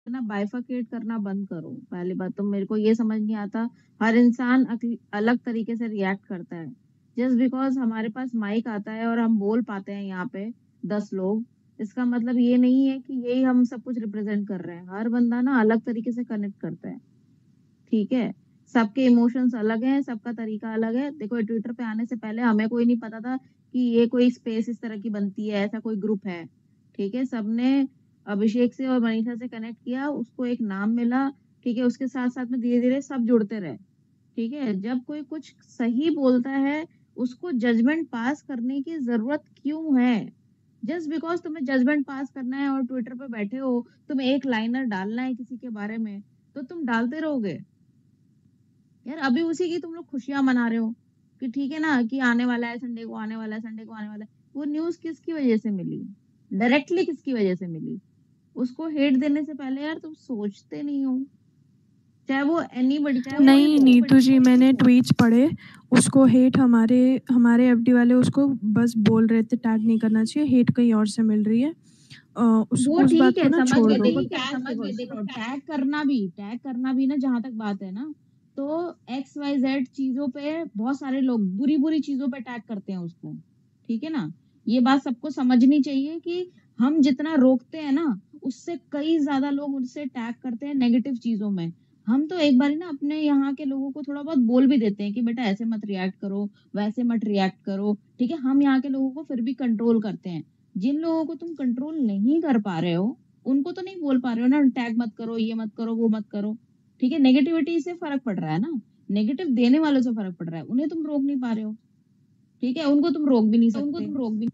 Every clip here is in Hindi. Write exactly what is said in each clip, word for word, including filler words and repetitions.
ना बाइफरकेट करना बंद करो। पहली बात तो मेरे को ये समझ नहीं आता, हर इंसान अक- अलग तरीके से रिएक्ट करता है। जस्ट बिकॉज हमारे पास माइक आता है और हम बोल पाते हैं यहाँ पे दस लोग, इसका मतलब ये नहीं है कि यही हम सब कुछ रिप्रेजेंट कर रहे हैं। हर बंदा ना अलग तरीके से कनेक्ट करता है, ठीक है। सबके इमोशंस अलग हैं, सबका तरीका अलग है। देखो ट्विटर पे आने से पहले हमें कोई नहीं पता था कि ये कोई स्पेस इस तरह की बनती है, ऐसा कोई ग्रुप है, ठीक है। सबने अभिषेक से और मनीषा से कनेक्ट किया, उसको एक नाम मिला, ठीक है। उसके साथ साथ में धीरे धीरे सब जुड़ते रहे, ठीक है। जब कोई कुछ सही बोलता है, उसको जजमेंट पास करने की जरूरत क्यों है? जस्ट बिकॉज तुम्हें जजमेंट पास करना है और ट्विटर पे बैठे हो, तुम्हें एक लाइनर डालना है किसी के बारे में, तो तुम डालते रहोगे यार। अभी उसी की तुम लोग खुशियां मना रहे हो कि ठीक है ना, कि आने वाला है संडे को, आने वाला है संडे को, आने वाला है। वो न्यूज किसकी वजह से मिली? डायरेक्टली किसकी वजह से मिली? उसको हेट देने से पहले यार तुम सोचते नहीं हो, चाहे वो एनीबॉडी, चाहे वो कोई नहीं हो। नीतू जी, मैंने ट्वीट्स पढ़े, उसको हेट हमारे हमारे एफडी वाले उसको बस बोल रहे थे टैग नहीं करना चाहिए, हेट कहीं और से मिल रही है। अ, उस वो उस बात ठीक को है, ना समझ छोड़ गए। दो। देखो टैग, देखो देखो टैग करना भी, टैग करना भी ना, जहां तक बात है ना, तो एक्स वाई जेड चीजों पे बहुत सारे लोग बुरी बुरी चीजों पे टैग करते हैं उसको, ठीक है ना। ये बात सबको समझनी चाहिए कि हम जितना रोकते हैं ना, उससे कई ज्यादा लोग उससे टैग करते हैं नेगेटिव चीजों में। हम तो एक बार ना अपने यहाँ के लोगों को थोड़ा बहुत बोल भी देते हैं कि बेटा ऐसे मत रिएक्ट करो, वैसे मत रिएक्ट करो, ठीक है। हम यहाँ के लोगों को फिर भी कंट्रोल करते हैं। जिन लोगों को तुम कंट्रोल नहीं कर पा रहे हो, उनको तो नहीं बोल पा रहे हो ना टैग मत करो, ये मत करो, वो मत करो, ठीक है। नेगेटिविटी से फर्क पड़ रहा है ना, नेगेटिव देने वालों से फर्क पड़ रहा है, उन्हें तुम रोक नहीं पा रहे हो, ठीक है। उनको तुम रोक भी नहीं सकते, उनको तुम रोक भी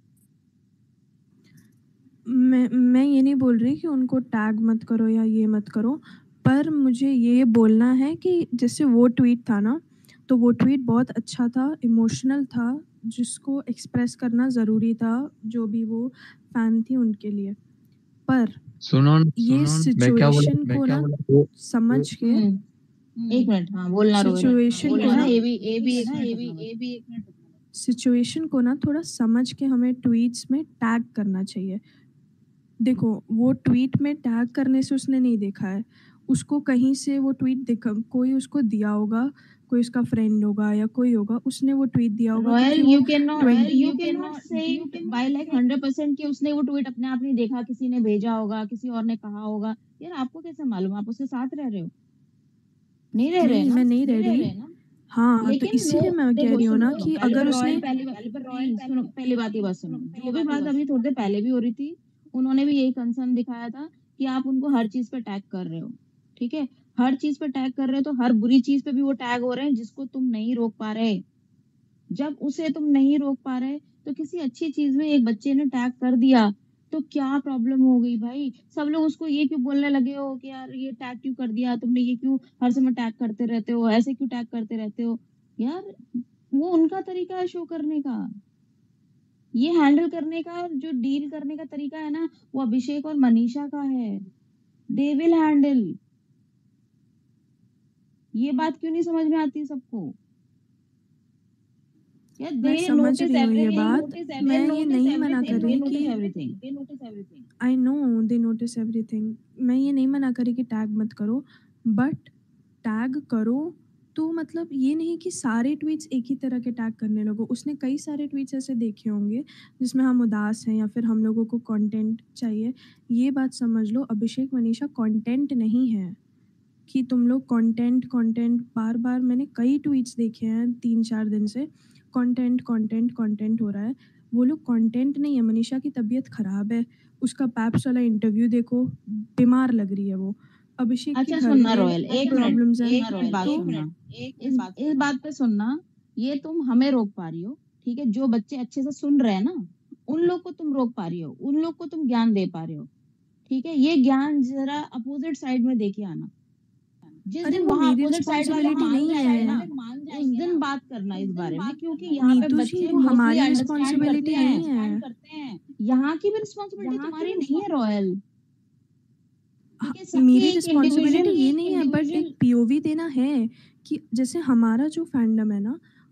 मैं मैं ये नहीं बोल रही कि उनको टैग मत करो या ये मत करो, पर मुझे ये बोलना है कि जैसे वो ट्वीट था ना, तो वो ट्वीट बहुत अच्छा था, इमोशनल था, जिसको एक्सप्रेस करना ज़रूरी था, जो भी वो फ़ैन थी उनके लिए। पर सुनो न, ये मैं क्या बोला सिचुएशन मैं को क्या ना बोला वो समझ के हम्म, एक मिनट, हाँ बोलना रोहित, सिचुएशन बोलना को ना, ना ये भी ये भी एक मिनट रुकना बस। सिचुएशन को ना थोड़ा समझ के हमें ट्वीट्स में टैग करना चाहिए। देखो वो ट्वीट में टैग करने से उसने नहीं देखा है, उसको कहीं से वो ट्वीट दिखा, कोई उसको दिया होगा, कोई उसका फ्रेंड होगा या कोई होगा, उसने वो ट्वीट दिया होगा रॉयल, क्योंकि यू वो can not, twenty you can not say it by like hundred percent कि उसने वो ट्वीट अपने आप नहीं देखा, किसी ने भेजा होगा, किसी और ने कहा होगा। यार आपको कैसे मालूम? आप उसके साथ रह रहे हो? नहीं रह रहे नहीं, ना, मैं नहीं रह नहीं रह रही। रहे ना। हाँ, तो लेकिन नो, इसीलिए मैं कह देखो रही हूँ सुनो ना सुनो, कि पहले अगर पर रॉयल, उसने पहली पहले पर रॉयल सुनो, पहली बात ही बात सुनो, जो भी बात अभी थोड़ी देर पहले भी हो रही थी, उन्होंने भी यही कंसर्न दिखाया था कि आप उनको हर चीज पे टैग कर रहे हो, ठीक है। हर चीज पे टैग कर रहे हो तो हर बुरी चीज पे भी वो टैग हो रहे हैं जिसको तुम नहीं रोक पा रहे। जब उसे तुम नहीं रोक पा रहे, तो किसी अच्छी चीज में एक बच्चे ने टैग कर दिया, तो क्या प्रॉब्लम हो गई भाई? सब लोग उसको ये क्यों बोलने लगे हो कि यार ये टैग क्यों कर दिया तुमने, ये क्यों हर समय टैग करते रहते हो, ऐसे क्यों टैग करते रहते हो? यार वो उनका तरीका है शो करने का, ये हैंडल करने का, जो डील करने का तरीका है ना, वो अभिषेक और मनीषा का है। They will handle. ये बात क्यों नहीं समझ में आती सबको? यार मैं दे समझ नोटिस रही हूँ ये एवरीथिंग, बात, दे मैं ये नोटिस नहीं मना कर एवरीथिंग, दे रही नोटिस कि everything, they notice everything. I know they notice everything, मैं ये नहीं मना करी कि टैग मत करो, बट टैग करो तो मतलब ये नहीं कि सारे ट्वीट्स एक ही तरह के टैग करने लगो। उसने कई सारे ट्वीट्स ऐसे देखे होंगे जिसमें हम उदास हैं या फिर हम लोगों को कंटेंट चाहिए। ये बात समझ लो, अभिषेक मनीषा कंटेंट नहीं है कि तुम लोग कंटेंट कंटेंट बार बार, मैंने कई ट्वीट्स देखे हैं तीन चार दिन से, कंटेंट कंटेंट कंटेंट हो रहा है। वो लोग कंटेंट नहीं है। मनीषा की तबीयत ख़राब है, उसका पैप्स वाला इंटरव्यू देखो, बीमार लग रही है वो। अभिषेक के अच्छा घर सुनना पे रॉयल, एक मिनट, प्रॉब्लम्स एक हैं मिनट बात तो सुनना, इस इस बात पे सुनना। ये तुम हमें रोक पा रही हो, ठीक है। जो बच्चे अच्छे से सुन रहे हैं ना, उन लोग को तुम रोक पा रही हो, उन लोग को तुम ज्ञान दे पा रहे हो, ठीक है। ये ज्ञान जरा अपोजिट साइड में देके आना। जिस अरे दिन वो वहां मेरी अपोजिट साइड वाले रिस्पॉन्सिबिलिटी मान नहीं जाएंगे ना, है उस दिन बात करना इस बारे में, क्योंकि यहाँ पे नीतू जी, बच्चे वो मोस्टली हमारी अंडरस्टैंड करते रिस्पॉन्सिबिलिटी हैं, नहीं है। करते हैं। यहाँ की भी रिस्पॉन्सिबिलिटी तुम्हारी नहीं है रॉयल, हाँ, ठीक है। सबकी मेरी एक रिस्पॉन्सिबिलिटी इंडिविजुअल, ये नहीं है, बट एक पीओवी देना है कि जैसे हमारा जो फैंडम है ना,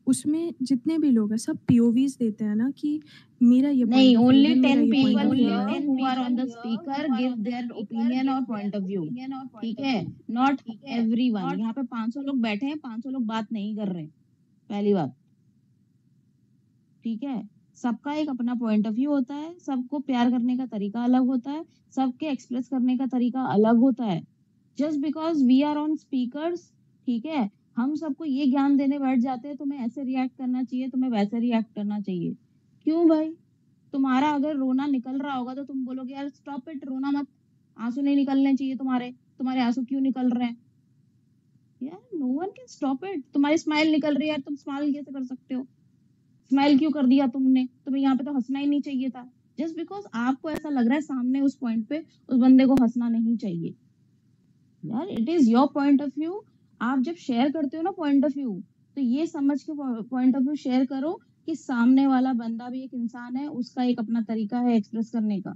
उसमें जितने भी लोग हैं सब पीओवीज देते हैं ना कि मेरा ये नहीं, पॉइंट ऑफ व्यू only है, मेरा ten ये point people of view here है। who are on the speaker give their opinion और point of view, ठीक है, not everyone। यहाँ पे पाँच सौ लोग बैठे हैं, पाँच सौ लोग बात नहीं कर रहे, पहली बात, ठीक है। सबका एक अपना पॉइंट ऑफ व्यू होता है, सबको प्यार करने का तरीका अलग होता है, सबके एक्सप्रेस करने का तरीका अलग होता है। Just because we are on speakers, ठीक है, हम सबको ये ज्ञान देने बैठ जाते हैं तुम्हें ऐसे रिएक्ट करना चाहिए, तुम्हें वैसे रिएक्ट करना चाहिए। क्यों भाई? तुम्हारा अगर रोना निकल रहा होगा तो तुम बोलोगे यार स्टॉप इट, रोना मत, आंसू नहीं निकलने चाहिए तुम्हारे, तुम्हारे आंसू क्यों निकल रहे हैं? यार no one can stop it. तुम्हारी स्माइल निकल रही है यार, तुम स्माइल कैसे कर सकते हो? स्माइल क्यों कर दिया तुमने? तुम्हें यहाँ पे तो हंसना ही नहीं चाहिए था। जस्ट बिकॉज आपको ऐसा लग रहा है सामने उस पॉइंट पे उस बंदे को हंसना नहीं चाहिए। यार it is your point of view. आप जब शेयर करते हो ना पॉइंट ऑफ व्यू, तो ये समझ के पॉइंट ऑफ व्यू शेयर करो कि सामने वाला बंदा भी एक इंसान है, उसका एक अपना तरीका है एक्सप्रेस करने का।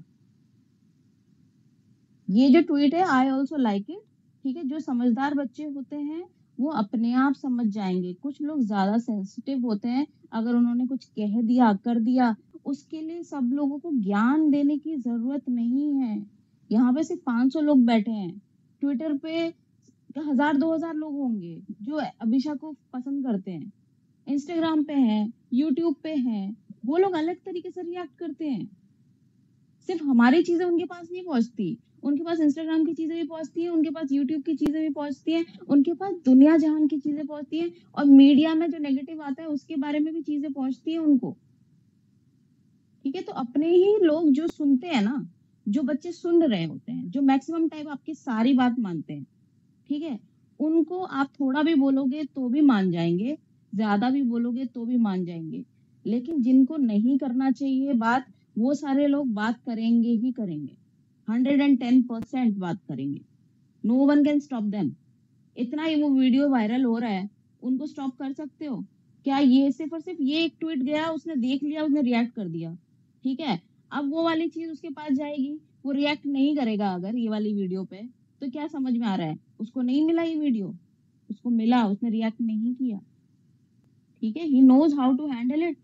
ये जो ट्वीट है आई ऑल्सो लाइक इट, ठीक है। जो समझदार बच्चे होते हैं वो अपने आप समझ जाएंगे। कुछ लोग ज्यादा सेंसिटिव होते हैं, अगर उन्होंने कुछ कह दिया कर दिया, उसके लिए सब लोगों को ज्ञान देने की जरूरत नहीं है। यहाँ पे सिर्फ पाँच सौ लोग बैठे हैं, ट्विटर पे हजार दो हजार लोग होंगे जो अभिषा को पसंद करते हैं, इंस्टाग्राम पे हैं, यूट्यूब पे हैं, वो लोग अलग तरीके से रिएक्ट करते हैं। सिर्फ हमारी चीजें उनके पास नहीं पहुंचती, उनके पास इंस्टाग्राम की चीजें भी पहुंचती हैं, उनके पास यूट्यूब की चीजें भी पहुंचती हैं, उनके पास दुनिया जहान की चीजें पहुंचती हैं, और मीडिया में जो नेगेटिव आता है उसके बारे में भी चीजें पहुंचती हैं उनको, ठीक है। तो अपने ही लोग जो सुनते हैं ना, जो बच्चे सुन रहे होते हैं, जो मैक्सिमम टाइम आपकी सारी बात मानते हैं, ठीक है, उनको आप थोड़ा भी बोलोगे तो भी मान जाएंगे, ज्यादा भी बोलोगे तो भी मान जाएंगे। लेकिन जिनको नहीं करना चाहिए बात, वो सारे लोग बात करेंगे ही करेंगे, हंड्रेड एंड टेन परसेंट बात करेंगे। No one can stop them. इतना ही वो वीडियो वायरल हो रहा है, उनको स्टॉप कर सकते हो क्या? ये सिर्फ और सिर्फ ये एक ट्वीट गया, उसने देख लिया, उसने रिएक्ट कर दिया, ठीक है। अब वो वाली चीज उसके पास जाएगी, वो रिएक्ट नहीं करेगा अगर ये वाली वीडियो पे, तो क्या समझ में आ रहा है? उसको नहीं मिला ये वीडियो, उसको मिला, उसने रिएक्ट नहीं किया, ठीक है। He knows how to handle it.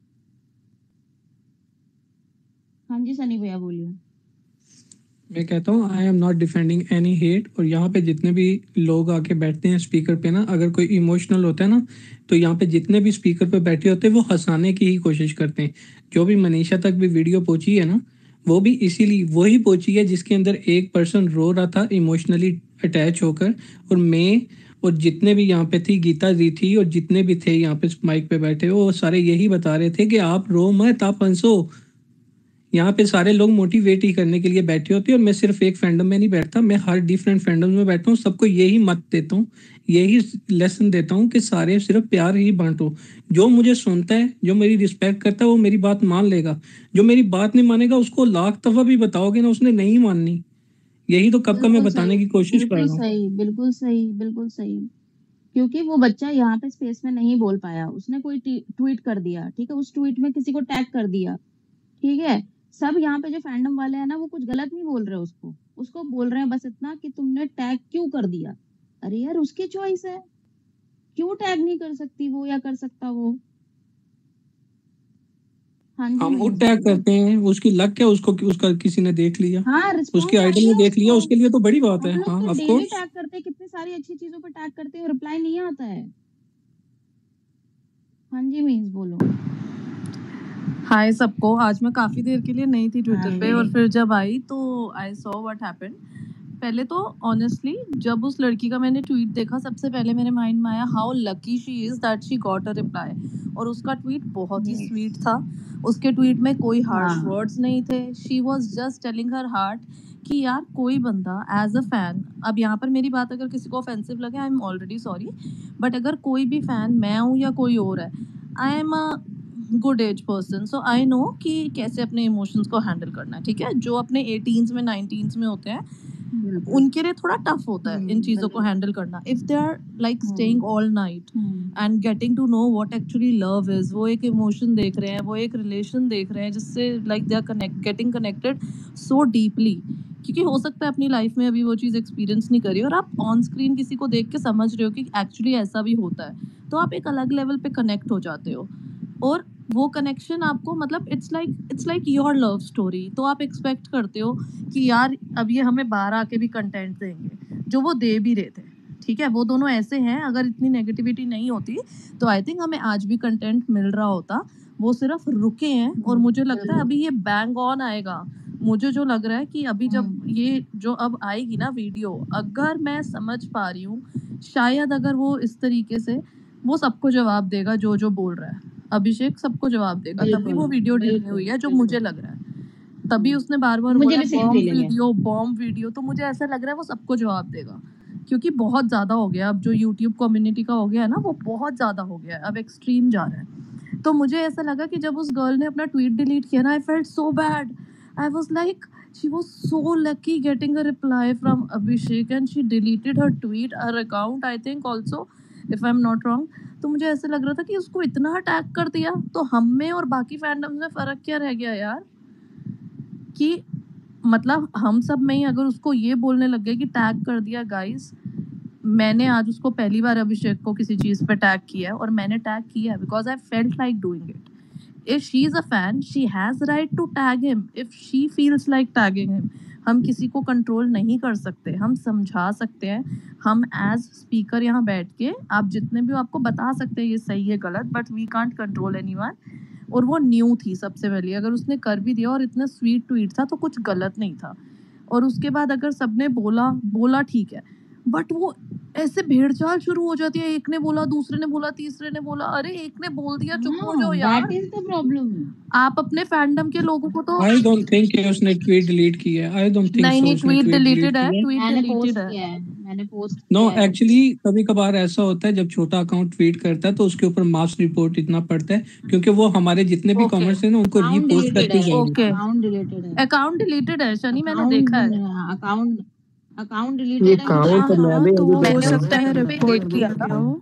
हाँ जी सनी भैया बोलिए। मैं कहता हूँ I am not defending any hate. और यहाँ पे जितने भी लोग आके बैठते हैं स्पीकर पे ना, अगर कोई इमोशनल होता है ना, तो यहाँ पे जितने भी स्पीकर पे बैठे होते हैं वो हंसाने की ही कोशिश करते हैं। जो भी मनीषा तक भी वीडियो पहुंची है ना, वो भी इसीलिए वही पहुंची है जिसके अंदर एक पर्सन रो रहा था इमोशनली अटैच होकर। और मैं और जितने भी यहाँ पे थी, गीता जी थी, और जितने भी थे यहाँ पे माइक पे बैठे वो सारे यही बता रहे थे कि आप रो मत, आप हंसो। यहाँ पे सारे लोग मोटिवेट ही करने के लिए बैठे होते हैं। और मैं सिर्फ एक फैंडम में नहीं बैठता, मैं हर डिफरेंट फैंडम में बैठता हूँ, सबको यही मत देता हूँ, यही लेसन देता हूँ कि सारे सिर्फ प्यार ही बांटो। जो मुझे सुनता है, जो मेरी रिस्पेक्ट करता है, वो मेरी बात मान लेगा। जो मेरी बात नहीं मानेगा उसको लाख दफा भी बताओगे ना, उसने नहीं माननी। यही तो कब का मैं बताने की कोशिश कर बिल्कुल रहा हूँ। सही, बिल्कुल सही, बिल्कुल सही। क्योंकि वो बच्चा यहाँ पे स्पेस में नहीं बोल पाया, उसने कोई ट्वीट कर दिया, ठीक है, उस ट्वीट में किसी को टैग कर दिया, ठीक है। सब यहाँ पे जो फैंडम वाले हैं ना, वो कुछ गलत नहीं बोल रहे उसको, उसको बोल रहे हैं बस इतना कि तुमने टैग क्यों कर दिया। अरे यार उसकी चॉइस है, क्यों टैग नहीं कर सकती वो या कर सकता वो? हाँ जी हम वो मीन्स टैग बोलो। करते हैं, उसकी लक क्या, उसको उसका किसी ने देख लिया, हाँ उसके रिस्पॉन्स आ आइडल गया ने देख लिया, उसको। उसके लिए तो बड़ी बात है। हम लोग हाँ तो ऑफ डेली कोर्स। टैग करते हैं, कितनी सारी अच्छी चीजों पे टैग करते हैं, रिप्लाई नहीं आता है। हाँ जी मीन्स बोलो। हाय सबको। आज मैं काफ़ी देर के लिए नहीं थी ट्विटर पे, और हाय। फिर जब आई तो आई सॉ व्हाट हैपेंड। पहले तो ऑनेस्टली जब उस लड़की का मैंने ट्वीट देखा, सबसे पहले मेरे माइंड में आया how lucky she is that she got a reply. और उसका ट्वीट बहुत ही Yes. स्वीट था। उसके ट्वीट में कोई हार्श हाँ वर्ड्स नहीं थे। She was just telling her heart कि यार कोई बंदा एज अ फैन, अब यहाँ पर मेरी बात अगर किसी को ऑफेंसिव लगे I am already sorry, but अगर कोई भी फैन, मैं हूँ या कोई और है, I am a good age person, so I know कि कैसे अपने इमोशंस को हैंडल करना है, ठीक है। जो अपने एटीन्स में नाइनटीन्स में होते हैं बिल्कुल। उनके लिए थोड़ा टफ होता है इन हम्म, चीज़ों को बिल्कुल। हैंडल करना। If they are like hmm, staying all night hmm, and getting to know what actually love is, वो एक इमोशन देख रहे हैं, वो एक रिलेशन देख रहे हैं जिससे like they are connect getting connected so deeply क्योंकि हो सकता है अपनी लाइफ में अभी वो चीज़ एक्सपीरियंस नहीं करी और आप ऑन स्क्रीन किसी को देख के समझ रहे हो कि एक्चुअली ऐसा भी होता है, तो आप एक अलग लेवल पे कनेक्ट हो जाते हो और वो कनेक्शन आपको मतलब it's like it's like your love story. तो आप एक्सपेक्ट करते हो कि यार अब ये हमें बाहर आके भी कंटेंट देंगे, जो वो दे भी रहे थे। ठीक है, वो दोनों ऐसे हैं, अगर इतनी नेगेटिविटी नहीं होती तो आई थिंक हमें आज भी कंटेंट मिल रहा होता। वो सिर्फ रुके हैं और मुझे लगता है अभी ये बैंग ऑन आएगा। मुझे जो लग रहा है कि अभी जब ये जो अब आएगी ना वीडियो, अगर मैं समझ पा रही हूँ, शायद अगर वो इस तरीके से वो सबको जवाब देगा जो जो बोल रहा है। अभिषेक सबको जवाब देगा, तभी वो बिल्कुल वीडियो डिले बिल्कुल हुई है, जो बिल्कुल मुझे लग रहा है। तभी उसने बार बार मुझे बोला भी सेम बॉम्ब फीलिंग है। वीडियो बॉम्ब वीडियो, तो मुझे ऐसा लग रहा है वो सबको जवाब देगा, क्योंकि बहुत ज्यादा हो गया अब जो यूट्यूब कम्युनिटी का हो गया है ना, वो बहुत ज्यादा हो गया है, अब एक्सट्रीम जा रहा है। तो मुझे ऐसा लगा कि जब उस गर्ल ने अपना ट्वीट डिलीट किया ना, I felt so bad. I was like she was so lucky getting a reply from Abhishek and she deleted her tweet, her account I think also, if I'm not wrong। तो मुझे ऐसे लग रहा था कि उसको इतना अटैक कर दिया, तो हम में और बाकी फैंडम में फर्क क्या रह गया यार, कि मतलब हम सब में ही अगर उसको ये बोलने लग गए कि टैग कर दिया। गाइस, मैंने आज उसको पहली बार अभिषेक को किसी चीज पे टैग किया है और मैंने टैग किया है because I felt like doing it. If she is a fan, she has right to tag him if she feels like tagging him। हम किसी को कंट्रोल नहीं कर सकते, हम समझा सकते हैं, हम एज स्पीकर यहाँ बैठ के आप जितने भी हो आपको बता सकते हैं ये सही है गलत, but we can't control anyone. और वो न्यू थी सबसे पहले, अगर उसने कर भी दिया और इतना स्वीट ट्वीट था तो कुछ गलत नहीं था। और उसके बाद अगर सबने बोला बोला ठीक है, बट वो ऐसे भेड़चाल शुरू हो जाती है, एक ने बोला, दूसरे ने बोला, तीसरे ने बोला, अरे एक ने बोल दिया चुप हो जाओ यार। That is the problem. आप अपने फैंडम के लोगों को तो आई डोंट थिंक कि उसने ट्वीट डिलीट किया है। आई डोंट थिंक नहीं सो नहीं उसने ट्वीट ट्वीट डिलीट डिलीटेड है, किया है। ट्वीट मैंने पोस्ट डिलीटेड किया है। है, मैंने पोस्ट नो किया है। एक्चुअली कभी कभार ऐसा होता है जब छोटा अकाउंट ट्वीट करता है तो उसके ऊपर मास रिपोर्ट इतना पड़ता है, क्योंकि वो हमारे जितने भी ओके कमेंट्स हैं ना उनको अकाउंट रीपोस्ट डिलीटेड करके है, जाएंगे। ओके अकाउंट डिलीटेड है, अकाउंट डिलीटेड है शनि, मैंने अकाउंट देखा है। अकाउंट अकाउंट ये डिलीटेड है। अकाउंट मुझे तो मैं हाँ भी तो अभी वो हो देखा मैंने हूँ। सकता है उस पे रिपोर्ट देख किया लिया था। गया हो।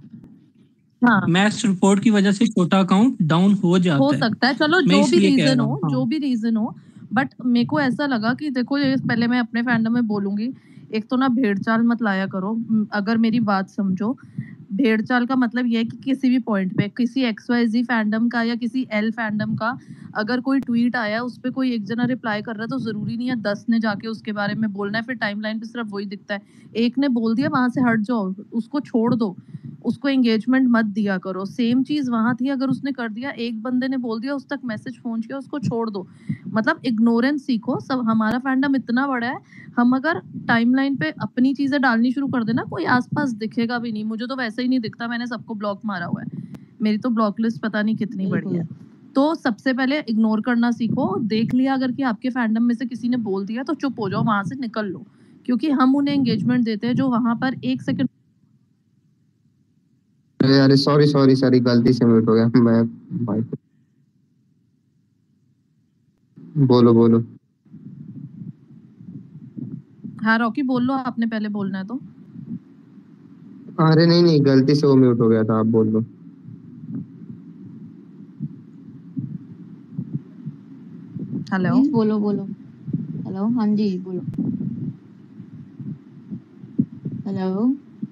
हाँ मैस रिपोर्ट की वजह से छोटा अकाउंट डाउन हो हो जाता है। सकता है, चलो मैं जो भी इसलिए कह रीजन रहा हो, हूँ। हाँ जो भी रीजन हो, बट मेरे को ऐसा लगा कि देखो ये पहले मैं अपने फैंडम में बोलूंगी, एक तो ना भेड़चाल मत लाया करो। म, अगर मेरी बात समझो, भेड़चाल का मतलब ये है कि किसी भी पॉइंट पे किसी एक्स वाई जी फैंडम का या किसी एल फैंडम का अगर कोई ट्वीट आया, उस पर कोई एक जना रिप्लाई कर रहा है, तो जरूरी नहीं है दस ने जाके उसके बारे में बोलना है, फिर टाइमलाइन पे सिर्फ वही दिखता है। एक ने बोल दिया वहां से हट जाओ, उसको छोड़ दो, उसको एंगेजमेंट मत दिया करो। सेम चीज वहां थी, अगर उसने कर दिया, एक बंदे ने बोल दिया, उस तक मैसेज पहुंच गया, उसको छोड़ दो। मतलब इग्नोरेंस सीखो। सब हमारा फैंडम इतना बड़ा है, हम अगर टाइमलाइन पे अपनी चीजें डालनी शुरू कर देना, कोई आसपास दिखेगा भी नहीं। मुझे तो वैसे ही नहीं दिखता, मैंने सबको ब्लॉक मारा हुआ है, मेरी तो ब्लॉक लिस्ट पता नहीं कितनी बड़ी है। तो सबसे पहले इग्नोर करना सीखो। देख लिया अगर कि आपके फैंडम में से किसी ने बोल दिया, तो चुप हो जाओ, वहां से निकल लो, क्योंकि हम उन्हें एंगेजमेंट देते हैं जो वहां पर एक सेकंड। अरे अरे सॉरी सॉरी सॉरी गलती से म्यूट हो गया मैं। भाई बोलो बोलो। हाँ रॉकी बोल लो, आपने पहले बोलना है तो। अरे नहीं नहीं गलती से वो म्यूट हो गया था, आप बोल लो। हेलो प्लीज बोलो बोलो। हेलो, हाँ जी बोलो। हेलो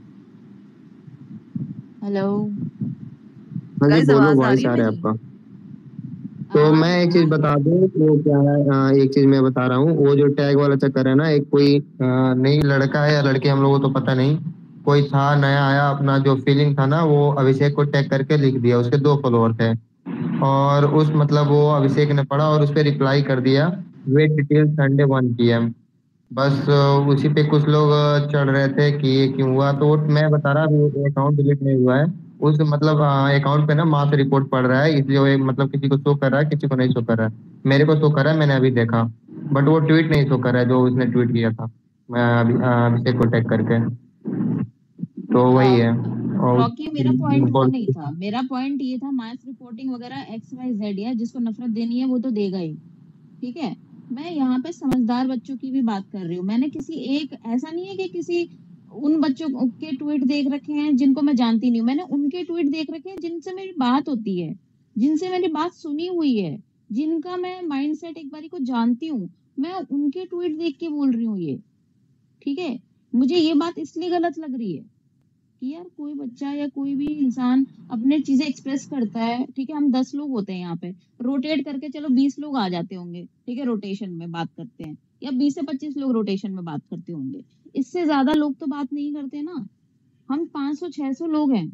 हेलो हाँ जी गाइस, बोलो, आवाज आ वॉइस रही है आ रहा है मेरी? आपका। तो आ मैं रही एक आ चीज रही बता दूं, वो क्या है, अ, एक चीज मैं बता रहा हूँ, वो जो टैग वाला चक्कर है ना, एक कोई अ, नहीं लड़का है या लड़की हम लोगों को तो पता नहीं, कोई था नया आया, अपना जो फीलिंग था ना वो अभिषेक को टैग करके लिख दिया। उसके दो फॉलोअर थे और उस मतलब वो अभिषेक ने पढ़ा और उस पर रिप्लाई कर दिया, wait detail Sunday one P M. बस अ, उसी पे कुछ लोग अ, चढ़ रहे थे कि ये क्यों हुआ। तो वो मैं बता रहा अभी अकाउंट डिलीट नहीं हुआ है, उस मतलब अकाउंट पे ना मास रिपोर्ट पड़ रहा है, इसलिए वो एक मतलब किसी को शो कर रहा है, किसी को नहीं शो कर रहा है। मेरे को शो कर रहा है, मैंने अभी देखा, बट वो ट्वीट नहीं शो कर रहा है जो उसने ट्वीट किया था मैं अभी अ, अभिषेक को टैग करके। तो वही है। और रॉकी, मेरा पॉइंट वो बोल- नहीं था। मेरा पॉइंट ये था, मास रिपोर्टिंग वगैरह एक्स वाई जेड है, जिसको नफरत देनी है वो तो देगा ही। ठीक है, मैं यहाँ पे समझदार बच्चों की भी बात कर रही हूँ। मैंने किसी एक, ऐसा नहीं है कि किसी उन बच्चों के ट्वीट देख रखे हैं जिनको मैं जानती नहीं हूँ, मैंने उनके ट्वीट देख रखे हैं जिनसे मेरी बात होती है, जिनसे मेरी बात सुनी हुई है, जिनका मैं माइंडसेट एक बारी को जानती हूँ। मैं उनके ट्वीट देख के बोल रही हूँ ये, ठीक है। मुझे ये बात इसलिए गलत लग रही है कि यार कोई बच्चा या कोई भी इंसान अपने चीजें एक्सप्रेस करता है, ठीक है। हम दस लोग होते हैं यहाँ पे, रोटेट करके चलो बीस लोग आ जाते होंगे, ठीक है, रोटेशन में बात करते हैं, या बीस से पच्चीस लोग रोटेशन में बात करते होंगे। इससे ज्यादा लोग तो बात नहीं करते ना। हम पाँच सौ छह सौ लोग हैं,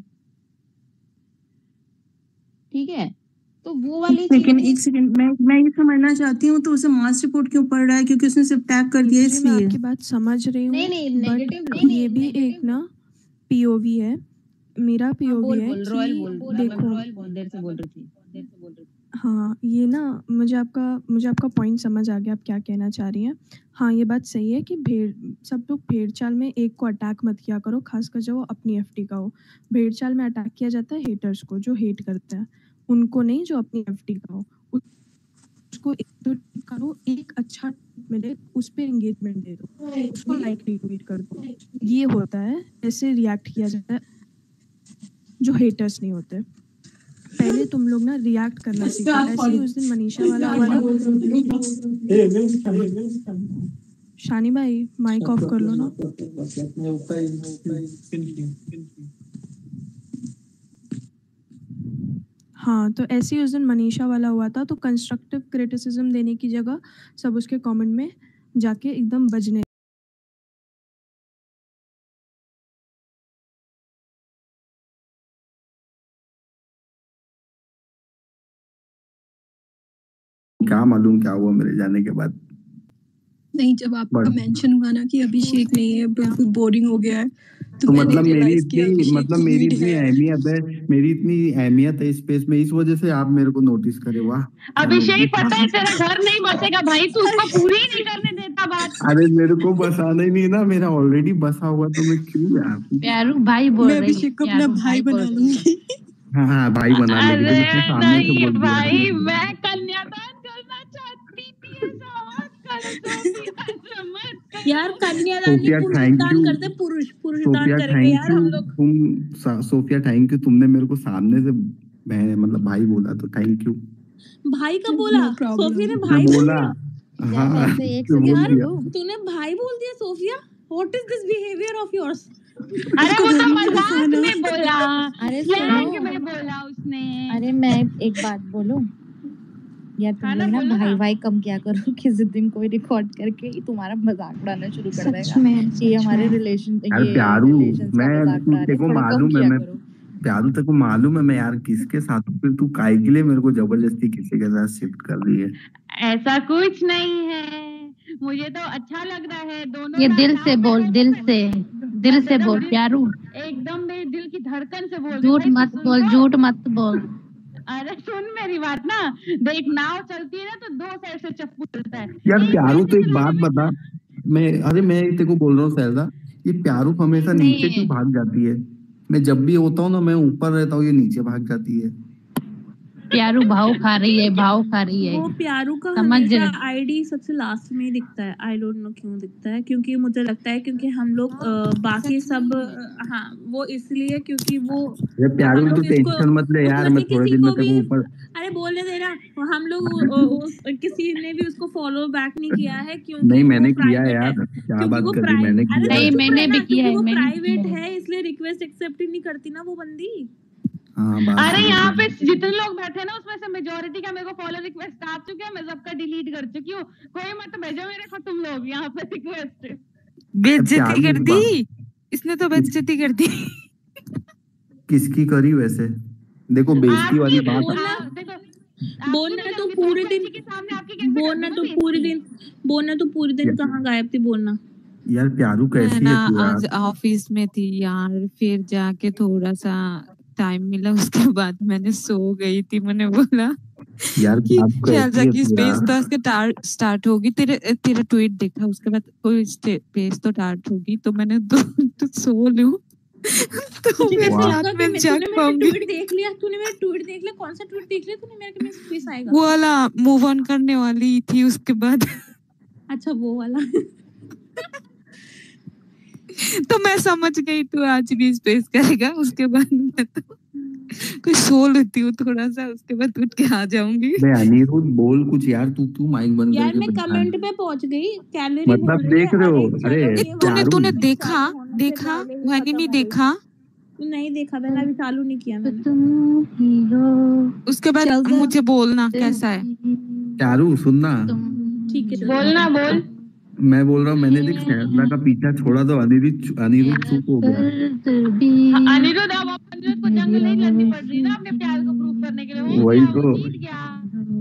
ठीक है। तो वो वाली एक सेकंड चीजें एक सेकंड मैं मैं ये समझना चाहती हूँ, तो उसे मास रिपोर्ट क्यों पड़ रहा है? क्योंकि उसने सिर्फ टैग कर दिया जी मैं इसलिए। आपकी बात समझ रही नहीं हूँ, नहीं बट नेगेटिव नहीं ये नहीं भी एक नेगेटिव ना पीओवी है। मेरा हाँ पीओवी बोल है बोल रॉयल कि बोल बोल मैं देखो रॉयल बहुत देर से बोल रही थी देर से बोल रही थी हाँ, ये ना मुझे आपका मुझे आपका पॉइंट समझ आ गया, आप क्या कहना चाह रही हैं। हाँ, ये बात सही है कि भेड़ सब लोग भेड़-चाल में एक को अटैक मत किया करो, ख़ासकर जब वो अपनी एफडी का हो। भेड़-चाल में अटैक किया जाता है हेटर्स को, जो हेट करते हैं, उनको नहीं जो अपनी एफडी का हो। उसको एक तो करो, एक अच्छा मिले, उस पे एंगेजमेंट दे दो, उसको लाइक रीट्वीट कर दो। ये होता है, ऐसे रिएक्ट किया जाता है, जो हेटर्स नहीं होते। पहले तुम लोग ना रिएक्ट करना सीखो। ऐसे ही उस दिन मनीषा वाला हुआ। शानी भाई माइक ऑफ कर लो ना। हाँ, तो ऐसे ही उस दिन मनीषा वाला हुआ था, तो कंस्ट्रक्टिव क्रिटिसिज्म देने की जगह सब उसके कमेंट में जाके एकदम बजने क्या मालूम क्या हुआ मेरे जाने के बाद। नहीं, जब आपका बट मेंशन हुआ ना कि अभिषेक नहीं है, बिल्कुल बोरिंग हो गया है, तो तो मैंने मतलब मेरी रियलाइज किया इतनी अभिषेक मतलब की मेरी नीड इतनी है। अहमियत है मेरी इतनी अहमियत है स्पेस में, इस वजह से आप मेरे को नोटिस करे। वाह क्या अभिषेक नोटिस पता है है। तेरा घर नहीं बसेगा भाई, तू उसको पूरी ही नहीं करने देता बात। अरे मेरे को बसाना ही नहीं ना, मेरा ऑलरेडी बसा हुआ, तो मैं क्यों यार। प्यारू भाई बोल मैं रही है, अभिषेक को अपना प्यारू भाई भाई बोल बना रही है। लूंगी। हाँ हाँ भाई बना लेगी, अरे तुम उसने सामने से नहीं बोल दिया। भाई, मैं कन्यादान करना चाहती थी, ऐसा मत करो सोफिया, ऐसा मत करो। यार कन्यादान नहीं, सोफिया पुरुष थैंक दान यू करते, पुरुष पुरुष दान सोफिया करेंगे थैंक यार यू हम लोग। तुम सा- सोफिया थैंक यू, तुमने मेरे को सामने से बहन मतलब भाई बोला, तो थैंक यू। भाई का बोला, नो सोफिया ने प्रॉब्लम। मैं भाई बोल बोला दिया। यार हाँ वैसे एक तो बोल सेकंड यार दिया। रुको। तूने भाई बोल दिया Sophia, what is this behaviour of yours? अरे उसको वो तो बोलूंगी मजाक फसाना। में बोला, अरे फ्लैंग सुनो, में बोला उसने। अरे मैं एक बात बोलूं यार, तुम हाँ ना लोग ना बोलो भाई ना। भाई कम क्या करो, किसी दिन कोई रिकॉर्ड करके ही तुम्हारा मजाक उड़ाना शुरू कर सच देगा में कि ये सच हमारे में रिलेशन यार ये प्यारू, रिलेशंस का मैं मजाक तू उड़ा रहे तेरे हैं, को थोड़ा कम मालूम है, किया मैं करो। प्यारू तेरे को मालूम है मैं यार किसके साथ हूँ, फिर तू काहे के लिए मेरे को जबरदस्ती किसी के साथ शिफ्ट कर रही है। ऐसा कुछ नहीं है, मुझे तो अच्छा लग रहा है, दोनों ये का दिल से साथ बोल, है। दिल से दिल से एकदम बोल दिल, प्यारू, एकदम मेरे दिल की धड़कन से बोल रही झूठ भाई, तू मत सुन बोल, तो। झूठ मत बोल। अरे सुन मेरी बात ना, देख नाव चलती है ना तो दो साइड से चप्पू चलता है, यार एक प्यारू साइड तो से एक बात चलाने में। बता, मैं अरे मैं तेरे को बोल रहा हूँ सैलदा, ये प्यारू हमेशा नीचे क्यों नहीं भाग जाती है? मैं जब भी होता हूँ ना, मैं ऊपर रहता हूँ, ये नीचे भाग जाती है। प्यारू भाव खा रही है, भाव खा रही है, वो प्यारू का समझ हमेशा रहे। आईडी सबसे लास्ट में ही दिखता है। आई डोंट नो क्यों दिखता है, क्योंकि मुझे लगता है क्योंकि हम लोग अ, बाकी सब अ, हाँ वो इसलिए क्योंकि वो ये हम प्यारू तू लोग इसको टेंशन मत ले यार, उसमें मैं से थोड़े किसी दिन में को तेरे भी, को ऊपर। अरे बोलने देना, हम लोग उ- उ- उस किसी ने भी उसको फॉलो बैक नहीं किया है क्योंकि नहीं वो मैंने किया है प्राइवेट है, यार, क्या क्योंकि बात वो कर रही, प्राइवेट, मैंने अरे किया तो है। नहीं चुप मैंने रहना, भी किया क्योंकि है, वो मैंने भी प्राइवेट किया है। है इसलिए रिक्वेस्ट एक्सेप्ट ही नहीं करती ना वो बंदी। हाँ बात अरे सही यहाँ है। पे जितने लोग बैठे हैं ना उसमें से मेजोरिटी का मेरे को फॉलो रिक्वेस्ट आ चुके हैं, मैं सबका डिलीट कर चुकी हूँ, कोई मत भेजो मेरे को तुम लोग यहाँ पे रिक्वेस्ट। बेइज्जती प्यारू कर एक दी, बात, इसने तो बेइज्जती कर दी। किसकी करी वैसे? देखो बेइज्जती वाली आपकी बात, बोलना आ, देखो आपकी बोलना नहीं तो करती, पूरे सोफिया दिन जी के सामने आपकी कैसे कर बोलना दूँ तो मैं पूरे बेइज्जती? दिन बोलना तो पूरे दिन या, कहाँ गायब थी बोलना। यार प्यारू मैं कैसी ना है तू आज यार? ऑफिस में थी यार, फिर जाके थोड़ा सा टाइम मिला, उसके बाद मैंने सो गई थी। मैंने बोला यार कि प्यारू कैसी शैलजा है की तू स्पेस यार? तो उसके टार स्टार्ट होगी, तेरे तेरा ट्वीट देखा, उसके बाद कोई स्पेस तो स्टार्ट होगी, तो मैंने दो तो सो लूं तो तुझे मैं कैसे वाह रात लगा कि में मैं, जाग तूने मेरा पाऊंगी। ट्वीट देख लिया, तूने मेरा ट्वीट देख लिया, कौन सा ट्वीट देख लिया तूने मेरा कि मैं स्पेस आएगा? वो वाला मूव ऑन करने वाली थी उसके बाद। अच्छा वो वाला। तो मैं समझ गई तू आज भी स्पेस करेगा, उसके बाद मैं तो कोई सो लेती हूँ थोड़ा सा, उसके बाद उठ के आ जाऊंगी। बे अनिरुद्ध बोल कुछ यार, तू क्यों माइक बंद यार करके मैं बैठा है? कमेंट पे पहुंच गई, कैलोरी बोल मतलब रही है, देख रहे हो? अरे अरे चलो ये तूने वाला तूने प्यारू, देखा चालू होने से देखा पहले ही वो खत्म एनिमी हो गई। देखा? नहीं देखा मैंने, अभी चालू नहीं किया मैंने। तुम ही हो उसके बाद चल मुझे बोलना कैसा है। प्यारू सुनना, ठीक है चलो। बोलना बोल। मैं बोल रहा हूँ मैंने देख सैरला का पीछा छोड़ा तो अनिरुद्ध अनिरुद्ध मेरा चुप हो गया। दर्द भी अनिरुद्ध, अब अनिरुद्ध को जंग नहीं लड़नी पड़ रही ना अपने प्यार को प्रूव करने के लिए। वो वही क्या, वो तो जीत गया।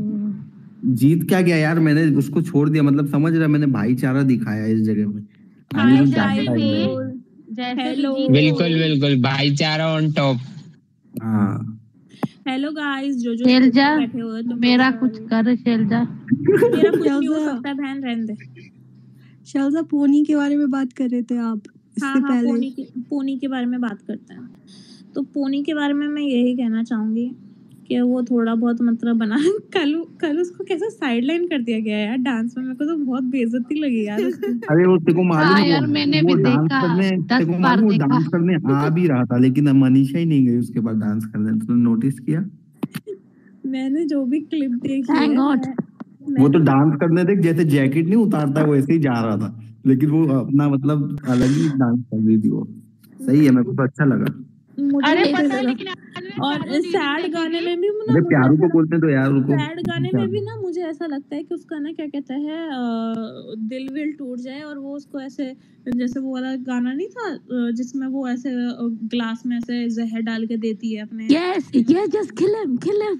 जीत क्या गया यार, मैंने उसको छोड़ दिया, मतलब समझ रहा, मैंने भाईचारा दिखाया इस जगह में। हाय अनिरुद्ध जैसे जानता है भी ये। बोल। जैसे भी हेलो जीत बिल्कुल बिल्कुल भाईचारा ऑन टॉप। हाँ हेलो गाइस, जो जो शैलजा, स्टूडियो बैठे हुए तुम मेरा लोग कुछ सारे। कर शैलजा। मेरा कुछ नहीं हो शैलजा सकता बहन, रहने दे। शैलजा पोनी के बारे में बात कर रहे थे आप हाँ इससे हाँ पहले। पोनी के पोनी के बारे में बात करते हैं। तो पोनी के बारे में मैं यही कहना चाहूंगी कि वो थोड़ा बहुत मतलब बना कल कल उसको कैसा साइडलाइन कर दिया गया है यार डांस में। मेरे को तो बहुत बेइज्जती लगी यार उसकी। अरे वो तेको मालूम हाँ है यार वो मैंने वो भी डांस देखा, करने, दस तेको बार मालूम वो देखा। डांस करने आ भी रहा था, लेकिन मनीषा ही नहीं गई उसके बाद डांस करने। तूने नोटिस किया? मैंने जो भी क्लिप देखी थैंक है गॉड। मैं वो तो मैंने डांस करने देख, जैसे जैकेट नहीं उतारता है वैसे ही जा रहा था, लेकिन वो अपना मतलब अलग ही डांस कर रही थी वो। सही है, मेरे को तो अच्छा लगा। मुझे अरे भी पता अच्छा है, लगा। लेकिन अनिरुद्ध और चारों रील्स सैड देखेगी। गाने में भी ना अरे मुझे प्यारू ऐसा को लगता बोलते तो यार उनको। सैड गाने में भी ना मुझे ऐसा लगता है कि उसका ना क्या कहता है अ, दिल विल टूट जाए और वो उसको ऐसे, जैसे वो वाला गाना नहीं था अ, जिसमें वो ऐसे अ, ग्लास में ऐसे जहर डाल के देती है अपने। Yes yes just kill him kill him.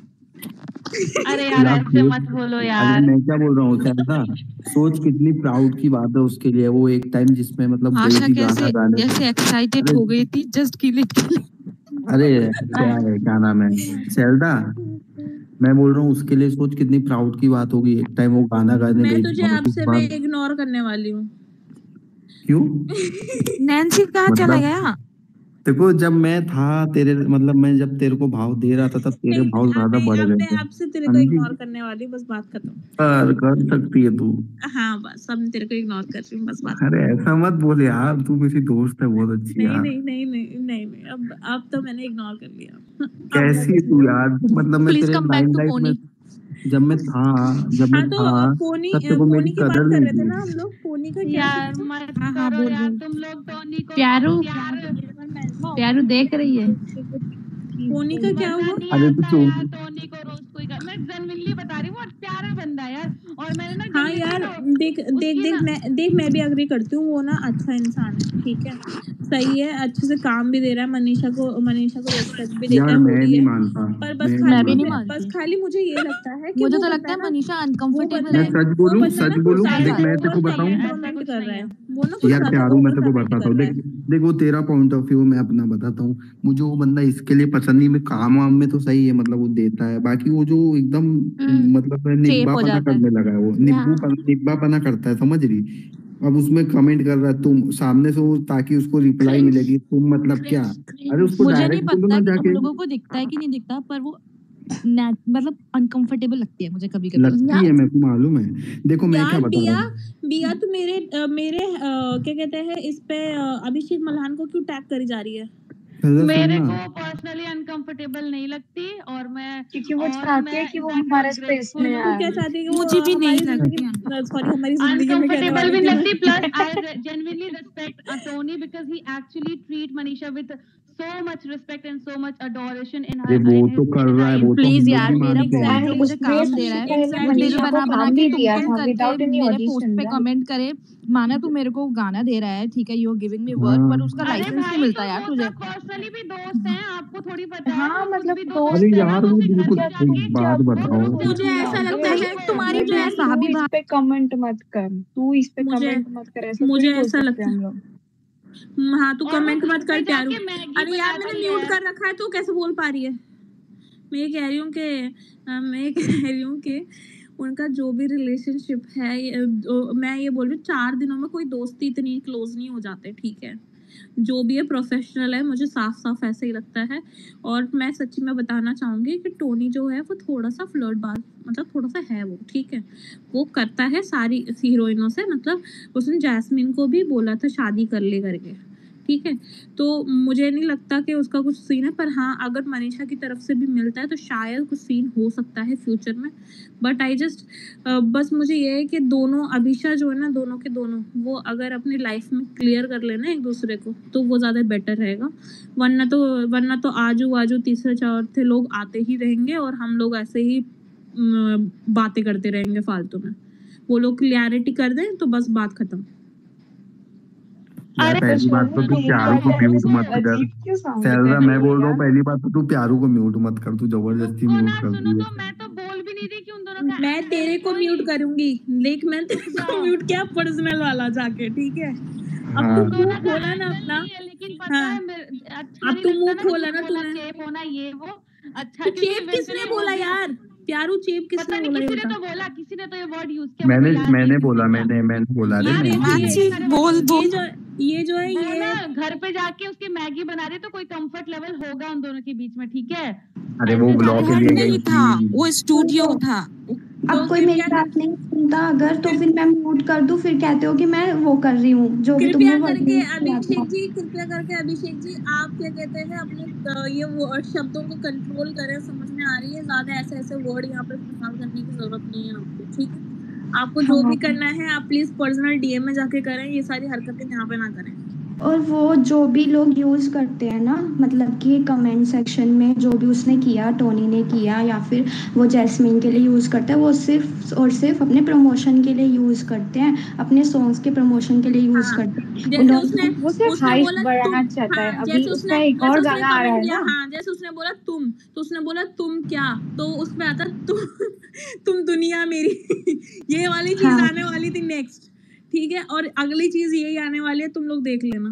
अरे यार यार ऐसे सोच, मत बोलो अरे यार। मैं क्या बोल रहा हूँ सैरदा, सोच कितनी प्राउड की बात है उसके लिए। वो एक टाइम जिसमें मतलब गई आशा थी गाना कैसे गाने। जैसे एक्साइटेड अरे हो गई थी जस्ट किल इट किल। अरे क्या है, क्या नाम है सैरदा, मैं बोल रहा हूँ उसके लिए सोच कितनी प्राउड की बात होगी। एक टाइम वो गाना गाने मैं गई थी तुझे और अब उसके से भी बाद इग्नोर करने वाली हूँ। क्यों? नैन्सी कहाँ चला मतलब गया? देखो जब मैं था तेरे, मतलब मैं जब तेरे को भाव दे रहा था तब तेरे नहीं भाव अब ज्यादा मैं बढ़ अब गए मैं थे, अब से तेरे को समझी? इग्नोर करने वाली हूँ, बस बात खत्म। कर कर सकती है तू। हाँ बस अब मैं तेरे को इग्नोर कर रही हूँ, बस बात अरे खत्म। ऐसा मत बोल यार, तू मेरी दोस्त है बहुत अच्छी नहीं यार। नहीं नहीं नहीं नहीं नहीं अब अब तो मैंने इग्नोर कर लिया। अब कैसी है तू यार, मतलब मैं प्लीज तेरे come back line to life में पोनी। जब मैं था जब मैं हाँ तो था अ, पोनी तब अ, तेरे को मेरी पोनी की बात कदर कर नहीं रहे थे थी। ना हम लोग। पोनी का क्या यार सीन था? मत हाँ हाँ करो बोल यार, बोल। तुम लोग टोनी को प्यारू प्यार। प्यारू देख रही है। पोनी का क्या मजा हुआ? नहीं अरे तू आता चुप। यार टोनी को रोज कोई कर। मैं जेन्युइनली बता रही हूँ, वो प्यारा बंदा है यार। और मैंने ना हाँ जब यार देखा तो देख देख उसकी देख ना मैं देख मैं भी अग्री करती हूँ, वो ना अच्छा इंसान है, ठीक है, सही है, अच्छे से काम भी दे रहा है, मनीषा को मनीषा को रिस्पेक्ट भी देता यार है, वो मैं भी नहीं है। मानता, पर बस मैं खाली नहीं मैं भी नहीं मुझे मानता। बस मानती। खाली मुझे ये लगता है कि मुझे वो तो बंदा लगता है ना मनीषा वो अनकंफर्टेबल बंदा मैं है। है सच वो बोलूं बंदा सच ना कुछ बोलूं ज्यादा देख मैं तेरे को ओवर बताऊं, ऐसा कमेंटमेंट कुछ कर नहीं रहा है। है। वो ना कुछ यार ज्यादा प्यारू मैं ओवर तेरे को कमेंट बताता कर हूँ, रहा देख है। देख वो तेरा पॉइंट ऑफ व्यू मैं अपना बताता हूँ। मुझे वो बंदा इसके लिए पसंद नहीं, मैं काम वाम में तो सही है, मतलब वो देता है, बाकी वो जो एकदम मतलब चेप हो निब्बा पना जाता है। करने लगा है, वो निब्बू निब्बा पना करता है, समझ रही? अब उसमें कमेंट कर रहा है तुम सामने से वो, ताकि उसको रिप्लाई मिलेगी तुम, मतलब क्या? अरे उसको मुझे नहीं डायरेक्ट बोलो पता ना कि तुम जाके। लोगों को दिखता है कि नहीं दिखता, पर वो ना, मतलब अनकंफर्टेबल लगती है मुझे कभी कभी। लगती है, मेरे को मालूम है। देखो मैं क्या यार बता रहा बिया हूँ, बिया तू मेरे अ, मेरे अ, क्या कहते हैं इस पे अ, अभिषेक मल्हान को क्यों टैग करी जा रही है? सजा मेरे सुनना। को पर्सनली अनकंफर्टेबल नहीं लगती और मैं क्योंकि वो और चाहती है मैं कि वो इनफैक्ट हमारे स्पेस ग्रेटफुल में तू हूँ। क्या आए। चाहती है कि वो मुझे भी नहीं हमारी लगती जिंदगी सॉरी हमारी जिंदगी में कहने अनकंफर्टेबल वाली भी थी लगती, मैं। Plus I genuinely respect uh, Tony because he actually treat Manisha with so much respect and so much adoration in her अरे वो in तो his कर in his रहा है, वो eyes. तो हम प्लीज लोग यार, भी मेरा मानते बॉस हैं। जो एंड मुझे उसने काम दे सबसे रहा है, पहले Exactly. दिल मनीषा बना को बना काम के भी तुम दिया तुम था करके विदाउट एनी मेरे पोस्ट ऑडिशन, पे राइट? कमेंट करे। माना तू मेरे को गाना दे रहा है, ठीक है, you are giving me work, हाँ पर उसका अरे लाइसेंस नहीं भाई मिलता तो यार वो तुझे। सब पर्सनली भी दोस्त हैं, आपको थोड़ी पता है। हाँ वो खुद मतलब भी तो दोस्त अरे दोस्त है है ना, यार वो वो उसके घर बिल्कुल पे क्या एक जाके बात जब वो बताओ, खुद मुझे जाके ऐसा बोल लगता रही है है वो। तुम्हारी जो मैं है तू भाभी इस पे कमेंट मत कर, तू इस पे मुझे कमेंट मत कर, ऐसा मुझे थोड़ी बोल ऐसा सकते लगता हम लोग। हम्म, हाँ तू और वो कमेंट घर मत पे कर प्यारू। जाके मैगी अरे यार मैंने बनाती म्यूट है। कर रखा है तो कैसे बोल पा रही है? मैं ये कह रही हूँ कि अ, मैं ये कह रही हूँ कि उनका जो भी रिलेशनशिप है ये, अ, मैं ये बोल रही हूँ चार दिनों में कोई दोस्ती इतनी क्लोज नहीं हो जाते, ठीक है, जो भी है प्रोफेशनल है, मुझे साफ साफ ऐसे ही लगता है। और मैं सच्ची में बताना चाहूंगी कि टोनी जो है वो थोड़ा सा फ्लर्ट बाज, मतलब थोड़ा सा है वो, ठीक है, वो करता है सारी हीरोइनों से, मतलब उसने जैस्मिन को भी बोला था शादी कर ले करके, ठीक है। तो मुझे नहीं लगता कि उसका कुछ सीन है, पर हाँ अगर मनीषा की तरफ से भी मिलता है तो शायद कुछ सीन हो सकता है फ्यूचर में। बट आई जस्ट बस मुझे ये है कि दोनों अभिषा जो है ना, दोनों के दोनों वो अगर अपनी लाइफ में क्लियर कर लेना एक दूसरे को तो वो ज़्यादा बेटर रहेगा। वरना तो वरना तो आजू बाजू तीसरे चौथे लोग आते ही रहेंगे और हम लोग ऐसे ही म, बातें करते रहेंगे फालतू में। वो लोग क्लियरिटी कर दें तो बस बात खत्म। यार पहली बात तो तू प्यारू को म्यूट मत कर। अजीब क्यों साउंड सैलरा कर मैं रही बोल है रहा हूँ यार? पहली बात तो तू प्यारू को म्यूट मत कर, तू जबरदस्ती म्यूट कर सुनो दी तो मैं तो बोल भी नहीं रही कि उन दोनों का मैं तेरे को म्यूट करूंगी, लेकिन मैं तेरे को म्यूट किया पर्सनल वाला जाके, ठीक है। अब हाँ तू मुंह खोला ना अपना, लेकिन पता हाँ है मेरे- अच्छा अब नहीं तू लगता मुंह ना खोला ना किसी को बोला तूने। चेप होना ये वो अच्छा, तो क्योंकि चेप किसने eventually बोला वो भी- यार? प्यारू चेप पता किसने नहीं बोला ये किसी ने बता। तो बोला, किसी ने तो ये वर्ड यूज किया, मैंने मुझे याद नहीं मैंने किसने बोला क्या। मैंने मैंने बोला रे ये मैंने देखो ये मानसी बोल ये बोल जो ये जो है वो ये ना घर पे जाके उसकी मैगी बना रही तो कोई कंफर्ट लेवल होगा उन दोनों के बीच में, ठीक है। अरे वो ऐसे ब्लॉग के घर लिए नहीं गई था, थी। वो स्टूडियो था। तो अब कोई फिर मेरी क्या बात नहीं सुनता अगर, तो फिर मैं म्यूट कर दूं, फिर कहते हो कि मैं वो कर रही हूँ जो भी तुमने कृपया वर्ड करके यूज किया था। अभिषेक जी कृपया करके अभिषेक जी आप क्या कहते हैं अपने अ, ये वो शब्दों को कंट्रोल करें। समझ में आ रही है, ज्यादा ऐसे ऐसे वर्ड यहाँ पे इस्तेमाल करने की जरूरत नहीं है आपको, ठीक है। आपको जो हाँ भी करना है आप प्लीज पर्सनल डीएम में जाके करें, ये सारी हरकतें यहाँ पे ना करें। और वो जो भी लोग यूज करते हैं ना, मतलब कि कमेंट सेक्शन में जो भी उसने किया, टोनी ने किया या फिर वो जैस्मीन के लिए यूज करता है, वो सिर्फ और सिर्फ अपने प्रमोशन के लिए यूज करते हैं, अपने सॉन्ग्स के प्रमोशन के लिए यूज हाँ करते हैं। जैसे उन्होंने उसने वो सिर्फ उसने हाइप बोला बढ़ाना तुम, चाहता है। हाँ अभी जैसे उसका उसने एक जैसे और उसने गाना आ रहा कमेंट है किया, ना। हाँ जैसे उसने बोला तुम, तो उसने बोला तुम क्या, तो उसमें आता तुम तुम दुनिया मेरी ये वाली चीज हाँ आने वाली थी नेक्स्ट, ठीक है। और अगली चीज यही आने वाली है, तुम लोग देख लेना।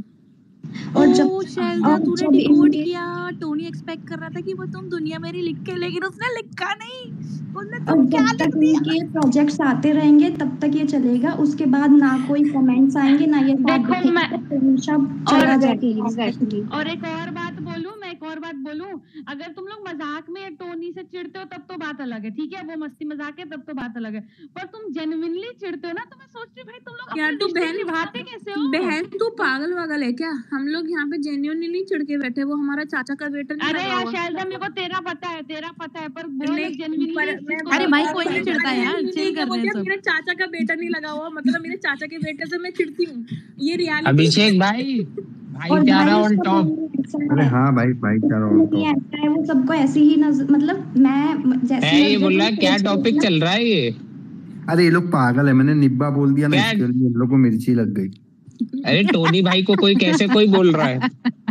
और जब ओ शैलजा और तूने जब डिकोड इनके किया। टोनी एक्सपेक्ट कर रहा था कि वो तुम दुनिया मेरी लिख के, लेकिन उसने लिखा नहीं, उसने और तुम क्या जब लिख तक दिया। इनके प्रोजेक्ट्स आते रहेंगे तब तक ये चलेगा, उसके बाद ना कोई कमेंट्स आएंगे ना ये बात देखो मैं दिखेगी, तो हमेशा और चला एग्जैक्टली जाएगा। एग्जैक्टली और एक और बात बोलूं मैं एक और बात बोलूं अगर तुम लोग मजाक में टोनी से चिढ़ते हो तब तो बात अलग है, ठीक है। वो मस्ती मजाक है तब तो बात अलग है, पर तुम जेन्युइनली चिढ़ते हो ना, तो मैं सोच रही हूँ भाई तुम लोग यार अपने तू रिश्ते बहन निभाते कैसे हो। बहन तू पागल वागल है क्या? हम लोग यहाँ पे जेन्युइनली चिढ़ के बैठे, वो हमारा चाचा का वेटर नहीं अरे लगा यार हुआ। शायद मेरे को तेरा पता है तेरा पता है पर वो लोग नहीं जेन्युइनली पर इस मैं चीज को अरे बता भाई सपोर्ट कोई नहीं करते चिढ़ता हैं। यार, चिल कर रहे हैं सब। मेरे चाचा का बेटा नहीं लगा हुआ, मतलब मेरे चाचा के बेटे से मैं चिढ़ती हूँ, ये रियलिटी अभिषेक भाई और भाईचारा भाई ऑन उसका टॉप। बोलना ऐसा अरे है, हाँ भाई भाईचारा ऑन नहीं टॉप ऐसा है, वो सबको ऐसी ही नजर, मतलब मैं जैसी है ये नजरों बोल रहा से है, क्या सोचती हूँ टॉपिक ना, चल रहा है ये। अरे ये लोग पागल है, मैंने निब्बा बोल दिया ना क्या इसके लिए इन लोग को मिर्ची लग गई। अरे टोनी भाई को कोई कैसे कोई बोल रहा है।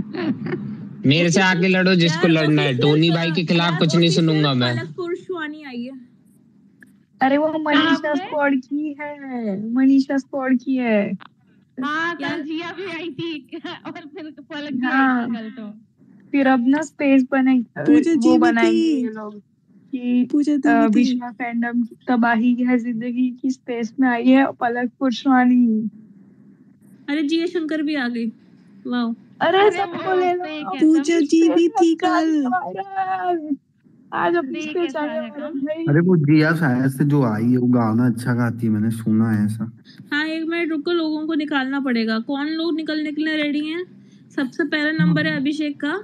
मेरे से आके लड़ो जिसको यार लड़ना है, ऑफिशियल टोनी भाई के खिलाफ यार कुछ नहीं ऑफिशियल सुनूंगा मैं। पलक पुरुषवानी आई है। अरे वो कहाँ मनीषा पे? स्क्वाड की है, मनीषा स्क्वाड की है। हाँ कल यार जिया भी आई थी और फिर पलक भी आई हाँ थी कल तो। फिर अब ना स्पेस बने पूजा वो जी भी बनाएंगे थी, ये लोग कि पूजा दी अ, भी थी। भीष्मा फैंडम की तबाही है जिंदगी की स्पेस में आई है पलक पुरुषवानी। अरे जिया शंकर भी आ गई, वाह। अरे अरे सबको वो ले लो, फेक है पूजा सब, जी स्पेस भी में थी जाने कल। वायरल। आज अपनी फेक है स्पेस आने सारे वायरल काम। भाई। अरे वो जिया शायद से जो आई है वो गाना अच्छा गाती है, मैंने सुना है ऐसा। हाँ एक मिनट रुको, लोगों को निकालना पड़ेगा। कौन लोग निकलने के लिए रेडी हैं? सबसे पहला नंबर है अभिषेक का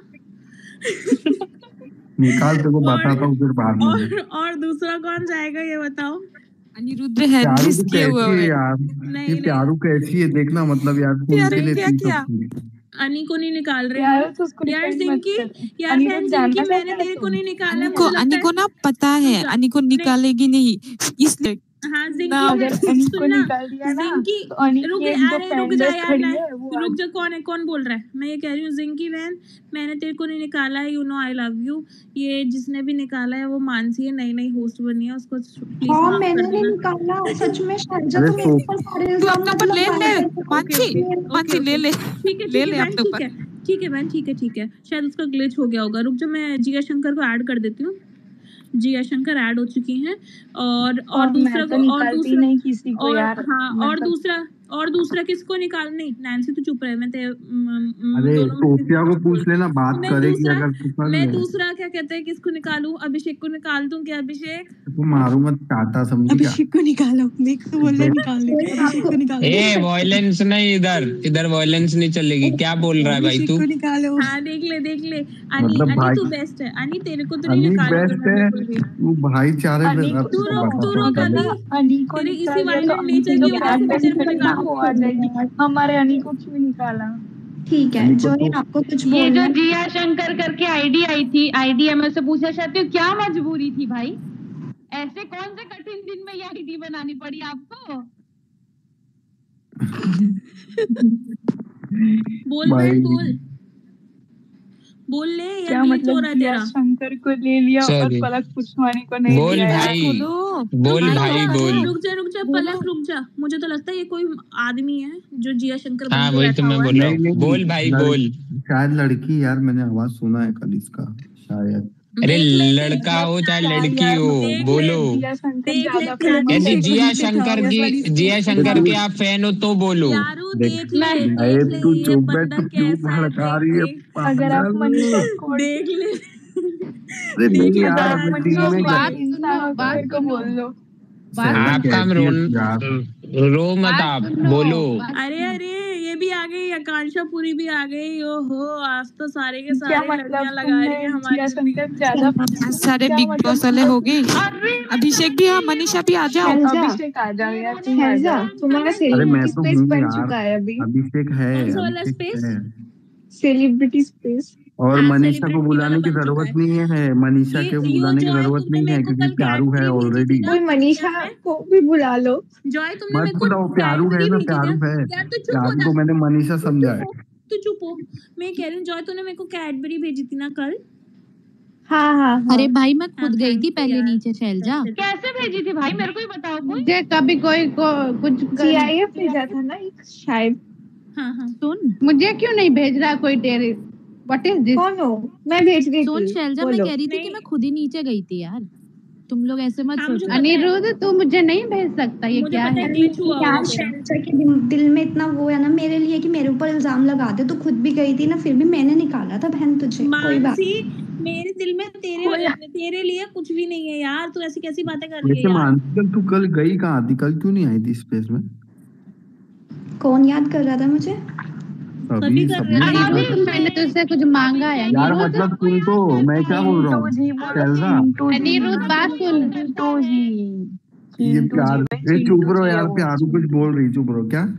निकाल तेरे को और बताता हूँ फिर बाद में। और और दूसरा कौन जाएगा ये बताओ। अनिरुद्ध है प्यारू रिस्क तो किए हुए कैसी है है। यार, ये नहीं नहीं प्यारू कैसी है देखना, मतलब यार सुन प्यारू के ने क्या लेती किया? सब कुछ। अनी को नहीं निकाल रहे यार हम। तो उसको यार डिफेंड मत जिंकी, कर। यार अनिरुद्ध बहन जिंकी, जानना मैंने चाहता है तेरे को तुम? नहीं निकाला है, अनी को मुझे लगता अनी है को ना पता रुक है, जा। अनी को नहीं निकालेगी नहीं इसलिए हाँ ना। जिंकी अगर मैं अनी को सुनना निकाल दिया ना जिंकी तो अनी रुक की एक जो अरे रुक फैन जा बेस यार खड़ी मैं है वो रुक आज जा। कौन है, कौन बोल रहा है? मैं ये कह रही हूँ जिंकी बहन, मैंने तेरे को नहीं निकाला है, you know I love you. ये जिसने भी निकाला है वो मानसी है, नई नई होस्ट बनी है, उसको प्लीज हाँ माफ मैंने कर नहीं देना। निकाला सच में, शारजा अरे तो मेरे तो ऊपर सारे तू इल्जाम अपने ऊपर मतलब ले ले वायरल ओके मानसी, ओके कर। ओके मानसी ले ओके ले ठीक है ले ठीक है ले बहन, अपने ठीक ऊपर। है ठीक है बहन, ठीक है ठीक है। शायद उसका ग्लिच हो गया होगा। रुक जा, मैं जिया शंकर को ऐड कर देती हूँ। जिया शंकर ऐड हो चुकी हैं। और और और मैं दूसरा तो को और निकालती दूसरा नहीं किसी को और यार, हाँ और मतलब दूसरा और दूसरा किसको निकाल? नहीं नैन्सी तू चुप रहे, मैं ते अरे दोनों में सोफिया को पूछ लेना, बात मैं करेगी दूसरा अगर तू कर मैं ले दूसरा क्या कहते हैं किसको निकालूं? अभिषेक को निकाल दूं क्या? अभिषेक तो मारूंगा चाटा, समझी क्या? अभिषेक को निकालो, देख तो बोल रहे निकालने, अभिषेक को निकालो। ए वॉयलेंस नहीं, इधर इधर वॉयलेंस नहीं चलेगी। क्या बोल रहा है भाई तू? अभिषेक को निकालो। हाँ देख ले देख ले अनी मतलब अनी भाई तू बेस्ट है। अनी तेरे को तो नहीं अनी निकालूंगी बेस्ट मैं है, बिल्कुल भी। तू भाईचारे पे अनी को तू सबको रुक तू रुक बता अनी, दे। अनी को तेरे इसी निकाल दिया तो वायलेंट अनी नेचर तो की वजह से मैं तेरे को ना निकालूंगी। वो आ जाएगी। हमारे अनी को क्यों निकाला? ठीक है अनी को जोनी तो आपको कुछ ये बोलना जो है? जिया शंकर करके आईडी आई थी, आईडी मैं उससे पूछना चाहती हूँ क्या मजबूरी थी भाई? ऐसे कौन से कठिन दिन में ये आईडी बनानी पड़ी आपको? बोल भाई बहन बोल बोल ले या क्या ग्लिच मतलब हो रहा है जिया तेरा? शंकर को ले लिया और सॉरी पलक पुष्पानी को नहीं बोल लिया यार। भाई, बोलो बोल भाई भाई रुक बोल। रुक जा रुक जा पलक रुक जा। मुझे तो लगता है ये कोई आदमी है जो जिया शंकर बन हाँ के वही बैठा तो मैं हुआ है। बोल रहा नहीं हूँ, नहीं बोल भाई लड़, बोल। शायद लड़की यार, मैंने आवाज सुना है कल इसका शायद। अरे देख ले देख लड़का ले हो चाहे यार लड़की यार हो, मुझे देख ले बोलो। जिया शंकर देख ले ज्यादा प्यारू फेमस यदि है। जिया वहीं पे था, शंकर उस की वाली जिया स्पेस पे शंकर था। के आप फैन हो तो बोलो। प्यारू देख देख ले मैं भाई देख ले तू ये चुप बैठ, बंदा तू क्यों कैसा है भड़का देख रही है देख अगर आप पागल? मनीषा को देख ले अरे देख नहीं ले यार, अगर आप अभी प्यारू टीम मनीषा में को क्या बात सुनो इंसान हो तो बात मेरे को सुनो बोल दो। बात सहना आप काम कैसी रो है यार? रो मत, बात आप सुनो बोलो। बात अरे सुनो अरे ये भी आ गई, आकांक्षा पूरी भी आ गई। ओहो आज तो सारे के क्या सारे मतलब लड़ियां लगा तुमने रही है हमारी जिया जिंदगी शंकर में। ज्यादा आज सारे क्या बिग मतलब बॉस वाले हो गए। अरे अभिषेक भी, हाँ मनीषा भी आ जाओ। शैलजा अभिषेक आ जाओ यार, तुम आ शैलजा जाओ। तुम्हारा अरे सेलिब्रिटी मैं तो स्पेस हूँ बन यार, चुका है अभी। अभिषेक है, कौन सा वाला अभिषेक स्पेस? है। सेलिब्रिटी स्पेस और हाँ मनीषा को सेलिब्रिटी वाला बुलाने की बन चुका जरूरत है। नहीं है, मनीषा ये के यो बुलाने की जॉय जरूरत तुमने नहीं मेरे है को क्योंकि कल प्यारू है कैडबरी भेजी ऑलरेडी। थी ना कोई मनीषा क्या है? को भी बुला लो। जॉय तुमने मत मेरे को बुलाओ, प्यारू है कैडबरी ना, भेजी थी प्यारू ना? है। यार तू चुप हो प्यारू जा, को मैंने मनीषा तू समझा चुप है। हो तू चुप हो। मैं कह रही हूँ जॉय तूने मेरे को कैडबरी भेजी थी ना कल? हाँ हाँ अरे हाँ भाई मैं हाँ खुद गई थैंक थी यू पहले यार। नीचे शैलजा। अच्छा ठीक कैसे भेजी थी भाई? मेरे को ही बताओ कोई। मुझे कभी कोई को कुछ कर, जीआईएफ भेजा था ना शायद। हाँ हाँ सुन मुझे क्यों नहीं भेज रहा कोई तेरे? What is this? कौन हो? मैं भेज रही सुन थी, शैलजा मैं बोलो। कह रही थी कि नहीं मैं खुद ही नीचे गई थी यार, तुम लोग ऐसे मत हाँ मुझे सोचो। पता है, अनिरुद्ध तू मुझे नहीं भेज सकता, ये मुझे क्या पता है? है ग्लिच हुआ होगा यार तेरा। शैलजा के दिल, दिल में इतना वो है ना मेरे लिए कि मेरे ऊपर इल्जाम लगा दे। तो खुद भी गई थी ना, फिर भी मैंने निकाला था बहन तुझे। कोई बात मानसी मेरे दिल में तेरे तेरे लिए कुछ भी नहीं है यार। तू ऐसी कैसी बातें कर रही है वैसे यार? मानसी कल तू कल गई कहाँ थी? कल क्यों नहीं आई थी स्पेस में? कौन याद कर रहा था मुझे? सभी सभी कर सभी रहे थे। मतलब अनिरुद्ध मैंने तुझसे कुछ मांगा है यार अनिरुद्ध? मतलब तुम तो, मैं क्या बोल रहा चिंटू हूँ जी बोलो, शैलजा, चिंटू जी अनिरुद्ध बात सुन। चिंटू जी ये चिंटू प्यार, जी भाई ये चुप चिंटू रहो जी है यार, वो। प्यारू कुछ बोल रही, चुप रहो। क्या?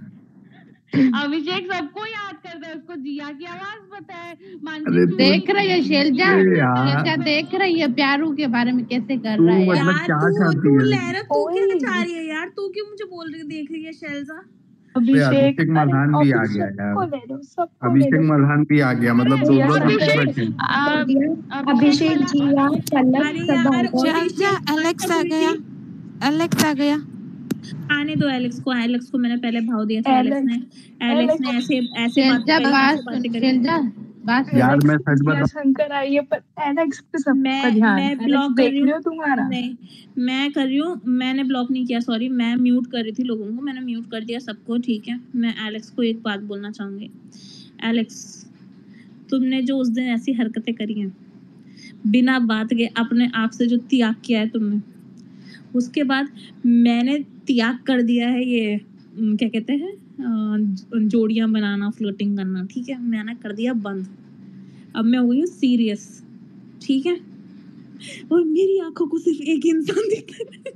अभिषेक सबको याद करता है, उसको जिया की आवाज पता है, मानसी अरे चूड़ी देख रही है शैलजा, अरे यार शैलजा देख रही है प्यारू के बारे में कैसे कर तू रहा है यार। मतलब यार क्या तू चाहती तू है? लहरा तू क्या ओए चाह रही है यार? तू क्यों मुझे बोल रही देख रही है शैलजा? अरे अभिषेक अभिषेक अरे मल्हान भी आ गया अभिषेक यार, को ले लो, सबको ले अभिषेक लो। मल्हान भी आ गया, मतलब दो जिया दो सबको शंकर बैठे। अभिषेक जी या पलक अरे सब आ यार गए। शैलजा एलेक्स आ गया, एलेक्स आ गया। आने दो एलेक्स को। एलेक्स को मैंने पहले भाव दिया था। एलेक्स ने एलेक्स ने ऐसे ऐसे बातें शैलजा करी, बात ऐसे सुन, बातें करी। शैलजा बात सुन। यार मैं एलेक्स सच जिया बता, शंकर आई है पर एलेक्स पे सबका मैं ध्यान। मैं एलेक्स ब्लॉक कर देख रही लियो हूँ। तुम्हारा। नहीं मैं कर रही हूँ, मैंने ब्लॉक नहीं किया, सॉरी। मैं म्यूट कर रही थी लोगों को, मैंने म्यूट कर दिया सबको, ठीक है। मैं एलेक्स को एक बात बोलना चाहूंगी। एलेक्स तुमने जो उस दिन ऐसी हरकतें करी हैं, बिना बात के अपने आप से जो त्याग किया है तुमने, उसके बाद मैंने त्याग कर दिया है ये उम, क्या कहते हैं अ, जोड़ियां बनाना, फ्लोटिंग करना, ठीक है। मैंने कर दिया बंद। अब मैं हो गई हूँ सीरियस, ठीक है। और मेरी आंखों को सिर्फ एक इंसान दिखता है।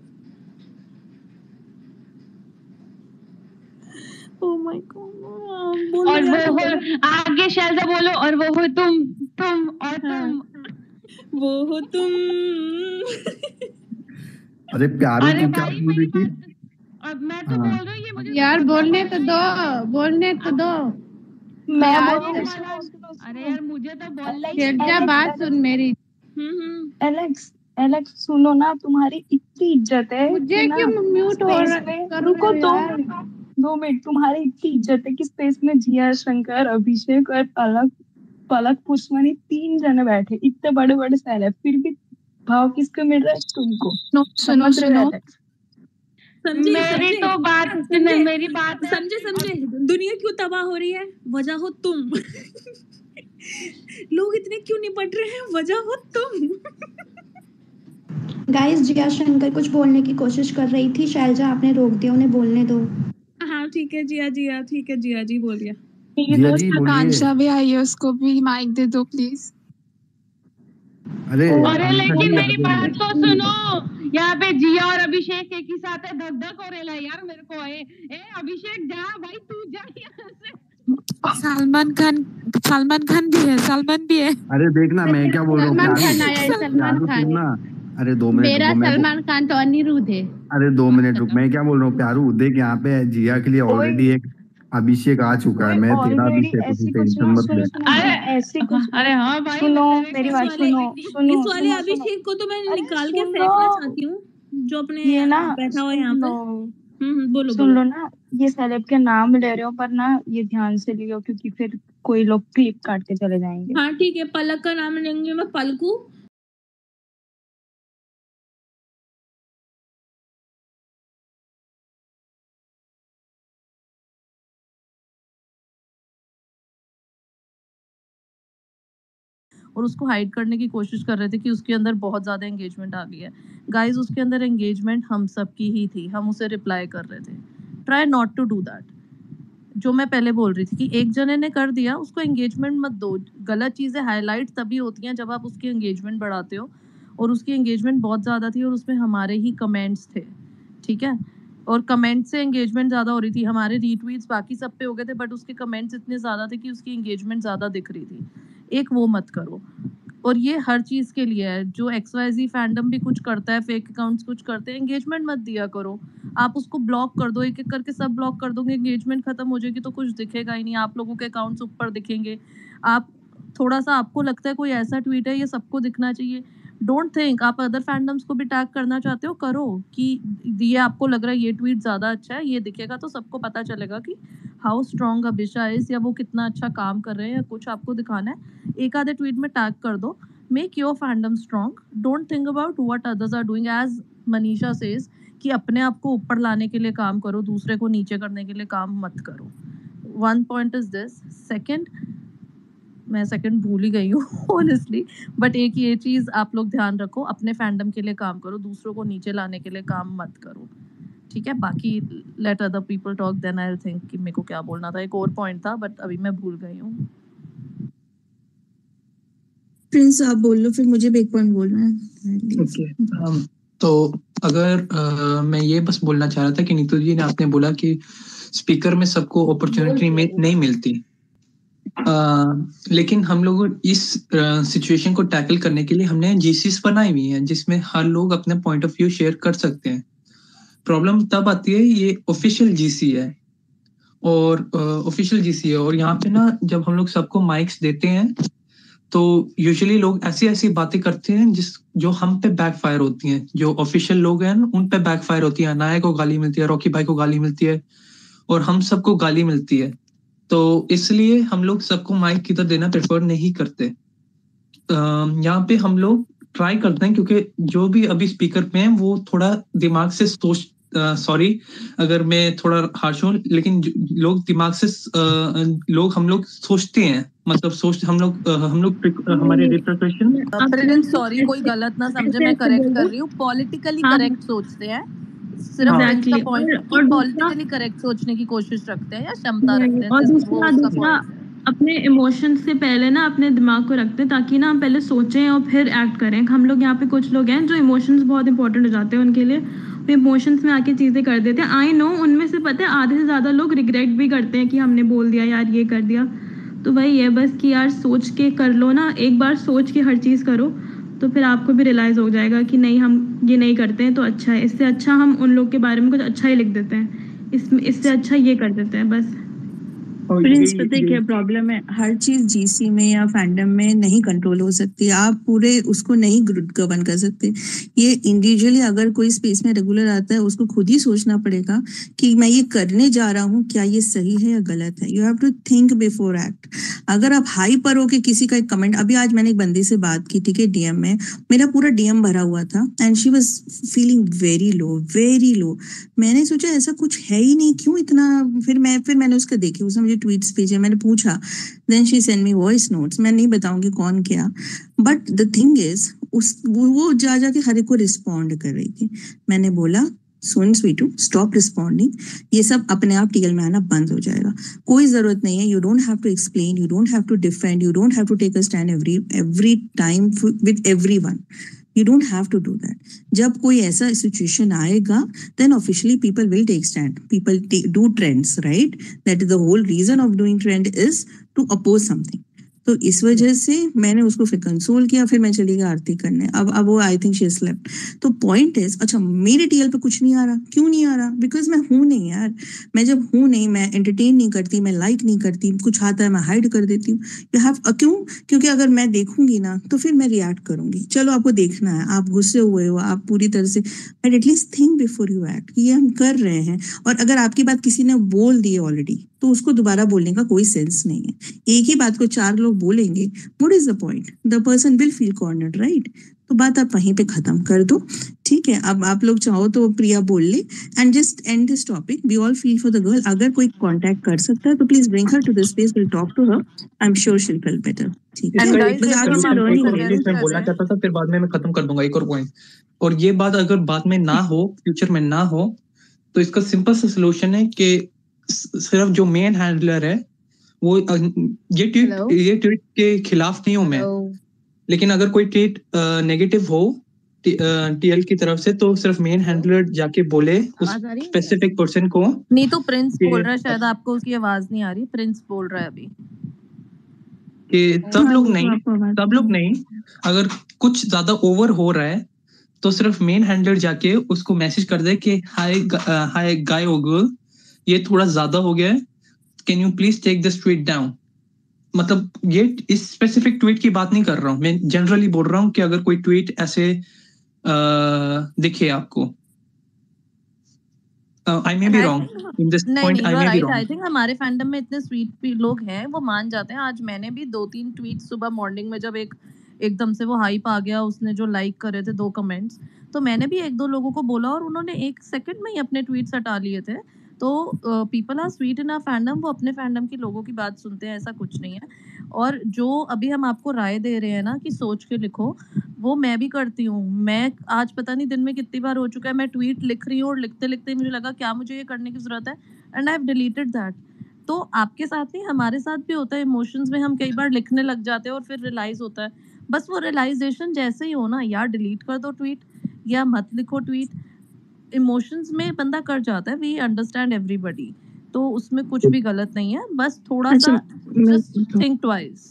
ओह माय गॉड बोलो और यार, वो हो बोलो। आगे शैलजा बोलो, और वो हो तुम तुम और हाँ तुम। वो हो तुम। अरे प्यारू अरे तू क्या भाई बोल रही मेरी थी? बात, अब मैं तो हाँ बोल रही हूँ, ये मुझे यार समझना बोलने तो पड़ेगा। दो, बोलने तो दो। मैं आज बोलूंगी, अभिषेक सुनो मल्हान, सुनो अरे सुनो। यार मुझे तो बोलने एलेक्स दे। शैलजा एलेक्स बात सुन एलेक्स मेरी। हम्म हम्म एलेक्स एलेक्स सुनो ना, तुम्हारी इतनी इज्जत है मुझे कि ना क्यों म्यूट हो स्पेस रहा में, कर रुको रहे हो दो यार? मिनट दो मिनट तुम्हारी इतनी इज्जत है कि स्पेस में जिया शंकर, अभिषेक और पलक पलक पुष्पनी तीन जने बैठे, इतने बड़े बड़े सेलेब, फिर भी भाव किसको मिल रहा है? तुमको। सुनो सुनो समझ रहे हो सुनो एलेक्स? समझे मेरी समझे तो बात समझे नहीं, मेरी बात है समझे समझे दुनिया क्यों तबाह हो रही है? वजह हो तुम। लोग इतने क्यों निपट रहे हैं? वजह हो तुम। गाइस जिया शंकर कुछ बोलने की कोशिश कर रही थी, शैलजा आपने रोक दिया, उन्हें बोलने दो। हाँ ठीक है जिया जिया ठीक है जिया जी बोलिए। मेरी जिया दोस्त जी बोलिए। आकांक्षा भी आई है, उसको भी माइक दे दो प्लीज। अरे अरे आकांक्षा लेकिन जी मेरी आ बात जाइए। तो सुनो, यहाँ पे जिया और अभिषेक एक ही साथ है, धक धक हो रहा है यार मेरे को। ए, ए अभिषेक जा भाई, तू जा यहाँ से। सलमान खान सलमान खान भी है, सलमान भी है। अरे देखना मैं क्या बोल रहा हूँ, सलमान प्यारू खान आया है, सलमान प्यारू खान सुनना। अरे दो मिनट मेरा रुको, मैं सलमान खान तो अनिरुद्ध है। अरे दो मिनट रुक, मैं क्या बोल रहा हूँ प्यारू, देख यहाँ पे जिया के लिए ऑलरेडी एक अभिषेक आ चुका है, मैं तेरा ऑलरेडी अभिषेक हूँ, ऐसी तू कुछ टेंशन नहीं, मत सुनो ले। सुनो सुनो, ऐसी कुछ अरे हाँ भाई, सुनो मैं तेरे मेरी को बात इस वाले सुनो सुनो इस वाले सुनो सुनो अभिषेक को तो मैं अरे निकाल के सुन फेंकना लो, चाहती हूँ, जो अपने ये ना बैठा हुआ है यहाँ सुन पे। लो हम्म हम्म, बोलो सुन बोलो। लो ना, ये सेलेब के नाम ले रहे हो पर ना ये ध्यान से लियो, क्योंकि फिर कोई लोग क्लिप काट के चले जाएंगे। हाँ ठीक है, पलक का नाम लेंगे, मैं पलकू। और उसको हाइड करने की कोशिश कर रहे थे कि उसके अंदर बहुत ज़्यादा एंगेजमेंट आ गई है। गाइस उसके अंदर एंगेजमेंट हम सब की ही थी, हम उसे रिप्लाई कर रहे थे। Try not to do that. जो मैं पहले बोल रही थी कि एक जने ने कर दिया, उसको एंगेजमेंट मत दो। गलत चीज़ें हाईलाइट तभी होती हैं जब आप उसकी एंगेजमेंट बढ़ाते हो, और उसकी एंगेजमेंट बहुत ज़्यादा थी और उसमें हमारे ही कमेंट्स थे, ठीक है। और कमेंट से एंगेजमेंट ज़्यादा हो रही थी, हमारे रीट्वीट्स बाकी सब पे हो गए थे, बट उसके कमेंट्स इतने ज़्यादा थे कि उसकी एंगेजमेंट ज़्यादा दिख रही थी। एक वो मत करो। और ये हर चीज़ के लिए है, जो एक्स वाई जी फैंडम भी कुछ करता है, फेक अकाउंट्स कुछ करते हैं, एंगेजमेंट मत दिया करो। आप उसको ब्लॉक कर दो, एक एक करके सब ब्लॉक कर दोगे, एंगेजमेंट खत्म हो जाएगी तो कुछ दिखेगा ही नहीं, आप लोगों के अकाउंट्स ऊपर दिखेंगे। आप थोड़ा सा आपको लगता है कोई ऐसा ट्वीट है ये सबको दिखना चाहिए, डोंट थिंक। आप अदर फैंडम्स को भी टैग करना चाहते हो, करो कि ये आपको लग रहा है ये ट्वीट ज़्यादा अच्छा है, ये दिखेगा तो सबको पता चलेगा कि हाउ स्ट्रॉन्ग अभिषा इज, या वो कितना अच्छा काम कर रहे हैं, या कुछ आपको दिखाना है, एक आधे ट्वीट में टैग कर दो। Make your fandom strong, don't think about what others are doing. As Manisha says कि अपने आप को ऊपर लाने के लिए काम करो, दूसरे को नीचे करने के लिए काम मत करो। One point is this. Second, मैं सेकंड भूल ही गई हूँ ऑनेस्टली, बट एक ये चीज़ आप लोग ध्यान रखो, अपने फैंडम के लिए काम करो, दूसरों को नीचे लाने के लिए काम मत करो, ठीक है। बाकी let other people talk, then I will think कि मेरे को क्या बोलना था। एक और पॉइंट था बट अभी मैं भूल गई हूँ। प्रिंस आप बोल लो, फिर मुझे भी एक पॉइंट बोलना है। ओके um, तो अगर uh, मैं ये बस बोलना चाह रहा था कि नीतू जी ने आपने बोला कि स्पीकर में सबको अपॉर्चुनिटी में नहीं मिलती, uh, लेकिन हम लोग इस सिचुएशन uh, को टैकल करने के लिए हमने जीसीस बनाई हुई हैं जिसमें हर लोग अपने पॉइंट ऑफ व्यू शेयर कर सकते हैं। प्रॉब्लम तब आती है, ये ऑफिशियल जीसी है और ऑफिशियल uh, जीसी है और यहाँ पे ना जब हम लोग सबको माइक्स देते हैं तो यूजुअली लोग ऐसी ऐसी बातें करते हैं जिस जो हम पे बैकफायर होती हैं। जो ऑफिशियल लोग हैं उन पे बैकफायर होती है, अनाया को गाली मिलती है, रॉकी भाई को गाली मिलती है और हम सबको गाली मिलती है। तो इसलिए हम लोग सबको माइक किधर देना प्रेफर नहीं करते। यहाँ पे हम लोग ट्राई करते हैं क्योंकि जो भी अभी स्पीकर पे हैं वो थोड़ा दिमाग से सोच, सॉरी uh, अगर मैं थोड़ा हार्श हूँ, लेकिन लोग दिमाग से uh, लोग हम लोग सोचते हैं, मतलब सोच हम लोग uh, हम लोग हमारे रिप्रेजेंटेशन। सॉरी कोई गलत ना समझे, मैं करेक्ट कर रही हूँ, पॉलिटिकली करेक्ट सोचते हैं, सिर्फ हाँ। इनका पॉइंट और, और पॉलिटिकली करेक्ट सोचने की कोशिश रखते हैं या क्षमता रखते हैं, और जिस- वो दूसरा उसका दूसरा point है। अपने इमोशंस से पहले ना अपने दिमाग को रखते हैं, ताकि ना हम पहले सोचें और फिर एक्ट करें। हम लोग यहाँ पे कुछ लोग हैं जो इमोशंस बहुत इंपॉर्टेंट हो जाते हैं उनके लिए, वो इमोशंस में आके चीज़ें कर देते हैं। आई नो उनमें से पता है आधे से ज़्यादा लोग रिग्रेट भी करते हैं कि हमने बोल दिया यार, ये कर दिया। तो वही है बस कि यार सोच के कर लो ना, एक बार सोच के हर चीज़ करो तो फिर आपको भी रियलाइज़ हो जाएगा कि नहीं हम ये नहीं करते हैं तो अच्छा है, इससे अच्छा हम उन लोग के बारे में कुछ अच्छा ही लिख देते हैं, इसमें इससे अच्छा ये कर देते हैं बस। और प्रिंस ये पता है ये क्या प्रॉब्लम है, हर चीज जीसी में या फैंडम में नहीं कंट्रोल हो सकती, आप पूरे उसको नहीं गवर्न कर सकते। ये इंडिविजुअली अगर कोई स्पेस में रेगुलर आता है उसको खुद ही सोचना पड़ेगा कि मैं ये करने जा रहा हूँ, क्या ये सही है या गलत है। You have to think before act. अगर आप हाइपर हो के किसी का एक कमेंट, अभी आज मैंने एक बंदी से बात की, ठीक है, डीएम में, मेरा पूरा डीएम भरा हुआ था and she was feeling very low very low. मैंने सोचा ऐसा कुछ है ही नहीं, क्यों इतना, फिर मैं फिर मैंने उसका देखी, उसने मुझे ट्वीट्स भेजे, मैंने पूछा, then she send me voice notes. मैं नहीं बताऊंगी कौन क्या, बट द थिंग इज उस वो, वो जा जाके हर एक को रिस्पॉन्ड कर रही थी। मैंने बोला सुन स्वीटू, स्टॉप रिस्पॉन्डिंग, ये सब अपने आप टीएल में आना बंद हो जाएगा, कोई जरूरत नहीं है। You don't have to explain, you don't have to defend, you don't have to take a stand every every time with everyone. You don't have to do that. जब कोई ऐसा सिचुएशन आएगा, then officially people will take stand. People take, do trends, right? That is the whole reason of doing trend is to oppose something. तो इस वजह से मैंने उसको फिर कंसोल किया, फिर मैं चली गई आरती करने। अब अब वो आई थिंक शी स्लेप्ट। तो पॉइंट इज, अच्छा मेरे टीएल पे कुछ नहीं आ रहा, क्यों नहीं आ रहा? बिकॉज मैं हूं नहीं यार। मैं जब हूं नहीं, मैं एंटरटेन नहीं करती, मैं लाइक नहीं करती, कुछ आता है मैं हाइड कर देती हूँ। यू हैव, क्यों? क्योंकि अगर मैं देखूंगी ना तो फिर मैं रिएक्ट करूंगी। चलो आपको देखना है, आप गुस्से हुए हो, आप पूरी तरह से, but at least think before you act कि ये हम कर रहे हैं। और अगर आपकी बात किसी ने बोल दी है ऑलरेडी तो उसको दोबारा बोलने का कोई सेंस नहीं है। एक ही बात को चार लोग बोलेंगे, what is the point? The person will feel cornered, right? तो बात आप वहीं पे खत्म कर दो, ठीक है? अब आप लोग चाहो तो प्रिया बोल ले and just end this topic. We all feel for the girl. अगर कोई कांटेक्ट कर सकता है तो please bring her to this space, will talk to her, I am sure she will feel better, ठीक है? And guys, बस एक आप और इसे मैं आपको लर्निंग suggest करिए। मैं बोलना करें, चाहता था, फिर बाद में मैं खत्म कर दूंगा एक और पॉइंट। और ये बात अगर बाद में ना हो, फ्यूचर में ना हो, तो इसका सिंपल सा सोल्यूशन है कि सिर्फ जो मेन हैंडलर है वो, ये ट्वीट हेलो ये ट्वीट के खिलाफ नहीं हूं मैं, हेलो लेकिन अगर कोई ट्वीट नेगेटिव हो टीएल की तरफ से तो सिर्फ मेन हेलो, हैंडलर जाके बोले उस आवाज आ रही है क्या? स्पेसिफिक पर्सन को नहीं तो प्रिंस कि बोल रहा है, शायद आपको उसकी आवाज नहीं आ रही। प्रिंस बोल रहा है अभी। कि सब हाँ लोग वो तो नहीं आपको आवाज सब लोग नहीं अगर कुछ ज्यादा ओवर हो रहा है तो सिर्फ मेन हैंडलर जाके उसको मैसेज कर दे कि हाय हाय गाय ओ गर्ल, ये थोड़ा ज्यादा हो गया है, can you please take this tweet down. मतलब ये इस स्पेसिफिक ट्वीट की बात नहीं कर रहा हूँ, मैं जनरली बोल रहा हूँ कि अगर कोई ट्वीट ऐसे दिखे आपको, I may and be I wrong think in this नहीं पॉइंट, नहीं I you are may be right. I wrong. Think हमारे फैंडम में इतने स्वीट लोग हैं, वो मान जाते हैं। आज मैंने भी दो तीन ट्वीट सुबह मॉर्निंग में, जब एक एकदम से वो हाइप आ गया, उसने जो लाइक करे थे दो कमेंट्स, तो मैंने भी एक दो लोगों को बोला और उन्होंने एक सेकंड में ही अपने ट्वीट्स हटा लिए थे। तो people are sweet in our fandom, वो अपने फैंडम के लोगों की बात सुनते हैं, ऐसा कुछ नहीं है। और जो अभी हम आपको राय दे रहे हैं ना कि सोच के लिखो, वो मैं भी करती हूँ। मैं आज पता नहीं दिन में कितनी बार हो चुका है, मैं ट्वीट लिख रही हूँ और लिखते लिखते मुझे लगा क्या मुझे ये करने की जरूरत है, and I have deleted that. तो आपके साथ नहीं, हमारे साथ भी होता है। इमोशंस में हम कई बार लिखने लग जाते हैं और फिर रियलाइज होता है। बस वो रियलाइजेशन जैसे ही हो ना, या डिलीट कर दो ट्वीट या मत लिखो ट्वीट। इमोशंस में बंदा कर जाता है, वी अंडरस्टैंड एवरीबॉडी, तो उसमें कुछ भी गलत नहीं है। बस थोड़ा अच्छा सा जस्ट थिंक ट्वाइस।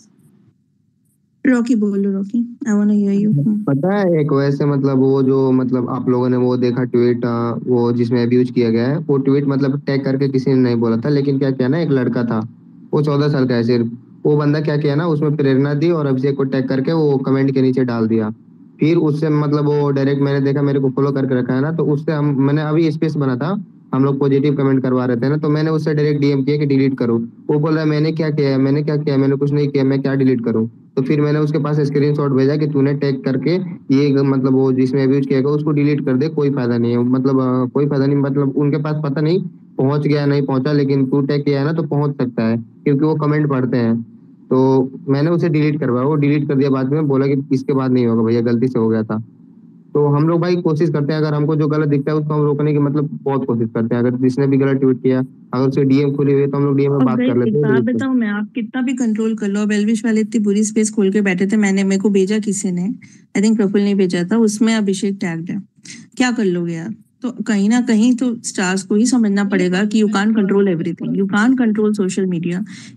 रॉकी बोलो, Rocky I want to hear you. पता है एक वैसे मतलब वो जो मतलब आप लोगों ने वो देखा ट्वीट, वो जिसमें अब्यूज किया गया है, वो ट्वीट मतलब टैग करके किसी ने नहीं बोला था, लेकिन क्या किया ना, एक लड़का था, वो चौदह साल का है सिर्फ, वो बंदा क्या किया ना, उसमें प्रेरणा दी और अभिषेक को टैग करके वो कमेंट के नीचे डाल दिया। फिर उससे मतलब वो डायरेक्ट मैंने देखा, मेरे को फॉलो करके रखा है ना, तो उससे हम मैंने अभी स्पेस बना था, हम लोग पॉजिटिव कमेंट करवा रहे थे ना, तो मैंने उससे डायरेक्ट डीएम किया कि डिलीट करो। वो बोल रहा है मैंने क्या किया है, मैंने क्या किया, मैंने कुछ नहीं किया, मैं क्या डिलीट करूँ? तो फिर मैंने उसके पास स्क्रीनशॉट भेजा कि तूने टैग करके ये मतलब वो जिसमें अब्यूज किया गया उसको डिलीट कर दे, कोई फायदा नहीं है, मतलब अ, कोई फायदा नहीं, मतलब उनके पास पता नहीं पहुंच गया नहीं पहुंचा, लेकिन तू टैग किया है ना तो पहुंच सकता है, क्योंकि वो कमेंट पढ़ते हैं। तो मैंने उसे डिलीट करवाया, वो डिलीट कर दिया, बाद में बोला कि इसके बाद नहीं होगा भैया, गलती से हो गया था। तो हम लोग भाई कोशिश करते हैं, अगर हमको जो गलत दिखता है उसको हम रोकने की मतलब बहुत कोशिश करते हैं। अगर जिसने भी गलत ट्वीट किया, अगर उसे डीएम खुली हुई है तो हम लोग डीएम में और बात गाइस कर लेते एक हैं, बात delete कर- बताऊं मैं, आप कितना भी कंट्रोल कर लो, अब एल्विश वाले इतनी बुरी स्पेस खोल के बैठे थे, मैंने मेरे को भेजा किसी ने, आई थिंक प्रफुल ने भेजा था, उसमें अभिषेक टैग्ड है, क्या कर लोगे यार? तो कहीं ना कहीं तो स्टार्स को ही समझना पड़ेगा कि you can control everything, you can control social media,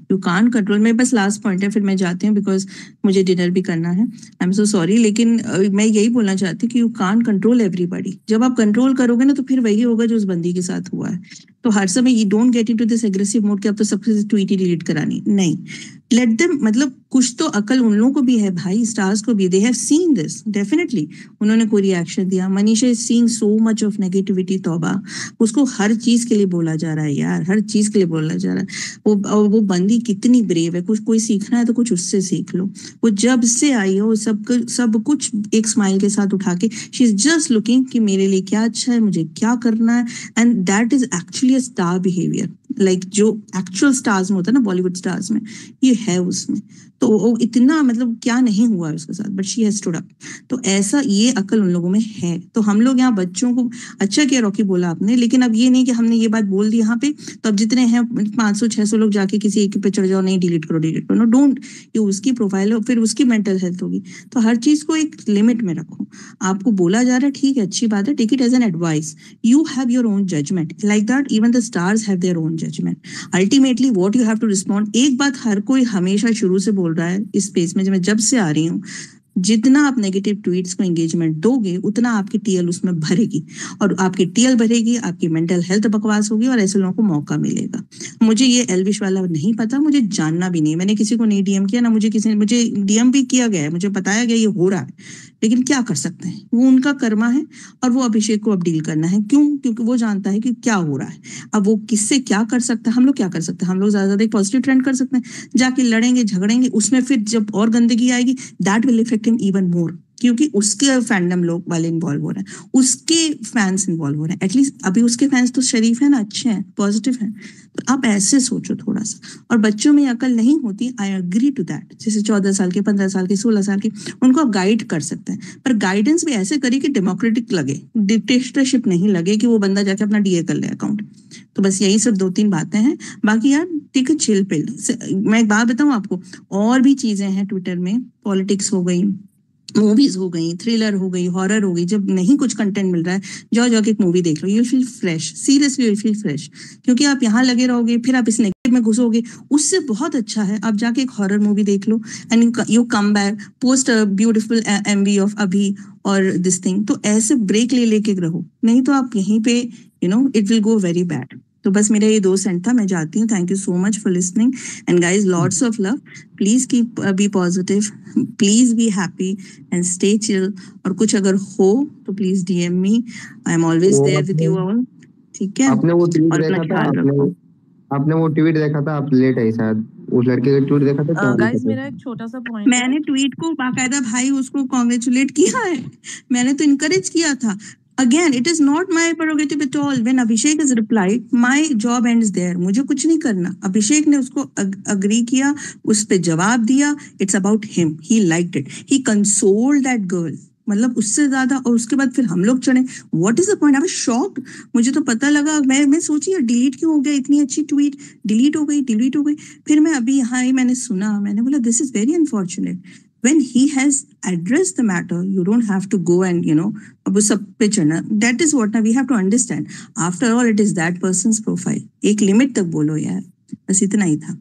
you can't control. मेरे पास लास्ट पॉइंट है, फिर मैं जाती हूँ बिकॉज मुझे डिनर भी करना है। आई एम सो सॉरी, लेकिन अ, मैं यही बोलना चाहती हूँ कि यू कांट कंट्रोल एवरीबडी। जब आप कंट्रोल करोगे ना तो फिर वही होगा जो उस बंदी के साथ हुआ है। तो हर समय you don't get into this aggressive mode कि अब तो सबसे ट्वीट ही डिलीट करानी, नहीं। लेट देम, मतलब कुछ तो अकल उन लोगों को भी है भाई, स्टार्स को भी, they have seen this definitely. उन्होंने कोई रिएक्शन दिया। Manisha is seeing so much of negativity, तौबा। उसको हर चीज के लिए बोला जा रहा है यार, हर चीज के लिए बोला जा रहा है। वो और वो बंदी कितनी ब्रेव है, कुछ कोई सीखना है तो कुछ उससे सीख लो। वो जब से आई हो सब सब कुछ एक स्माइल के साथ उठा के, शी इज जस्ट लुकिंग कि मेरे लिए क्या अच्छा है, मुझे क्या करना है, and that is actually a star behaviour. Like जो एक्चुअल स्टार्स में होता है ना, बॉलीवुड स्टार्स में, ये है उसमें। तो वो इतना मतलब क्या नहीं हुआ है उसके साथ, but she has stood up. तो ऐसा ये अकल उन लोगों में है। तो हम लोग यहाँ बच्चों को, अच्छा किया रॉकी बोला आपने, लेकिन अब ये नहीं कि हमने ये बात बोल दी यहाँ पे तो अब जितने हैं पाँच सौ छह सौ लोग जाके किसी एक पे चढ़ जाओ, नहीं डिलीट करो डिलीट करो, नो डोंट। ये उसकी प्रोफाइल है, फिर उसकी मेंटल हेल्थ होगी। तो हर चीज को एक लिमिट में रखो। आपको बोला जा रहा है, ठीक है, अच्छी बात है, take it as an advice. You have your own judgement, like that even the stars have their own judgement. Ultimately what you have to respond. एक बात हर कोई हमेशा शुरू से बोल रहा है इस स्पेस में, जब मैं जब से आ रही हूँ, जितना आप नेगेटिव ट्वीट्स को एंगेजमेंट दोगे उतना आपकी टीएल उसमें भरेगी, और आपकी टीएल भरेगी, आपकी मेंटल हेल्थ बकवास होगी, और ऐसे लोगों को मौका मिलेगा। मुझे ये एल्विश वाला नहीं पता, मुझे जानना भी नहीं, मैंने किसी को नहीं डीएम किया ना, मुझे किसी ने, मुझे डीएम भी किया गया है, मुझे बताया गया ये हो रहा है, लेकिन क्या कर सकते हैं, वो उनका कर्मा है। और वो अभिषेक को अब डील करना है, क्यों? क्योंकि वो जानता है कि क्या हो रहा है। अब वो किससे क्या कर सकता है, हम लोग क्या कर सकते हैं? हम लोग ज्यादा ज्यादा एक पॉजिटिव ट्रेंड कर सकते हैं, जाके लड़ेंगे झगड़ेंगे, उसमें फिर जब और गंदगी आएगी that will effect him even more, क्योंकि उसके फैंडम लोग वाले इन्वॉल्व हो रहे हैं, उसके फैंस इन्वॉल्व हो रहे हैं। एटलीस्ट अभी उसके फैंस तो शरीफ है ना, अच्छे हैं, पॉजिटिव हैं। तो आप ऐसे सोचो थोड़ा सा। और बच्चों में अकल नहीं होती, आई एग्री टू दैट। जैसे चौदह साल के, पंद्रह साल के, सोलह साल के, उनको आप गाइड कर सकते हैं, पर गाइडेंस भी ऐसे करिए कि डेमोक्रेटिक लगे, डिक्टेटरशिप नहीं लगे कि वो बंदा जाके अपना डीए कर ले अकाउंट। तो बस यही सब दो तीन बातें हैं। बाकी यार ठीक है, चिल पिल। मैं एक बात बताऊं आपको, और भी चीजें हैं ट्विटर में, पॉलिटिक्स हो गई, मूवीज हो गई, थ्रिलर हो गई, हॉरर हो गई। जब नहीं कुछ कंटेंट मिल रहा है, जाओ जाके एक मूवी देख लो, you feel fresh, seriously you feel fresh. क्योंकि आप यहाँ लगे रहोगे, फिर आप इस नेगेटिव में घुसोगे, उससे बहुत अच्छा है आप जाके एक हॉरर मूवी देख लो, and you come back, post a beautiful MV of अभी और दिस थिंग। तो ऐसे ब्रेक ले लेके रहो, नहीं तो आप यहीं पे you know it will go very bad. तो बस मेरा ये दो सेंट था, मैं जाती हूँ। Thank you so much for listening, and guys lots of love. Please keep be positive, please be happy and stay chill. और कुछ अगर हो तो please DM me, I am always there with you all. ठीक है, आपने वो ट्वीट और अपना देखा था, ख्याल आपने रखो। आपने वो ट्वीट देखा था, आप लेट आई शायद, उस लड़के का ट्वीट देखा था, क्या गाइस लिखा मेरा था? एक छोटा सा पॉइंट है। मैंने ट्वीट को बाकायदा भाई उसको कॉन्ग्रेचुलेट किया है, मैंने तो इनकरेज किया था। Again, it is not my prerogative at all. When Abhishek has replied, my job ends there. मुझे कुछ नहीं करना। अभिषेक ने उसको अग्री किया, उस पे जवाब दिया। It's about him. He liked it. He consoled that girl. मतलब उससे ज्यादा। और उसके बाद फिर हम लोग चढ़े, what is the point? I was shocked. मुझे तो पता लगा, मैं मैं सोची यार डिलीट क्यों हो गया, इतनी अच्छी ट्वीट डिलीट हो गई, डिलीट हो गई। फिर मैं अभी यहाँ आई, मैंने सुना, मैंने बोला this is very unfortunate. When he has addressed the matter, you don't have to go and you know अब उस सब पे चढ़ना। That is what we have to understand. After all, it is that person's profile. एक लिमिट तक बोलो यार, बस इतना ही था।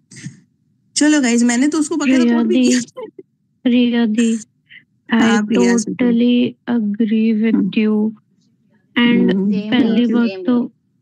चलो गाइज, मैंने तो उसको बकायदा रिपोर्ट भी किया। रिया दी, I हाँ, प्रिया, totally agree with you. And पहली बात तो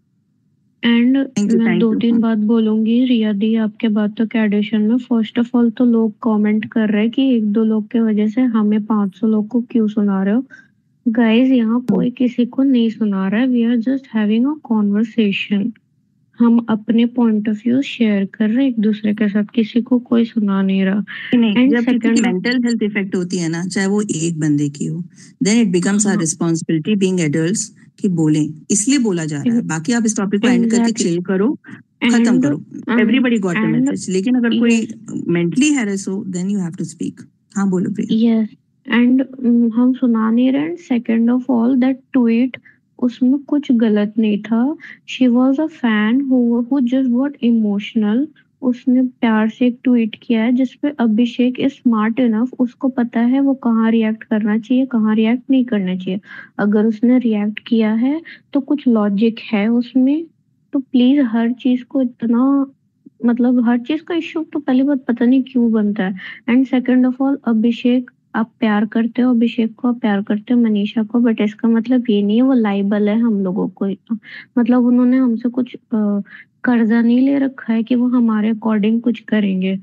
एंड मैं दो तीन बात बोलूंगी रिया दी आपके बातों के एडिशन में। फर्स्ट ऑफ ऑल तो लोग कमेंट कर रहे हैं कि एक दो लोग के वजह से हमें पाँच सौ लोग को क्यों सुना रहे हो। गाइज यहाँ कोई किसी को नहीं सुना रहा है, we are just having a conversation. हम अपने पॉइंट ऑफ व्यू शेयर कर रहे हैं एक दूसरे के साथ, किसी को कोई सुना नहीं रहा। नहीं, जब किसी की मेंटल हेल्थ इफेक्ट होती है ना, चाहे वो एक बंदे की हो, then it becomes our responsibility being adults कि बोलें, इसलिए बोला जा रहा है। बाकी आप इस टॉपिक को एंड करके चिल करो, खत्म करो, एवरीबॉडी गॉट द मैसेज। लेकिन अगर कोई मेंटली हैरेस हो, then you have to speak. हाँ बोलो प्रिया। यस, एंड हम सुना नहीं रहे। Second of all that tweet, उसमें कुछ गलत नहीं था। She was a fan who just got emotional. उसने प्यार से एक ट्वीट किया है जिसपे अभिषेक इज स्मार्ट इनफ, उसको पता है वो कहाँ रिएक्ट करना चाहिए, कहाँ रिएक्ट नहीं करना चाहिए। अगर उसने रिएक्ट किया है तो कुछ लॉजिक है उसमें। तो प्लीज हर चीज को इतना मतलब हर चीज का इश्यू तो पहली बात पता नहीं क्यों बनता है। And second of all, Abhishek आप प्यार करते हो, अभिषेक को आप प्यार करते हो, मनीषा को, बट इसका मतलब ये नहीं है वो लाइबल है हम लोगों को। मतलब उन्होंने हमसे कुछ अ, कर्जा नहीं ले रखा है कि वो हमारे अकॉर्डिंग कुछ करेंगे,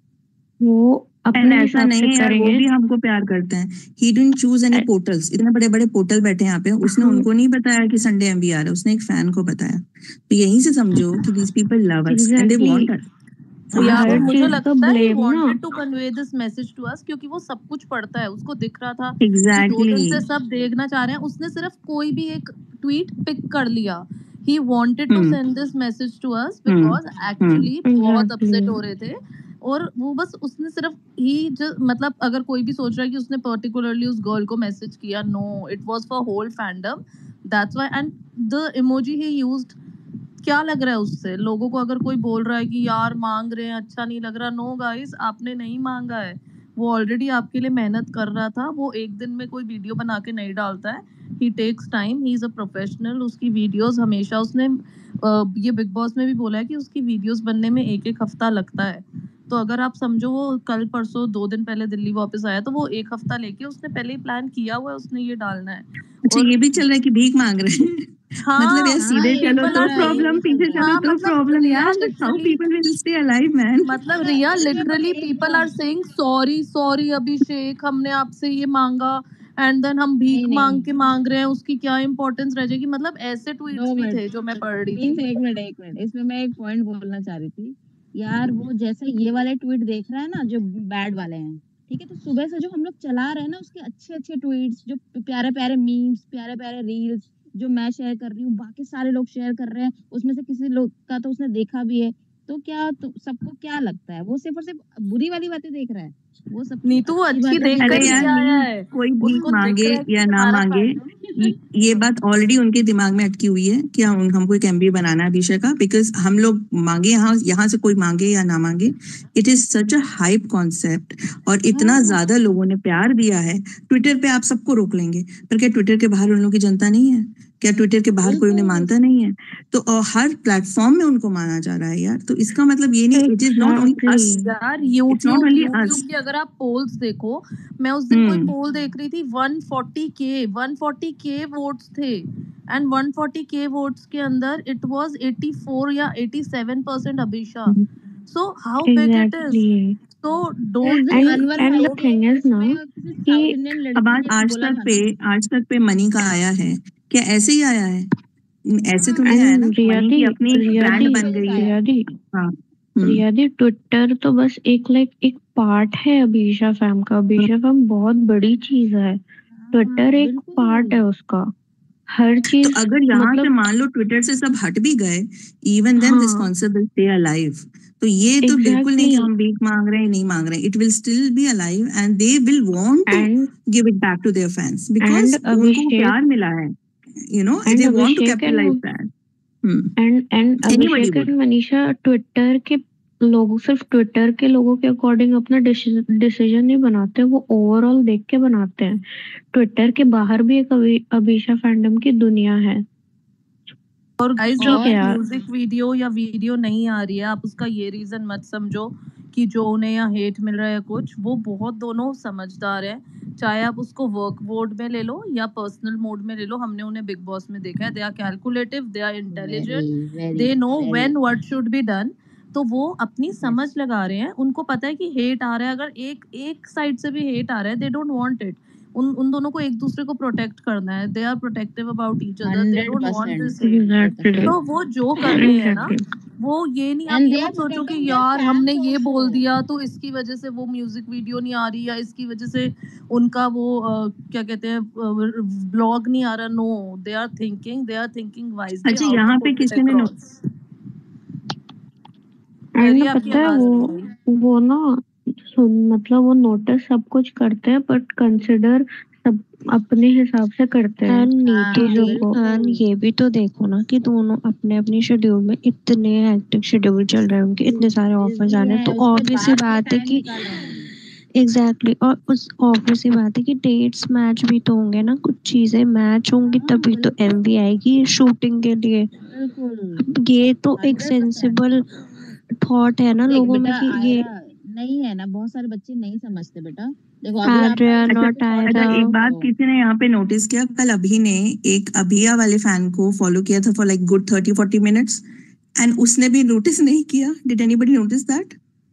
वो एंड अपने ऐसा हिसाब नहीं से है यार, वो करेंगे। भी हमको प्यार करते हैं। He didn't choose any portals. इतने बड़े बड़े पोर्टल बैठे यहाँ पे, उसने हाँ उनको नहीं बताया कि संडे एमवी आ रहा है, उसने एक फैन को बताया। तो यहीं से समझो कि these people love us and they exactly, want us. या समझ और रहे हर हो? मुझे चीज का लगता है ही ब्लेम ना। Wanted to convey this message to us, क्योंकि वो सब कुछ पढ़ता है, उसको दिख रहा था कि दो एग्जैक्टली दिन से सब देखना चाह रहे हैं। उसने सिर्फ कोई भी एक ट्वीट पिक कर लिया। He wanted to hmm send this message to us hmm because hmm actually बहुत अपसेट हो एग्जैक्टली रहे थे। और वो बस उसने सिर्फ ही मतलब अगर कोई भी सोच रहा है कि उसने पर्टिकुलरली उस गर्ल को मैसेज किया, no, it was for whole fandom. That's why and the emoji he used, क्या लग रहा है उससे लोगों को? अगर कोई बोल रहा है कि यार मांग रहे हैं, अच्छा नहीं लग रहा, नो गाइस, आपने नहीं मांगा है। वो ऑलरेडी आपके लिए मेहनत कर रहा था। वो एक दिन में कोई वीडियो बना के नहीं डालता है। He takes time, he is a professional. उसकी वीडियोस हमेशा, उसने अ, ये बिग बॉस में भी बोला है कि उसकी वीडियोस बनने में एक एक हफ्ता लगता है। तो अगर आप समझो वो कल परसों दो दिन पहले दिल्ली वापस आया, तो वो एक हफ्ता लेके उसने पहले ही प्लान किया हुआ है, उसने ये डालना है। अच्छा, और ये भी चल रहा है कि भीख मांग रहे हैं। मतलब यार हाँ, सीधे ये चलो भी people तो चल are रहा है, ये saying, प्रॉब्लम, भी चल पीछे रहा है। चलो हाँ तो मतलब प्रॉब्लम। रिया यार how literally, people will stay alive man. मतलब पर रिया इसमें पता लिटरली है, एक पीपल बात, are saying sorry sorry Abhishek, हमने आपसे ये मांगा एंड देन हम नहीं भीख मांग नहीं, के मांग रहे हैं, उसकी क्या इंपॉर्टेंस रह जाएगी? मतलब ऐसे दो ट्वीट्स भी मिनट थे जो मैं पढ़ रही मीन्स, थी। एक मिनट एक मिनट, इसमें मैं एक पॉइंट बोलना चाह रही थी। यार वो जैसे ये वाले ट्वीट देख रहा है ना, जो बैड वाले हैं, ठीक है, तो सुबह से जो हम लोग चला रहे हैं ना, उसके अच्छे अच्छे ट्वीट्स, जो प्यारे प्यारे मीम्स, प्यारे प्यारे रील्स जो मैं शेयर कर रही हूँ, बाकी सारे लोग शेयर कर रहे हैं, उसमें से किसी लोग का तो उसने देखा भी है। तो क्या तो सबको क्या लगता है, वो सिर्फ और सिर्फ बुरी वाली बातें देख रहा है? वो सबकी नीतू वो अच्छी अच्छी बातें देख देख कर अरे ही रहा यार है। आया नहीं, है, कोई भीख उसको दिख मांगे रहा है या कि ना हमारा मांगे, फैंडम। ये ये बात ऑलरेडी उनके दिमाग में अटकी हुई है कि हम हमको एक एमबी बनाना है विषय का। बिकॉज हम लोग मांगे यहाँ यहाँ से, कोई मांगे या ना मांगे, it is such a hype concept. और इतना हाँ ज्यादा लोगों ने प्यार दिया है। ट्विटर पे आप सबको रोक लेंगे, पर क्या ट्विटर के बाहर उन लोगों की जनता नहीं है? क्या ट्विटर के बाहर कोई उन्हें बिल्कुल। मानता नहीं है? तो अ, हर प्लेटफॉर्म में उनको माना जा रहा है यार। तो इसका मतलब ये नहीं, it is not only us, exactly. यार it's not YouTube only YouTube us. की अगर आप पोल्स देखो, मैं उस दिन कोई हम्म पोल देख रही थी, one forty K one forty K votes थे and one forty K votes के अंदर इट वाज एटी फोर या eighty seven percent Abhisha. So how big it is. Exactly. So उस डोंट दिन एंड थिंक अनवर एंड भाई द के थिंग इज ना उसमें किसी कि साउथ इंडियन अब लड़की आज ने आज बोला तक था पे ना। आज तक पे मनी का आया है क्या? ऐसे ही आया है? ऐसे तो हाँ, नहीं आया ना। एंड रिया मनी दी की अपनी एक रिया ब्रांड दी बन वजह गई से है। आया। रिया दी हाँ हम्म रिया दी ट्विटर तो बस एक लाइक एक पार्ट है अभिषा फैम का। अभिषा फैम बहुत बड़ी चीज है, हाँ ट्विटर एक पार्ट है बिल्कुल। उसका। हर तो चीज अगर यहाँ से मतलब मान लो ट्विटर से सब हट भी गए, इवन देन दिस हाँ कॉन्सेप्ट विल स्टे अलाइव। तो ये तो बिल्कुल नहीं कि एग्जैक्टली। हम भीख मांग रहे हैं, नहीं मांग रहे हैं। It will still be alive and they will want to and give it back to their fans, and because उनको वो अभिषेक प्यार मिला है। You know and they want to Abhishek capitalise and that. Hmm and and anybody Abhishek would. And Manisha Twitter के लोग सिर्फ ट्विटर के लोगों के अकॉर्डिंग अपना डिसीजन नहीं बनाते, वो ओवरऑल देख के बनाते हैं। ट्विटर के बाहर भी एक अभी अभिषा फैंडम की दुनिया है। और गाइस जो ठीक है अगर यार। म्यूजिक वीडियो या वीडियो नहीं आ रही है, आप उसका ये रीजन मत समझो कि जो उन्हें या हेट मिल रहा है कुछ। वो बहुत दोनों समझदार है, चाहे आप उसको वर्क मोड में ले लो या पर्सनल मोड में ले लो। हमने उन्हें बिग बॉस में देखा है, they are calculative, they are intelligent, very very they know very when what should be done. तो वो अपनी यस। समझ लगा रहे हैं। उनको पता है कि हेट आ रहा है, अगर एक एक साइड से भी हेट आ रहा है, दे डोंट वांट इट। उन उन दोनों को एक दूसरे को प्रोटेक्ट करना है। They are protective about each other, they hundred don't want percent this hate. Exactly तो वो जो कर रहे हैं ना, एग्जैक्टली। वो ये नहीं, आप एंड ये दे आर मत सोचो कि प्रोटेक्टिंग देयर यार हमने फैंस ये बोल आल्सो। दिया तो इसकी वजह से वो म्यूजिक वीडियो नहीं आ रही, या इसकी वजह से उनका वो अ, क्या कहते हैं ब्लॉग नहीं आ रहा। No, they are thinking they are thinking wisely अच्छा, हाउ यहाँ टू पे पुट इट किसी ने नो- अक्रॉस। एंड मेरी आपकी पता है आवाज वो नहीं आई। वो ना सुन मतलब वो नोटिस सब कुछ करते हैं बट कंसिडर सब अपने हिसाब से करते हैं एंड नीतू हाँ चीजों देख, को। एंड बिल्कुल। ये भी तो देखो ना कि दोनों अपने अपनी शेड्यूल में इतने हेक्टिक शेड्यूल चल रहे हैं उनके, इतने सारे ऑफर्स बिजी आ रहे हैं, है, तो उसके ऑब्वियस सी बाद भी बात है टाइम कि निकाल रहे हैं। एग्जैक्टली exactly, और उस ऑब्वियस सी बात है कि डेट्स मैच भी तो होंगे ना, कुछ चीजें मैच होंगी हाँ तभी तो बिल्कुल एमवी आएगी शूटिंग के लिए। बिल्कुल। अब ये तो एक हंड्रेड परसेंट। सेंसिबल थॉट है ना देख लोगों में बेटा, कि ये आयरा नहीं है ना, बहुत सारे बच्चे नहीं समझते बेटा। देखो अभी आपका आर्या इस नॉट अच्छा आयरा एक बात किसी ने यहाँ पे नोटिस किया, कल अभी ने एक अभिया वाले फैन को फॉलो किया था for like good thirty forty minutes and उसने भी नोटिस नहीं किया। Did anybody notice that?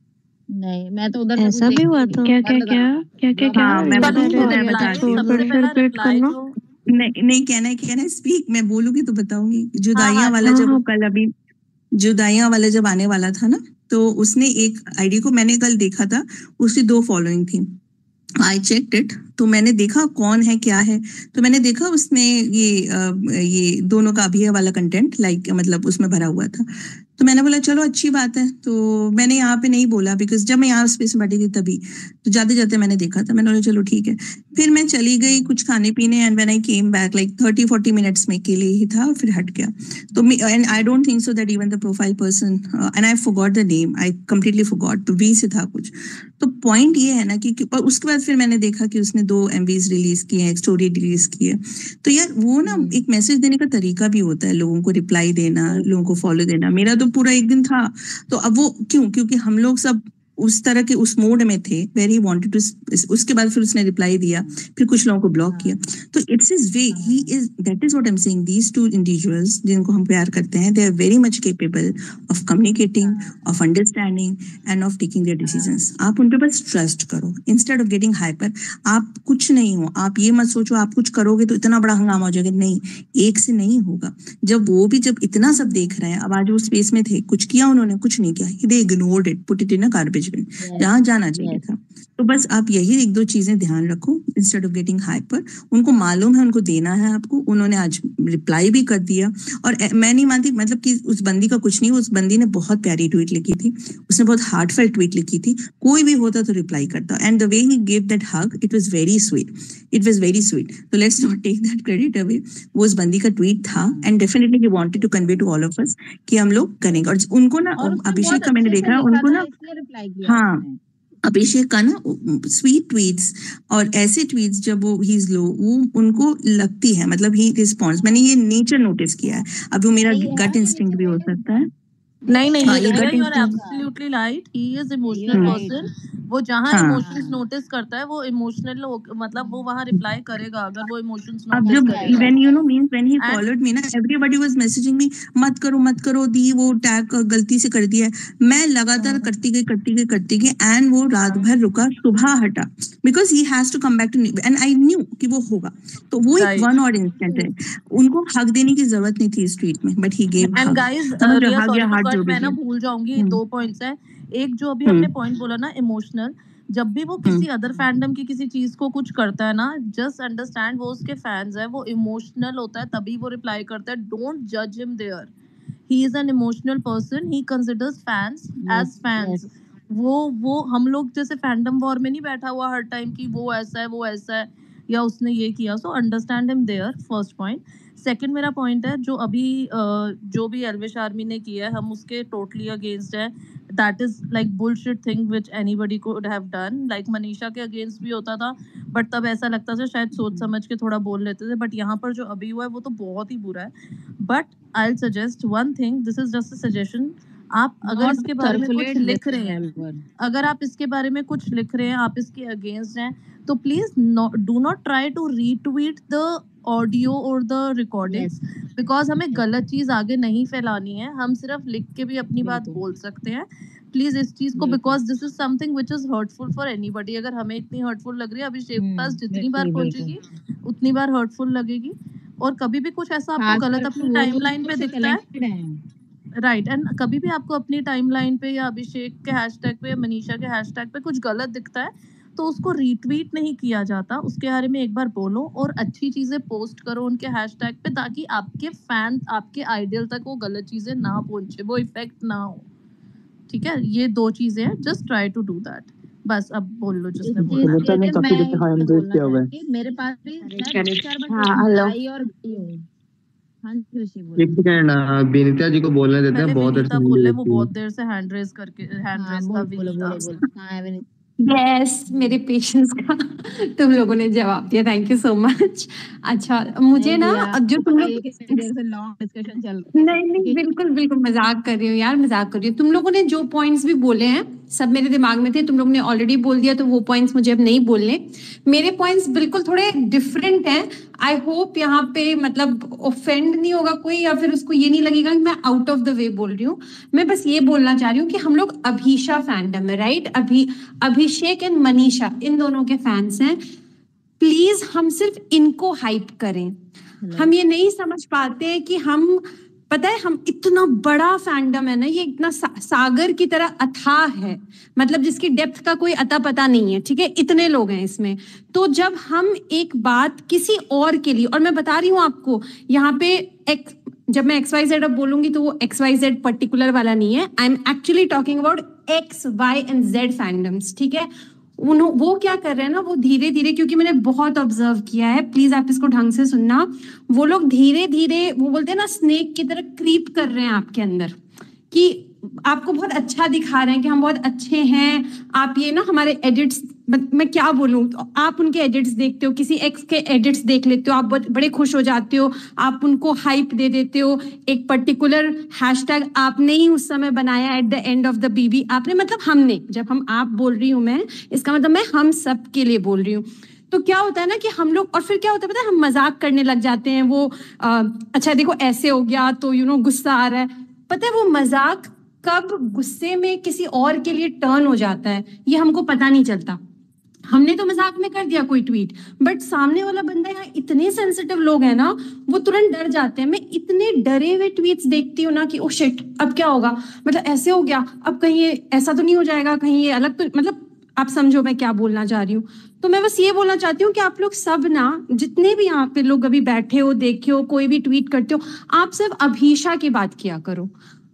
नहीं, मैं तो उधर से कुछ ऐसा भी देखती हुआ ही नहीं, था क्या क्या बंद क्या करा। क्या क्या क्या हाँ मैं ये बताऊँ सारे तो मैं रिप्लाई बताती हूँ। फिर सबसे फिर पहला रिपीट रिप्लाई करना। जो नहीं नहीं कहना है कहना है स्पीक, मैं बोलूंगी तो बताऊंगी। हाँ जुदाइयां हाँ वाला हाँ जब हाँ कल अभी जुदाइयां वाला जब आने वाला था ना, तो उसने एक आईडी को मैंने कल देखा था, उसकी दो फॉलोइंग थी। आई चेक्ड इट, तो मैंने देखा कौन है क्या है, तो मैंने देखा उसने ये अ, ये दोनों का अभी वाला कंटेंट लाइक मतलब उसमें भरा हुआ था। तो मैंने बोला चलो अच्छी बात है, तो मैंने यहाँ पे नहीं बोला बिकॉज जब मैं यहाँ स्पेस में बैठी थी तभी, तो जाते जाते मैंने देखा था, मैंने बोला चलो ठीक है। फिर मैं चली गई कुछ खाने पीने and when I came back like thirty forty minutes में के लिए ही था, फिर हट गया। तो and I don't think so that even the profile person and I forgot the name, I completely forgot, तो वी से था कुछ। तो पॉइंट ये है ना कि कि- और उसके बाद फिर मैंने देखा कि उसने दो एमवीज रिलीज किए हैं, एक स्टोरी रिलीज की है। तो यार वो ना एक मैसेज देने का तरीका भी होता है, लोगों को रिप्लाई देना, लोगों को फॉलो देना। मेरा तो पूरा एक दिन था, तो अब वो क्यों, क्योंकि हम लोग सब उस तरह के उस मोड में थे वेर ही वांटेड टू। उसके बाद फिर उसने रिप्लाई दिया, फिर कुछ लोगों को ब्लॉक किया। तो it's his way, he is, that is what I am saying, these two individuals जिनको हम प्यार करते हैं, they are very much capable of communicating, of understanding and of taking their decisions. आप उन पे बस ट्रस्ट करो इंस्टेड ऑफ गेटिंग हाइपर। आप कुछ नहीं हो, आप ये मत सोचो आप कुछ करोगे तो इतना बड़ा हंगामा हो जाएगा, नहीं, एक से नहीं होगा। जब वो भी जब इतना सब देख रहे हैं, अब आज वो स्पेस में थे, कुछ किया उन्होंने, कुछ नहीं किया, they ignored it, put it in a garbage bin, जहां जाना चाहिए था। तो बस आप यही एक दो चीजें ध्यान रखो इंस्टेड ऑफ गेटिंग हाइपर। उनको मालूम है उनको देना है आपको, उन्होंने आज रिप्लाई भी कर दिया। और ए- मैं नहीं मानती मतलब कि उस बंदी का कुछ नहीं, उस बंदी ने बहुत प्यारी ट्वीट लिखी थी, उसने बहुत हार्टफेल्ट ट्वीट लिखी थी, कोई भी होता तो रिप्लाई करता। And the way he give that hug, it was very sweet, it was very sweet. तो let's not take that credit away, वो उस बंदी का ट्वीट था and definitely he wanted to convey to all of us कि हम लोग करेंगे। और उनको ना और उसने अभिषेक बहुत का मैंने अच्छे से देखा लिखा उनको था, ना, इसलिए रिप्लाई किया हाँ उसने। अभिषेक का ना स्वीट ट्वीट्स और ऐसे ट्वीट्स जब वो ही इज लो, वो उनको लगती है, मतलब ही रिस्पॉन्स, मैंने ये नेचर नोटिस किया है। अब वो मेरा नहीं यार, गट इंस्टिंक्ट भी हो सकता है। नहीं नहीं हाँ, ये Aira, gut you are instinct. Absolutely right, he is emotional You're right. Person. वो जहाँ हाँ इमोशंस नोटिस करता है वो इमोशनल मतलब वो वहाँ रिप्लाई करेगा अगर वो इमोशंस अब नोटिस जब करेगा। When you know means when he and followed me ना, एवरीबॉडी वाज मैसेजिंग मी, मत करो मत करो दी, वो टैग गलती से कर दिया है। मैं लगातार करती गई करती गई करती गई एंड वो रात भर रुका, सुबह हटा, because he has to come back to and I knew कि वो होगा। तो वो एक राइट वन और इंस्टेंट है, उनको हक देने की जरूरत नहीं थी स्ट्रीट में, but he gave and hug. Guys, समझ रहे हो, रिया हग सॉरी या टू हार्ट कट, जो भी मैं ना है। भूल जाऊंगी, हम्म दो पॉइंट्स है। एक जो अभी हमने हम्म पॉइंट बोला ना इमोशनल, जब भी वो हम्म किसी अदर फैंडम की किसी चीज को कुछ करता है ना, जस्ट अंडरस्टैंड वो उसके फैंस है, वो इमोशनल होता है तभी वो रिप्लाई करता है। डोंट जज him there, he is an emotional person, he considers fans Yes, as fans. yes. वो वो हम लोग जैसे फैंडम वॉर में नहीं बैठा हुआ हर टाइम कि वो ऐसा है वो ऐसा है या उसने ये किया। So understand him there, first point. Second मेरा पॉइंट है जो अभी अ, जो भी एल्विश आर्मी ने किया है हम उसके टोटली अगेंस्ट है। That is like bullshit thing which anybody could have done. Like Manisha के अगेंस्ट भी होता था बट तब ऐसा लगता था शायद सोच समझ के थोड़ा बोल लेते थे, बट यहाँ पर जो अभी हुआ है वो तो बहुत ही बुरा है। But I will suggest one thing, this is just a suggestion. आप अगर Not इसके बारे में कुछ circulate this लिख रहे हैं, everywhere. अगर आप इसके बारे में कुछ लिख रहे हैं, आप इसके अगेंस्ट हैं, तो please do not try to retweet the audio और द रिकॉर्डिंग्स, Yes, बिकॉज हमें yes. गलत चीज आगे नहीं फैलानी है। हम सिर्फ लिख के भी अपनी बात बिल्कुल बोल सकते हैं। प्लीज इस चीज को, बिल्कुल। Because this is something which is hurtful for anybody. अगर हमें इतनी हर्टफुल लग रही है, अभिषेक के पास हम्म, जितनी बार बिल्कुल बिल्कुल। पहुंचेगी उतनी बार हर्टफुल लगेगी। और कभी भी कुछ ऐसा आपको खास गलत करके अपनी वो लोग टाइमलाइन जो पे उससे दिखता है, कनेक्टेड हैं। राइट, एंड कभी भी आपको अपनी टाइमलाइन पे या अभिषेक के हैशटैग पे या मनीषा के हैशटैग पे कुछ गलत दिखता है, तो उसको रीट्वीट नहीं किया जाता, उसके बारे में एक बार बोलो और अच्छी चीजें पोस्ट करो उनके हैशटैग पे, ताकि आपके फैन आपके आइडियल तक वो गलत चीजें ना पहुंचे, वो इफेक्ट ना हो। ठीक है, ये दो चीजें हैं, just try to do that. बस अब बोल लो इस जिसने चीज बोलना है। के लिए मैं ये बोलना चाहूंगी, मेरे पास भी शायद चार बार हाँ हेलो, आई और गई हूँ। हाँ जी ऋषि एक बोलो। सेकंड, विनीता जी को बोलने देते पहले हैं, बहुत विनीता अच्छी बोले, नींद वो लगती है। बहुत देर से हैंड रेज करके हैंड हाँ रेज था बोल बोलो विनीता। बोलो बोलो। हाँ विनीत यस, मेरे पेशेंस का तुम लोगों ने जवाब दिया, थैंक यू सो मच। अच्छा मुझे नहीं ना दिया, अब जो आपको तुम पता लोग ही है कि इतनी देर से लॉन्ग डिस्कशन चल रही है। नहीं नहीं बिल्कुल बिल्कुल मजाक कर रही हूँ यार, मजाक कर रही हूँ। तुम लोगों ने जो पॉइंट्स भी बोले हैं सब मेरे दिमाग में थे, तुम लोगों ने ऑलरेडी बोल दिया तो वो पॉइंट्स मुझे अब नहीं बोलने। मेरे पॉइंट्स बिल्कुल थोड़े डिफरेंट हैं। आई होप यहाँ पे मतलब ऑफेंड नहीं होगा कोई, या फिर उसको ये नहीं लगेगा कि मैं आउट ऑफ द वे बोल रही हूँ। मैं बस ये बोलना चाह रही हूँ कि हम लोग अभीशा फैंडम है, राइट? अभी अभिषेक एंड मनीषा इन दोनों के फैंस हैं। प्लीज हम सिर्फ इनको हाइप करें। हम ये नहीं समझ पाते हैं कि हम, पता है हम इतना बड़ा फैंडम है ना, ये इतना सा, सागर की तरह अथाह है, मतलब जिसकी डेप्थ का कोई अता पता नहीं है, ठीक है? इतने लोग हैं इसमें। तो जब हम एक बात किसी और के लिए, और मैं बता रही हूँ आपको यहाँ पे एक, जब मैं एक्स वाई जेड अब बोलूंगी तो वो एक्स वाई जेड पर्टिकुलर वाला नहीं है, I am actually talking about X Y and Z fandoms, ठीक है? उन वो क्या कर रहे हैं ना, वो धीरे धीरे, क्योंकि मैंने बहुत ऑब्जर्व किया है, प्लीज आप इसको ढंग से सुनना, वो लोग धीरे धीरे, वो बोलते हैं ना स्नेक की तरह क्रीप कर रहे हैं आपके अंदर, कि आपको बहुत अच्छा दिखा रहे हैं कि हम बहुत अच्छे हैं। आप ये ना हमारे एडिट्स, मैं क्या बोलूं, तो आप उनके एडिट्स देखते हो, किसी एक्स के एडिट्स देख लेते हो, आप बहुत बड़े खुश हो जाते हो, आप उनको हाइप दे देते हो। एक पर्टिकुलर हैशटैग आपने ही उस समय बनाया at the end of the BB, आपने मतलब हमने, जब हम आप बोल रही हूँ मैं, इसका मतलब मैं हम सब के लिए बोल रही हूँ। तो क्या होता है ना कि हम लोग, और फिर क्या होता है पता है, हम मजाक करने लग जाते हैं। वो आ, अच्छा देखो ऐसे हो गया तो यू नो गुस्सा आ रहा है, पता है वो मजाक कब गुस्से में किसी और के लिए टर्न हो जाता है ये हमको पता नहीं चलता। हमने तो मजाक में कर दिया कोई ट्वीट, बट सामने वाला बंदा, यहाँ इतने सेंसिटिव लोग हैं ना, वो तुरंत डर जाते हैं। मैं इतने डरे हुए ट्वीट्स देखती हूँ ना कि ओ शिट अब क्या होगा, मतलब ऐसे हो गया, अब कहीं ये ऐसा तो नहीं हो जाएगा, कहीं ये अलग तो, मतलब आप समझो मैं क्या बोलना चाह रही हूँ। तो मैं बस ये बोलना चाहती हूँ कि आप लोग सब ना, जितने भी यहाँ पे लोग अभी बैठे हो, देखे हो, कोई भी ट्वीट करते हो, आप सिर्फ अभीशा की बात किया करो।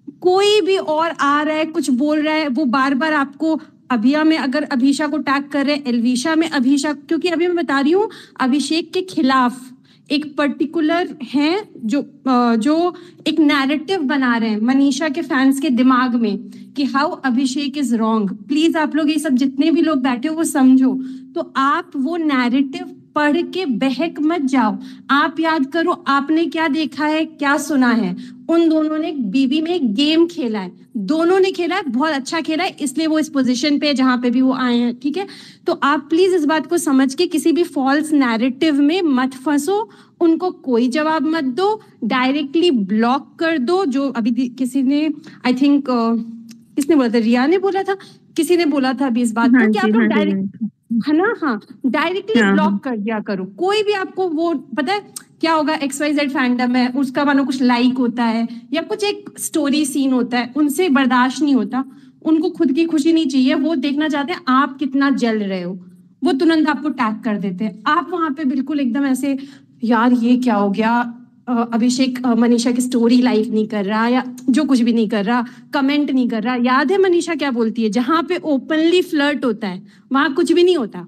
कोई भी और आ रहा है कुछ बोल रहा है, वो बार बार आपको अभिया में अगर अभीशा को टैग कर रहे हैं, एलविशा में अभीशा, क्योंकि अभी मैं बता रही हूँ अभिषेक के खिलाफ एक पर्टिकुलर है जो जो एक नैरेटिव बना रहे हैं मनीषा के फैंस के दिमाग में कि how Abhishek is wrong. Please आप लोग ये सब जितने भी लोग बैठे हो वो समझो। तो आप वो नैरेटिव पढ़ के बहक मत जाओ। आप याद करो आपने क्या देखा है, क्या सुना है। उन दोनों ने बीबी में एक गेम खेला है, दोनों ने खेला है, बहुत अच्छा खेला है, इसलिए वो इस पोजीशन पे जहां पे भी वो आए हैं, ठीक है? तो आप प्लीज इस बात को समझ के किसी भी फॉल्स नैरेटिव में मत फंसो, उनको कोई जवाब मत दो, डायरेक्टली ब्लॉक कर दो। जो अभी किसी ने, आई थिंक किसने बोला था, रिया ने बोला था, किसी ने बोला था अभी इस बात को कि आप लोग डायरेक्ट, है ना, हाँ डायरेक्टली ब्लॉक कर दिया करो। कोई भी आपको वो, पता है क्या होगा, एक्स वाई जेड फैंडम है, उसका मानो कुछ लाइक होता है या कुछ एक स्टोरी सीन होता है, उनसे बर्दाश्त नहीं होता, उनको खुद की खुशी नहीं चाहिए, वो देखना चाहते हैं आप कितना जल रहे हो, वो तुरंत आपको टैग कर देते हैं। आप वहां पे बिल्कुल एकदम ऐसे, यार ये क्या हो गया, अभिषेक मनीषा की स्टोरी लाइक नहीं कर रहा या जो कुछ भी नहीं कर रहा, कमेंट नहीं कर रहा। याद है मनीषा क्या बोलती है, जहां पे ओपनली फ्लर्ट होता है वहां कुछ भी नहीं होता।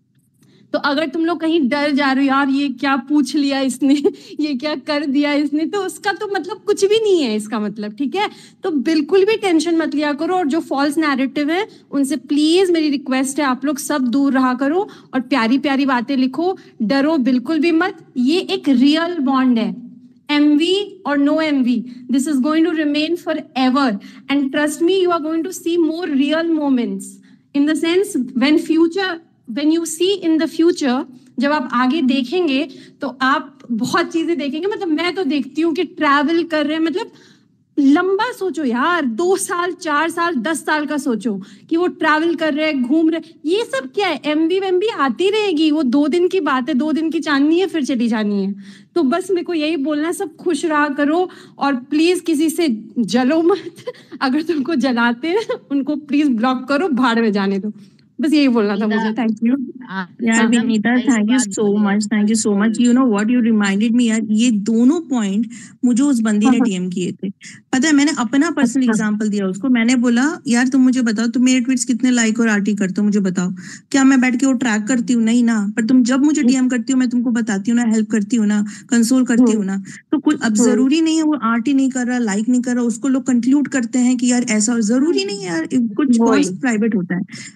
तो अगर तुम लोग कहीं डर जा रहे हो, यार ये क्या पूछ लिया इसने ये क्या कर दिया इसने, तो उसका तो मतलब कुछ भी नहीं है इसका मतलब, ठीक है? तो बिल्कुल भी टेंशन मत लिया करो, और जो फॉल्स नैरेटिव है उनसे प्लीज मेरी रिक्वेस्ट है आप लोग सब दूर रहा करो, और प्यारी प्यारी बातें लिखो, डरो बिल्कुल भी मत। ये एक रियल बॉन्ड है, envy or no envy, this is going to remain forever, and trust me you are going to see more real moments, in the sense when future, when you see in the future, जब आप आगे देखेंगे तो आप बहुत चीजें देखेंगे। मतलब मैं तो देखती हूँ कि ट्रैवल कर रहे हैं, मतलब लंबा सोचो यार, दो साल चार साल दस साल का सोचो कि वो ट्रैवल कर रहे हैं, घूम रहे, ये सब क्या है, एमबी वेमबी आती रहेगी, वो दो दिन की बात है, दो दिन की चांदनी है, फिर चली जानी है। तो बस मेरे को यही बोलना है, सब खुश रहा करो, और प्लीज किसी से जलो मत। अगर तुमको जलाते हैं उनको प्लीज ब्लॉक करो, भाड़ में जाने दो। बस यही बोलना था मुझे। थैंक यू यार Vinita, thank you so much, thank you so much. You know what, you reminded me यार, ये दोनों पॉइंट मुझे उस बंदी ने डीएम किए थे। पता है मैंने अपना पर्सनल एग्जांपल दिया उसको, मैंने बोला यार तुम मुझे बताओ तुम मेरे ट्वीट्स कितने लाइक और आरटी करते हो, मुझे बताओ। क्या मैं बैठ के वो ट्रैक करती हूँ? नहीं ना। पर तुम जब मुझे डीएम करती हो मैं तुमको बताती हूँ ना, हेल्प करती हूँ ना, कंसोल करती हूँ ना। तो कुछ अब जरूरी नहीं है वो आरटी नहीं कर रहा, लाइक नहीं कर रहा, उसको लोग कंक्लूड करते हैं कि यार ऐसा, जरूरी नहीं है यार, कुछ कॉल्स प्राइवेट होता है। पहली बात।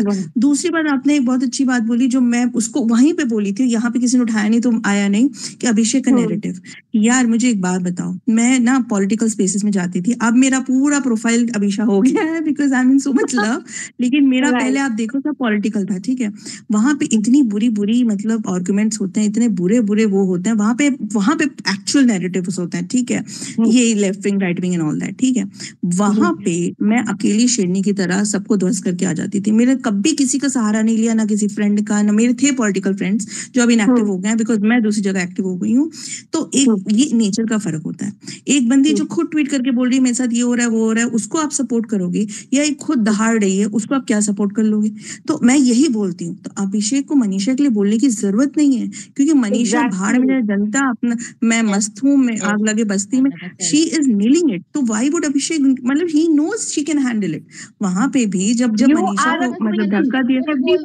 बात। दूसरी बात, आपने एक बहुत अच्छी बात बोली जो मैं उसको वहीं पे बोली थी, यहाँ पे किसी ने उठाया नहीं तो आया नहीं, कि अभिषेक का नैरेटिव। यार मुझे एक बात बताओ, मैं ना पॉलिटिकल स्पेसेस में जाती थी, अब मेरा पूरा प्रोफाइल अभिषा हो गया है because I am in so much love, लेकिन मेरा पहले आप देखो सब पॉलिटिकल था, ठीक है। वहां पे इतनी बुरी बुरी मतलब आर्गुमेंट्स होते हैं, इतने बुरे बुरे वो होते हैं वहां पे, वहां पे एक्चुअल नैरेटिव्स होते हैं, ठीक है। ये left wing right wing and all that, ठीक है। वहां पे मैं अकेली शेरनी की तरह सबको ध्वस्त करके आ जाती थी। मेरे कभी किसी का सहारा नहीं लिया, ना किसी फ्रेंड का, ना मेरे थे पॉलिटिकल फ्रेंड्स जो अभी इनएक्टिव हो गए हैं बिकॉज मैं दूसरी जगह एक्टिव हो गई हूँ। तो एक ये नेचर का फर्क होता है। एक बंदी जो खुद ट्वीट करके बोल रही है मेरे साथ ये हो रहा है वो हो रहा है, उसको आप सपोर्ट करोगे, या एक खुद दहाड़ रही है उसको आप क्या सपोर्ट कर लोगे? तो मैं यही बोलती हूँ, तो अभिषेक को मनीषा के लिए बोलने की जरूरत नहीं है, क्योंकि मनीषा भाड़ में जाए, जनता अपना, मैं मस्त हूँ, मैं आग लगे बस्ती में, शी इज नीलिंग इट। तो व्हाई वुड अभिषेक, मतलब he knows she can handle it. वहां पे भी जब जब मनीषा को मतलब धक्का दिया,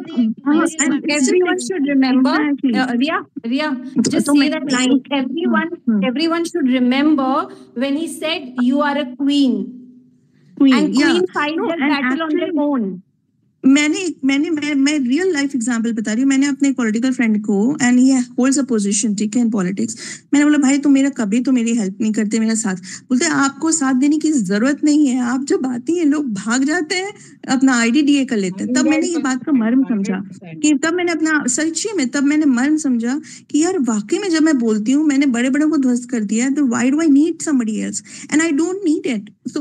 everyone should remember uh, Ria Ria just say that line, everyone everyone should remember when he said you are a queen, queen and yeah. queen fight no, their battle on their own. मैंने मैंने मैं मैं रियल लाइफ एग्जांपल बता रही हूँ। मैंने अपने पॉलिटिकल फ्रेंड को, and he holds a position, ठीक है, इन पॉलिटिक्स, मैंने बोला भाई तुम मेरा कभी तो मेरी हेल्प नहीं करते, मेरा साथ। बोलते आपको साथ देने की जरूरत नहीं है, आप जब आती हैं लोग भाग जाते हैं, अपना आईडी डीए कर लेते हैं। तब मैंने ये बात का मर्म समझा कि तब मैंने अपना सच्ची में तब मैंने मर्म समझा कि यार वाकई में जब मैं बोलती हूँ मैंने बड़े बड़े को ध्वस्त कर दिया है, तो why do I need somebody else and I don't need it. तो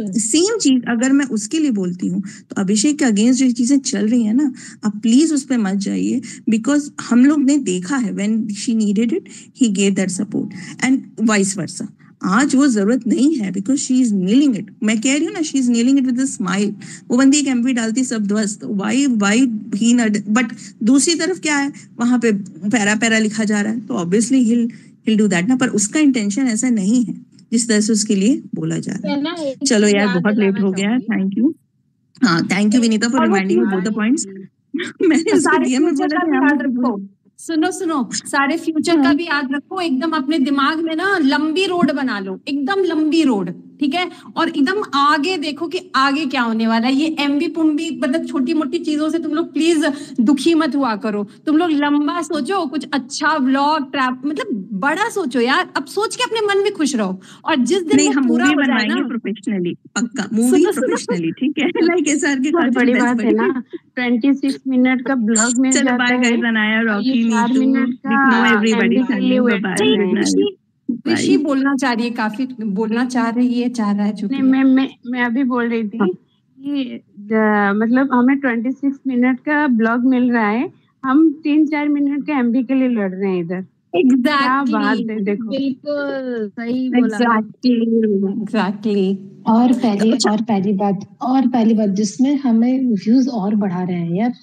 सेम चीज अगर मैं उसके लिए बोलती हूँ, तो अभिषेक के अगेंस्ट जो चीजें चल रही है ना, आप प्लीज उस पर मत जाइए, बिकॉज हम लोग ने देखा है when she needed it he gave that support and vice versa. आज वो जरूरत नहीं है because she is nailing it. मैं कह रही हूँ ना, she is nailing it with a smile. वो बंदी एक एमपी डालती सब ध्वस्त, why why he not. But दूसरी तरफ क्या है, वहां पे पैरा पैरा लिखा जा रहा है, तो obviously he'll he'll do that ना, पर उसका इंटेंशन ऐसा नहीं है जिस तरह से उसके लिए बोला जा रहा है। चलो यार बहुत लेट हो गया है, थैंक यू। हाँ thank you Vinita for reminding me both the points. मैंने उसको डीएम में बोला था याद रखो, सुनो सुनो सारे फ्यूचर का भी याद रखो, एकदम अपने दिमाग में ना लंबी रोड बना लो, एकदम लंबी रोड, ठीक है, और एकदम आगे देखो कि आगे क्या होने वाला है। ये एमबी पुम्बी मतलब छोटी मोटी चीजों से तुम लोग प्लीज दुखी मत हुआ करो। तुम लोग लंबा सोचो, कुछ अच्छा व्लॉग ट्रैप मतलब बड़ा सोचो यार। अब सोच के अपने मन में खुश रहो, और जिस दिन नहीं, वो हम पूरा मूवी हो जाए बनाएंगे ना, प्रोफेशनली, पक्का मूवी प्रोफेशनली, ठीक है, लाइक एसआर के बहुत बड़ी बात है ना, छब्बीस मिनट का ब्लॉग मिल चलो जाता बाय है, गाइस, अनाया, और ये रॉकी, चार नीतू, मिनट का नो एवरीबॉडी, एमबी के लिए वेट कर रहे हैं। ऋषि ऋषि बोलना चाह रही है, काफी बोलना चाह रही है, चाह रहा है जो नहीं, भी है। मैं मैं मैं अभी बोल रही थी कि द- मतलब हमें छब्बीस मिनट का ब्लॉग मिल रहा है, हम तीन चार मिनट का एमबी के लिए लड़ रहे हैं इधर। क्या बात है, देखो बिल्कुल सही बोला। एग्जैक्टली एग्जैक्टली और पहली और पहली बात और पहली बात जिसमें हमें व्यूज और बढ़ा रहे हैं यार,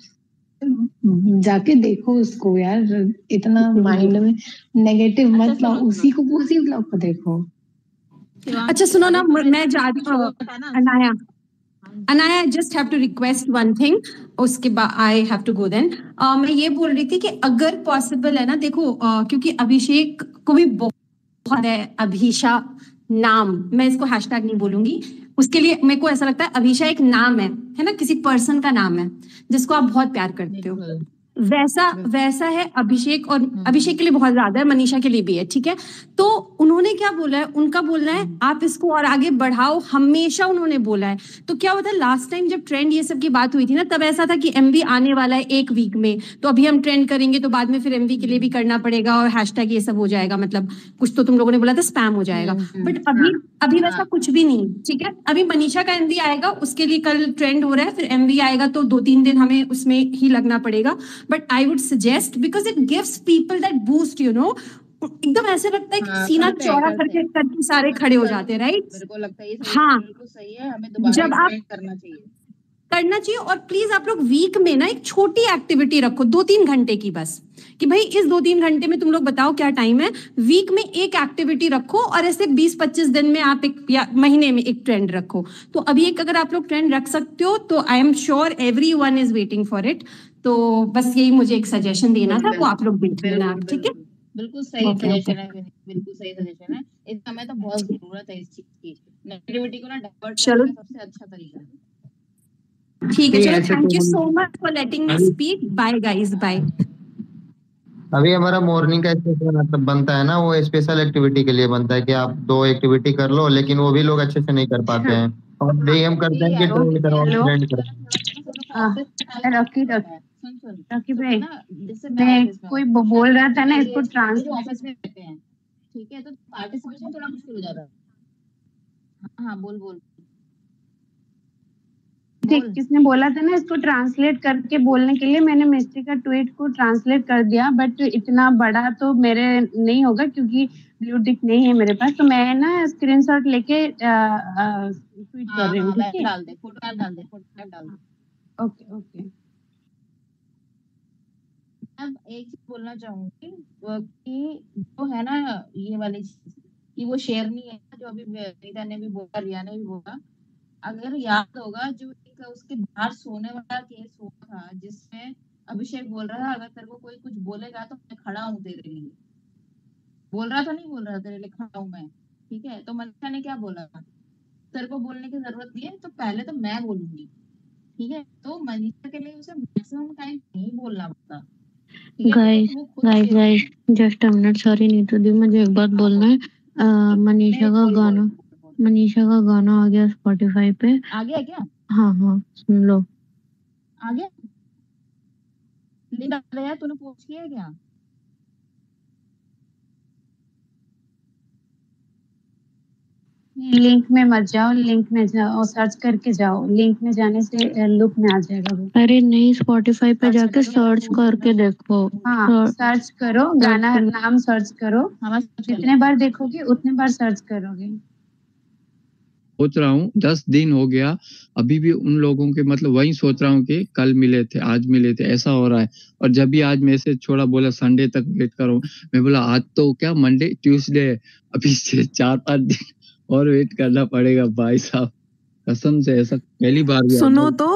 जाके देखो उसको यार, इतना माइंड में नेगेटिव मत लाओ, उसी को उसी ब्लॉग को देखो। अच्छा सुनो ना, मैं जा रही हूँ Anaya Anaya I just have to request one thing, उसके बाद I have to go then. मैं ये बोल रही थी कि अगर पॉसिबल है ना, देखो uh, क्योंकि अभिषेक को भी बहुत है अभिषा नाम, मैं इसको हैशटैग नहीं बोलूंगी, उसके लिए मेरे को ऐसा लगता है अभिषा एक नाम है है ना, किसी पर्सन का नाम है जिसको आप बहुत प्यार करते हो, वैसा वैसा है अभिषेक। और अभिषेक के लिए बहुत ज्यादा है, मनीषा के लिए भी है, ठीक है। तो उन्होंने क्या बोला है, उनका बोलना है आप इसको और आगे बढ़ाओ, हमेशा उन्होंने बोला है। तो क्या होता है, लास्ट टाइम जब ट्रेंड ये सब की बात हुई थी ना, तब ऐसा था कि एमवी आने वाला है एक वीक में, तो अभी हम ट्रेंड करेंगे तो बाद में फिर एमवी के लिए भी करना पड़ेगा और हैशटैग ये सब हो जाएगा, मतलब कुछ तो तुम लोगों ने बोला था स्पैम हो जाएगा, बट अभी अभी वैसा कुछ भी नहीं, ठीक है। अभी मनीषा का एमवी आएगा, उसके लिए कल ट्रेंड हो रहा है, फिर एमवी आएगा तो दो तीन दिन हमें उसमें ही लगना पड़ेगा। But I would suggest, because it gives people that boost, you know, एकदम ऐसे लगता है कि हाँ, सीना करते हैं, चौड़ा करते करके हैं। करके सारे खड़े हो जाते हैं, राइट। मेरे को लगता है ये सही हाँ, बिल्कुल सही है, हमें दोबारा जब आप एक्सप्लेन करना चाहिए करना चाहिए। और प्लीज आप लोग वीक में ना एक छोटी एक्टिविटी रखो, दो तीन घंटे की बस, कि भाई इस दो तीन घंटे में तुम लोग बताओ क्या टाइम है, वीक में एक एक्टिविटी रखो, और ऐसे बीस पच्चीस दिन में आप एक या महीने में एक ट्रेंड रखो। तो अभी एक अगर आप लोग ट्रेंड रख सकते हो तो I am sure every one is waiting for it. तो बस यही मुझे एक सजेशन देना था, वो आप लोग देख लेना, ठीक है। बिल्कुल सही सजेशन है, बिल्कुल सही सजेशन है। इस समय तो बहुत जरूरत है इस चीज की, नेगेटिविटी को ना डाइवर्ट करने का सबसे अच्छा तरीका है। ठीक है, नहीं चलो ऐसे थैंक तो यू हम सो मच फॉर लेटिंग मी अभी स्पीक। Bye guys, bye. अभी हमारा मॉर्निंग का स्पेशल मतलब बनता है ना, वो स्पेशल एक्टिविटी के लिए बनता है कि आप दो एक्टिविटी कर लो, लेकिन वो भी लोग अच्छे से नहीं कर पाते हैं और यही हम करते हैं कि ट्रेंड करवाओ हेलो ट्रेंड करवाओ। ऑफिस में टाइम रॉकी होता रॉकी है। सुन सुन रॉकी सुनो भाई, ना, जैसे मैं मैं ऑफिस में कोई हूँ, ब- बोल रहा था ना, मेरी इसको एज के लोग जो ट्रांसलेट ऑफिस में रहते हैं, ठीक है, तो पार्टिसिपेशन थोड़ा मुश्किल हो जाता है। हाँ हाँ, बोल बोल ठीक, बोल। किसने बोला था ना इसको ट्रांसलेट करके बोलने के लिए, मैंने मिस्टी का ट्वीट को ट्रांसलेट कर दिया, बट इतना बड़ा तो मेरे नहीं होगा क्योंकि ब्लू टिक नहीं है मेरे पास, तो मैं ना स्क्रीनशॉट लेके ट्वीट कर हाँ रही हूँ, हाँ, ठीक वैसे है? डाल दे, फोटो ऐप डाल दे, फोटो ऐप डाल दे। Okay okay. अब एक चीज बोलना चाहूंगी वो कि जो है ना ये वाली चीज कि वो शेरनी है जो अभी रीता ने भी बोला, रिया ने भी बोला, अगर याद होगा जो एक उसके बाहर सोने वाला केस हुआ था जिसमें अभिषेक बोल रहा था अगर तेरे को कोई कुछ बोलेगा तो मैं खड़ा हूँ तेरे लिए, बोल रहा था नहीं बोल रहा तेरे लिए खड़ा हूँ मैं, ठीक है? तो मनीषा ने क्या बोला, तेरे को बोलने की जरूरत नहीं है तो पहले तो मैं बोलूंगी, ठीक है? तो मनीषा के लिए उसे मैक्सिमम टाइम नहीं बोलना पड़ता, ठीक है? गाइस तो वो खुद गाइस शेरनी गाइस है। Just a minute, sorry Neetu दी, मुझे एक बात हाँ बोलना बोल है। अ, मनीषा नहीं, का बोल बोल गाना बोल बोल। मनीषा का गाना आ गया स्पॉटिफाई पे। आ गया क्या? हाँ हाँ, सुन लो। आ गया? लिंक डाला है, तूने पोस्ट किया है क्या? लिंक में मत जाओ, लिंक में जाओ, सर्च करके जाओ, लिंक में जाने से लुक में आ जाएगा वो। अरे नहीं, स्पॉटिफाई पे सर्च जाके करो, सर्च करके देखो। हाँ सर्च सर्च करो, सर्च गाना कर नाम सर्च करो, हाँ मैं सर्च कर जितने लिया। बार देखोगे उतने बार सर्च करोगे। सोच रहा हूँ दस दिन हो गया अभी भी उन लोगों के मतलब वही सोच रहा हूँ कि कल मिले थे आज मिले थे ऐसा हो रहा है। और जब भी आज मैसेज छोड़ा बोला संडे तक वेट करो, मैं बोला आज तो क्या मंडे ट्यूसडे है, अभी से चार पांच दिन और वेट करना पड़ेगा भाई साहब, कसम से ऐसा पहली बार हुआ। सुनो तो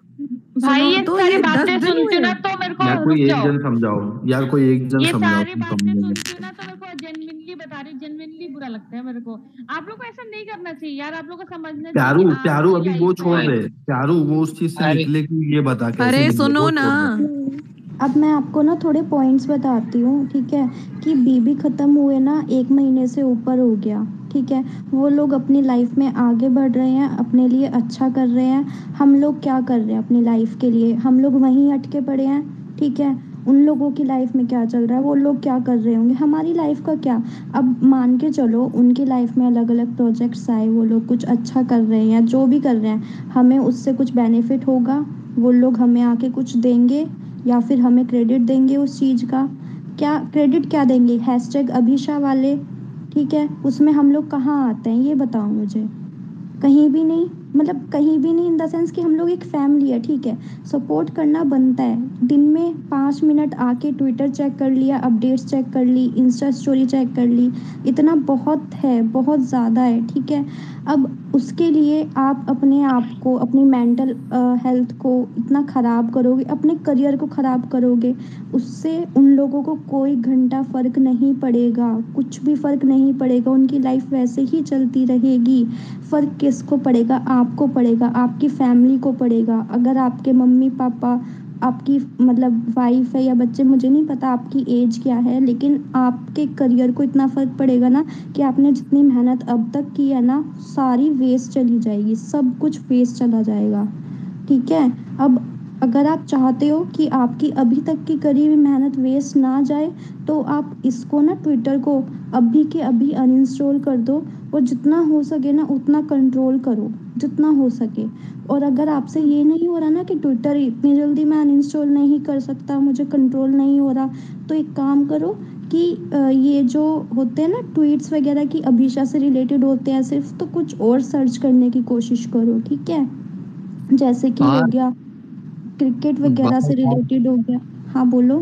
भाई सुनो ये तो सारी ये दस बातें दिन सुनती हूँ हुए। ना तो मेरे को यार रुक कोई एक जाओ, जन समझाओ, यार कोई एक जन ये समझाओ, सारी तुम बातें समझोगे। सुनती हूँ ना तो मेरे को जेन्युइनली बता रही हूँ, जेन्युइनली बुरा लगता है मेरे को। आप लोग को ऐसा नहीं करना चाहिए यार, आप लोग को समझना चाहिए प्यारू कि प्यारू आपकी अभी वो लाइफ छोड़ है। दे, प्यारू वो उस चीज से अरे निकले कि ये बता कैसे अरे निकले, सुनो वो ना, छोड़ दे। अब मैं आपको ना थोड़े पॉइंट्स बताती हूँ, ठीक है? कि बीबी ख़त्म हुए ना एक महीने से ऊपर हो गया, ठीक है? वो लोग अपनी लाइफ में आगे बढ़ रहे हैं, अपने लिए अच्छा कर रहे हैं। हम लोग क्या कर रहे हैं अपनी लाइफ के लिए? हम लोग वहीं अटके पड़े हैं, ठीक है? उन लोगों की लाइफ में क्या चल रहा है, वो लोग क्या कर रहे होंगे, हमारी लाइफ का क्या? अब मान के चलो उनकी लाइफ में अलग अलग प्रोजेक्ट्स आए, वो लोग कुछ अच्छा कर रहे हैं, जो भी कर रहे हैं, हमें उससे कुछ बेनिफिट होगा? वो लोग हमें आके कुछ देंगे या फिर हमें क्रेडिट देंगे उस चीज़ का? क्या क्रेडिट क्या देंगे? हैशटैग अभिषा वाले, ठीक है? उसमें हम लोग कहाँ आते हैं ये बताओ मुझे। कहीं भी नहीं, मतलब कहीं भी नहीं, इन द सेंस कि हम लोग एक फैमिली है, ठीक है? सपोर्ट करना बनता है। दिन में पाँच मिनट आके ट्विटर चेक कर लिया, अपडेट्स चेक कर ली, इंस्टा स्टोरी चेक कर ली, इतना बहुत है, बहुत ज़्यादा है, ठीक है? अब उसके लिए आप अपने आप को, अपनी मेंटल हेल्थ को इतना ख़राब करोगे, अपने करियर को ख़राब करोगे, उससे उन लोगों को कोई घंटा फ़र्क नहीं पड़ेगा, कुछ भी फ़र्क नहीं पड़ेगा, उनकी लाइफ वैसे ही चलती रहेगी। फ़र्क किसको पड़ेगा? आपको पड़ेगा, आपकी फैमिली को पड़ेगा। अगर आपके मम्मी पापा, आपकी मतलब वाइफ है या बच्चे, मुझे नहीं पता आपकी एज क्या है, लेकिन आपके करियर को इतना फ़र्क पड़ेगा ना कि आपने जितनी मेहनत अब तक की है ना, सारी वेस्ट चली जाएगी, सब कुछ वेस्ट चला जाएगा, ठीक है? अब अगर आप चाहते हो कि आपकी अभी तक की करी हुई मेहनत वेस्ट ना जाए तो आप इसको ना, ट्विटर को अभी के अभी अनइंस्टॉल कर दो और जितना हो सके ना उतना कंट्रोल करो, जितना हो सके। और अगर आपसे ये नहीं हो रहा ना कि ट्विटर इतनी जल्दी मैं अनइंस्टॉल नहीं कर सकता, मुझे कंट्रोल नहीं हो रहा, तो एक काम करो कि ये जो होते हैं ना ट्वीट्स वगैरह की अभिषा से रिलेटेड होते हैं सिर्फ, तो कुछ और सर्च करने की कोशिश करो, ठीक है? जैसे कि हो गया क्रिकेट वगैरह से रिलेटेड हो गया। हाँ बोलो।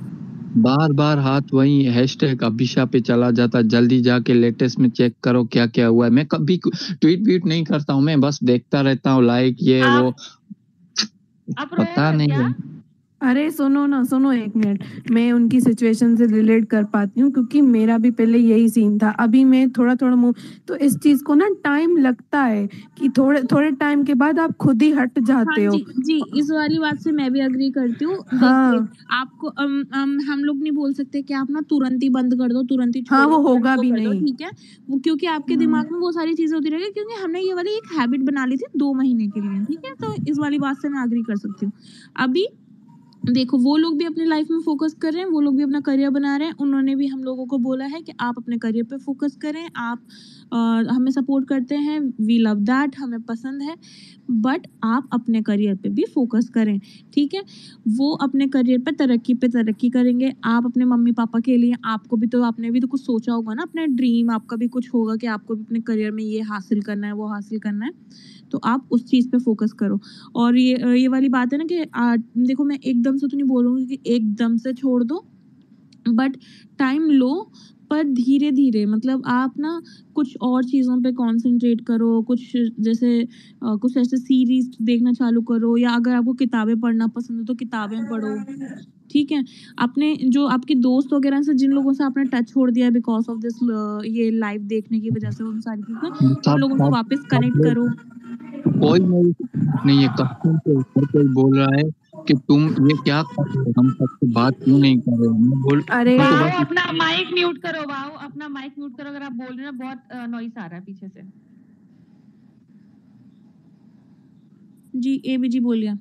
बार बार हाथ वही हैशटैग अभिषा पे चला जाता, जल्दी जाके लेटेस्ट में चेक करो क्या क्या हुआ है। मैं कभी ट्वीट व्वीट नहीं करता हूँ, मैं बस देखता रहता हूँ लाइक ये आप, वो आप पता नहीं क्या? है। अरे सुनो ना, सुनो एक मिनट, मैं उनकी सिचुएशन से रिलेट कर पाती हूँ क्योंकि मेरा भी पहले यही सीन था। अभी मैं थोड़ा-थोड़ा मूव तो इस चीज़ को ना टाइम लगता है कि थोड़े थोड़े टाइम के बाद आप खुद ही हट हाँ जाते हो। जी, जी, इस वाली बात से मैं भी एग्री करती हूँ। देखिए, हाँ। आपको अम अम, हम लोग नहीं बोल सकते कि आप ना तुरंत ही बंद कर दो, तुरंत ही छोड़ हाँ, दो, वो तुरंत होगा वो भी कर दो, नहीं। ठीक है? वो क्योंकि आपके दिमाग में वो सारी चीज़ें होती रहेगी क्योंकि हमने ये वाली एक हैबिट बना ली थी दो महीने के लिए, ठीक है? तो इस वाली बात से मैं एग्री कर सकती हूँ। अभी देखो, वो लोग भी अपनी लाइफ में फोकस कर रहे हैं, वो लोग भी अपना करियर बना रहे हैं। उन्होंने भी हम लोगों को बोला है कि आप अपने करियर पे फोकस करें, आप अ, हमें सपोर्ट करते हैं, वी लव दैट, हमें पसंद है। बट आप अपने करियर पे भी फोकस करें, ठीक है? वो अपने करियर पे तरक्की पे तरक्की करेंगे, आप अपने मम्मी-पापा के लिए आपको भी तो आपने भी तो कुछ सोचा होगा ना, अपना ड्रीम आपका भी कुछ होगा कि आपको भी अपने करियर में ये हासिल करना है, वो हासिल करना है। तो आप उस चीज़ पे फोकस करो। और ये अ, ये वाली बात है ना कि अ, देखो मैं एकदम से तो नहीं बोलूँगी कि एकदम से छोड़ दो, बट टाइम लो पर धीरे-धीरे मतलब आप ना कुछ और चीज़ों पे कॉन्संट्रेट करो, कुछ जैसे अ, कुछ ऐसे सीरीज़ देखना चालू करो या अगर आपको किताबें पढ़ना पसंद है तो किताबें पढ़ो, ठीक है? अपने जो आपके दोस्त वगैरह से जिन लोगों से आपने टच छोड़ दिया है बिकॉज़ ऑफ दिस ल ये लाइव देखने की वजह से उन सारी चीज़ें, उन सब लोगों से सब वापस सब कनेक्ट लोग करो। कोई मेरी support नहीं है, कसम से हर कोई बोल रहा है कि तुम ये क्या कर रहे हो? हम सबसे बात क्यों नहीं कर रहे हो? मैं बोल अरे मैं तो वाओ, बस अपना माइक म्यूट करो। वाओ, अपना माइक म्यूट करो। अगर आप बोल रहे हो ना, बहुत नॉइस आ रहा है पीछे से। जी, एबी जी बोलिए।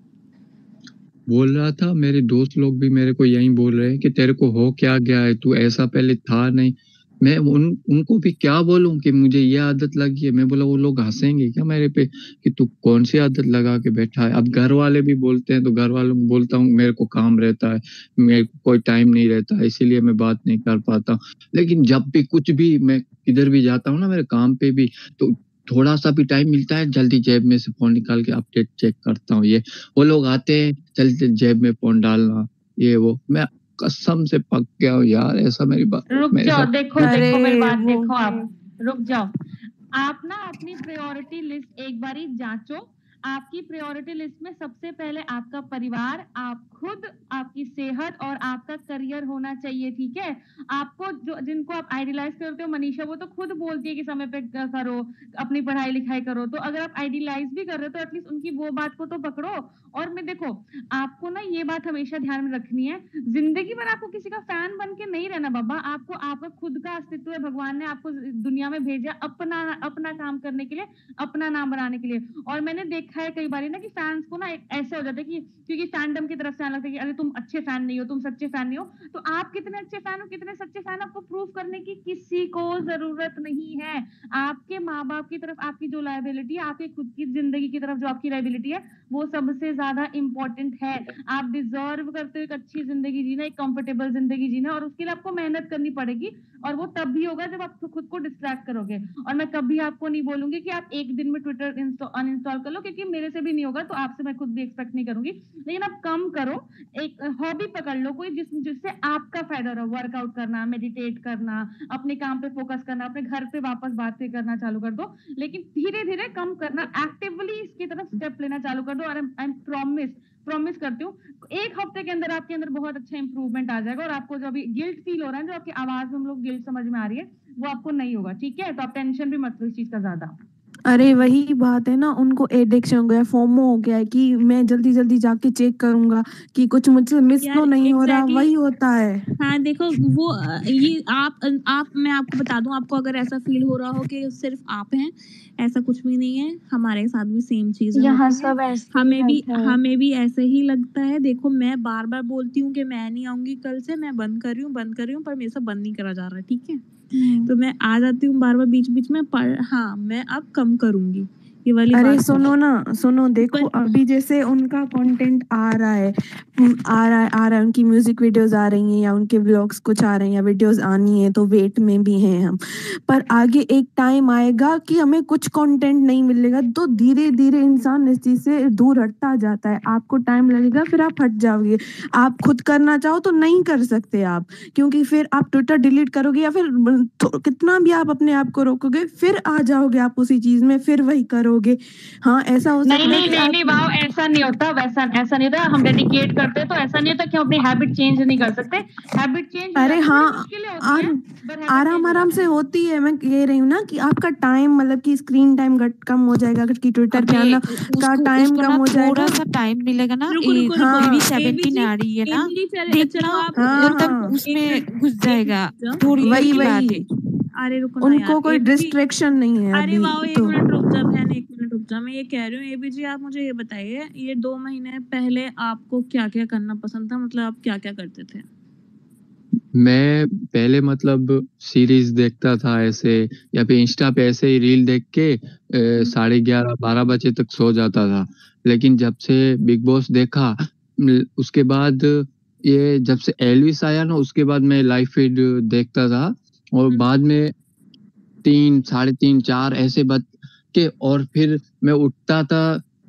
बोल रहा था, मेरे दोस्त लोग भी मेरे को यही बोल रहे हैं कि तेरे को हो क्या गया है? तू ऐसा पहले था नहीं। मैं उन उनको भी क्या बोलूँ कि मुझे ये आदत लगी है? मैं बोला वो लोग हँसेंगे क्या मेरे पे कि तू कौन-सी आदत लगा के बैठा है? अब घर वाले भी बोलते हैं तो घर वालों को बोलता हूँ मेरे को काम रहता है, मेरे को कोई टाइम नहीं रहता है, इसीलिए मैं बात नहीं कर पाता। लेकिन जब भी कुछ भी मैं किधर भी जाता हूँ ना मेरे काम पे भी, तो थोड़ा-सा भी टाइम मिलता है, जल्दी जेब में से फ़ोन निकाल के अपडेट चेक करता हूँ। ये वो लोग आते हैं, चल जेब में फ़ोन डालना, ये वो। मैं कसम से पक गया हूँ यार, ऐसा मेरी बात रुक मेरे जाओ, साथ देखो कुछ देखो मेरी अरे बात वो देखो आप, रुक जाओ। आप ना अपनी प्रायोरिटी लिस्ट एक बारी जांचो। आपकी प्रायोरिटी लिस्ट में सबसे पहले आपका परिवार, आप खुद, आपकी सेहत और आपका करियर होना चाहिए, ठीक है? आपको जो जिनको आप आइडियलाइज करते हो, मनीषा वो तो खुद बोलती है कि समय पे क- करो, अपनी पढ़ाई लिखाई करो। तो अगर आप आइडियलाइज भी कर रहे हो तो एटलीस्ट उनकी वो बात को तो पकड़ो। और मैं देखो, आपको ना ये बात हमेशा ध्यान में रखनी है, जिंदगी भर आपको किसी का फैन बन के नहीं रहना बाबा। आपको आपका खुद का अस्तित्व है, भगवान ने आपको दुनिया में भेजा अपना अपना काम करने के लिए, अपना नाम बनाने के लिए। और मैंने देखा है कई बार ना कि फैंस को ना एक ऐसे हो जाता है कि क्योंकि फैंडम की तरफ से आने लगता है कि अरे तुम अच्छे फैन नहीं हो, तुम सच्चे फैन नहीं हो। तो आप कितने अच्छे फैन हो, कितने सच्चे फैन, आपको प्रूव करने की किसी को जरूरत नहीं है। आपके माँ बाप की तरफ आपकी जो लायबिलिटी है, आपकी खुद की जिंदगी की तरफ जो आपकी लायबिलिटी है, वो सबसे ज्यादा इंपॉर्टेंट है। आप डिजर्व करते हो एक अच्छी जिंदगी जीना, एक कंफर्टेबल जिंदगी जीना, और उसके लिए आपको मेहनत करनी पड़ेगी। और वो तब भी होगा जब आप खुद को डिस्ट्रैक्ट करोगे। और मैं कभी आपको नहीं बोलूंगी कि आप एक दिन में ट्विटर अनइंस्टॉल कर लो, क्योंकि मेरे से भी नहीं होगा, तो आपसे मैं खुद भी एक्सपेक्ट नहीं करूंगी। लेकिन आप कम करो, एक हॉबी पकड़ लो कोई जिस जिससे आपका फायदा हो। वर्कआउट करना, मेडिटेट करना, अपने काम पे फोकस करना, अपने घर पे वापस बातें करना चालू कर दो। लेकिन धीरे धीरे कम करना, एक्टिवली इसकी तरफ स्टेप लेना चालू कर दो। और आई प्रॉमिस प्रॉमिस करती हूँ, एक हफ्ते के अंदर आपके अंदर बहुत अच्छा इंप्रूवमेंट आ जाएगा। और आपको जो अभी गिल्ट फील हो रहा है, जो आपकी आवाज में हम लोग गिल्ट समझ में आ रही है, वो आपको नहीं होगा, ठीक है? तो आप टेंशन भी मत लो इस चीज का ज्यादा। अरे वही बात है ना, उनको एडिक्शन हो गया है, फोमो हो गया है कि मैं जल्दी-जल्दी जाके चेक करूँगा कि कुछ मुझसे मिस यार तो नहीं हो रहा, एग्जैक्टली वही होता है। हाँ देखो, वो अ, ये आप आप मैं आपको बता दूं, आपको अगर ऐसा फील हो रहा हो कि सिर्फ आप हैं, ऐसा कुछ भी नहीं है। हमारे साथ भी सेम चीजें यहाँ होती हैं, सब ऐसे ही हमें भी रहता है। हमें भी ऐसे ही लगता है। देखो मैं बार बार बोलती हूँ कि मैं नहीं आऊंगी कल से, मैं बंद कर रही हूँ बंद कर रही हूँ पर मेरे से बंद नहीं करा जा रहा, ठीक है? तो मैं आ जाती हूँ बार बार बीच बीच में, पर हाँ मैं अब कम करूंगी, ये वाली अरे बात है। सुनो ना, सुनो, देखो पर अभी जैसे उनका कंटेंट आ रहा है, उम, आ रहा है आ रहा है उनकी म्यूजिक वीडियोस आ रही हैं या उनके व्लॉग्स कुछ आ रहे हैं या वीडियोस आनी है, तो वेट में भी हैं हम। पर आगे एक टाइम आएगा कि हमें कुछ कंटेंट नहीं मिलेगा, तो धीरे धीरे इंसान इस चीज से दूर हटता जाता है। आपको टाइम लगेगा, फिर आप हट जाओगे। आप खुद करना चाहो तो नहीं कर सकते आप, क्योंकि फिर आप ट्विटर डिलीट करोगे या फिर ब- थो- कितना भी आप अपने आप को रोकोगे, फिर आ जाओगे आप उसी चीज में, फिर वही करोगे। करोगे। हाँ, ऐसा हो नहीं सकता है नहीं कि नहीं आप नहीं वाओ, ऐसा नहीं होता, वैसा ऐसा नहीं होता। हम डेडिकेट करते हैं तो ऐसा नहीं होता कि हम अपनी हैबिट चेंज नहीं कर सकते। हैबिट चेंज अरे हाँ, मुश्किलें होती आर हैं, पर हैबिट आराम चेंज हो आराम जाता से है। होती है। मैं कह रही हूँ ना कि आपका टाइम मतलब कि स्क्रीन टाइम घट कम हो जाएगा, अगर कि ट्विटर पे अबे आना उ- का उसको टाइम उसको कम ना हो थोड़ा जाएगा। सा टाइम मिलेगा ना। रुको रुको ए, रुको हाँ बेबी एबी सेवनटीन जी आ रही है ना, एबी चलो देखना आप हाँ एकदम हाँ एक उसमें मिनट घुस एक जाएगा। मिनट रुक थोड़ी जाओ देर वही की बात वही है। अरे रुको ना उनको यार कोई एबी जी डिस्ट्रैक्शन नहीं है अरे अभी वाओ एक तो। मिनट रुक जा बहन, एक मिनट रुक जा। मैं ये कह रही हूँ एबी जी, आप मुझे ये बताइए, ये दो महीने पहले आपको क्या क्या करना पसंद था, मतलब आप क्या क्या करते थे? मैं पहले मतलब सीरीज देखता था ऐसे, या फिर इंस्टा पे ऐसे ही रील देख के अ, साढ़े ग्यारह बारह बजे तक सो जाता था। लेकिन जब से बिग बॉस देखा, म, उसके बाद ये जब से एल्विस आया ना, उसके बाद मैं लाइव फीड देखता था। और बाद में तीन साढ़े तीन चार ऐसे बज के, और फिर मैं उठता था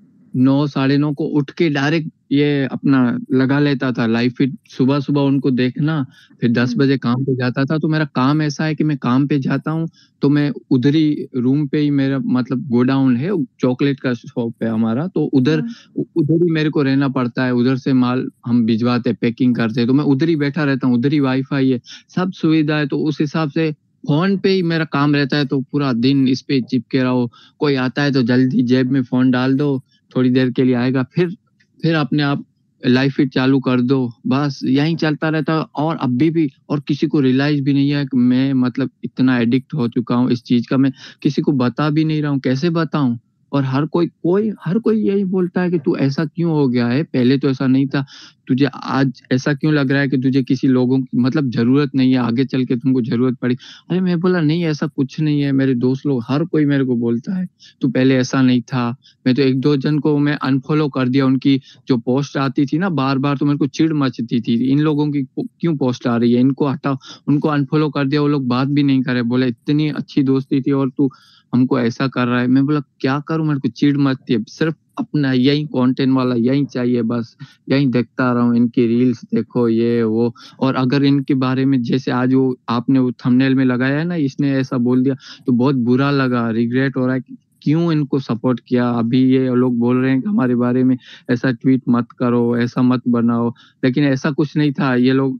नौ साढ़े नौ को, उठ के डायरेक्ट ये अपना लगा लेता था लाइव फीड, सुबह सुबह उनको देखना। फिर दस बजे काम पे जाता था। तो मेरा काम ऐसा है कि मैं काम पे जाता हूँ तो मैं उधर ही रूम पे ही, मेरा मतलब गोडाउन है, चॉकलेट का शॉप है हमारा, तो उधर उ- उधर ही मेरे को रहना पड़ता है। उधर से माल हम भिजवाते, पैकिंग करते, तो मैं उधर ही बैठा रहता हूँ। उधर ही वाईफाई है, सब सुविधा है। तो उस हिसाब से फोन पे ही मेरा काम रहता है। तो पूरा दिन इस पे चिपके रहो। कोई आता है तो जल्दी जेब में फोन डाल दो, थोड़ी देर के लिए आएगा, फिर फिर अपने आप लाइव फीड चालू कर दो। बस यही चलता रहता है। और अभी भी और किसी को रियलाइज भी नहीं है कि मैं मतलब इतना एडिक्ट हो चुका हूँ इस चीज का। मैं किसी को बता भी नहीं रहा हूँ, कैसे बताऊं। और हर कोई कोई हर कोई यही बोलता है कि तू ऐसा क्यों हो गया है, पहले तो ऐसा नहीं था, तुझे आज ऐसा क्यों लग रहा है कि तुझे किसी लोगों की मतलब जरूरत नहीं है, आगे चल के तुमको जरूरत पड़ी। अरे मैं बोला नहीं, ऐसा कुछ नहीं है। मेरे दोस्त लोग हर कोई मेरे को बोलता है तू पहले ऐसा नहीं था। मैं तो एक दो जन को मैं अनफॉलो कर दिया, उनकी जो पोस्ट आती थी ना बार बार, तो मेरे को चिढ़ मचती थी, इन लोगों की क्यों पोस्ट आ रही है, इनको हटाओ। उनको अनफॉलो कर दिया, वो लोग बात भी नहीं करे। बोले इतनी अच्छी दोस्ती थी और तू हमको ऐसा कर रहा है। मैं बोला क्या करूं, मेरे को चिढ़ मचती है। सिर्फ अपना यही कंटेंट वाला यही चाहिए, बस यही देखता रहा हूँ, इनकी रील्स देखो ये वो। और अगर इनके बारे में जैसे आज वो आपने वो थंबनेल में लगाया है ना, इसने ऐसा बोल दिया, तो बहुत बुरा लगा, रिग्रेट हो रहा है कि क्यों इनको सपोर्ट किया। अभी ये लोग बोल रहे हैं कि हमारे बारे में ऐसा ट्वीट मत करो, ऐसा मत बनाओ, लेकिन ऐसा कुछ नहीं था। ये लोग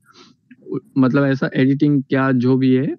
मतलब ऐसा एडिटिंग क्या जो भी है,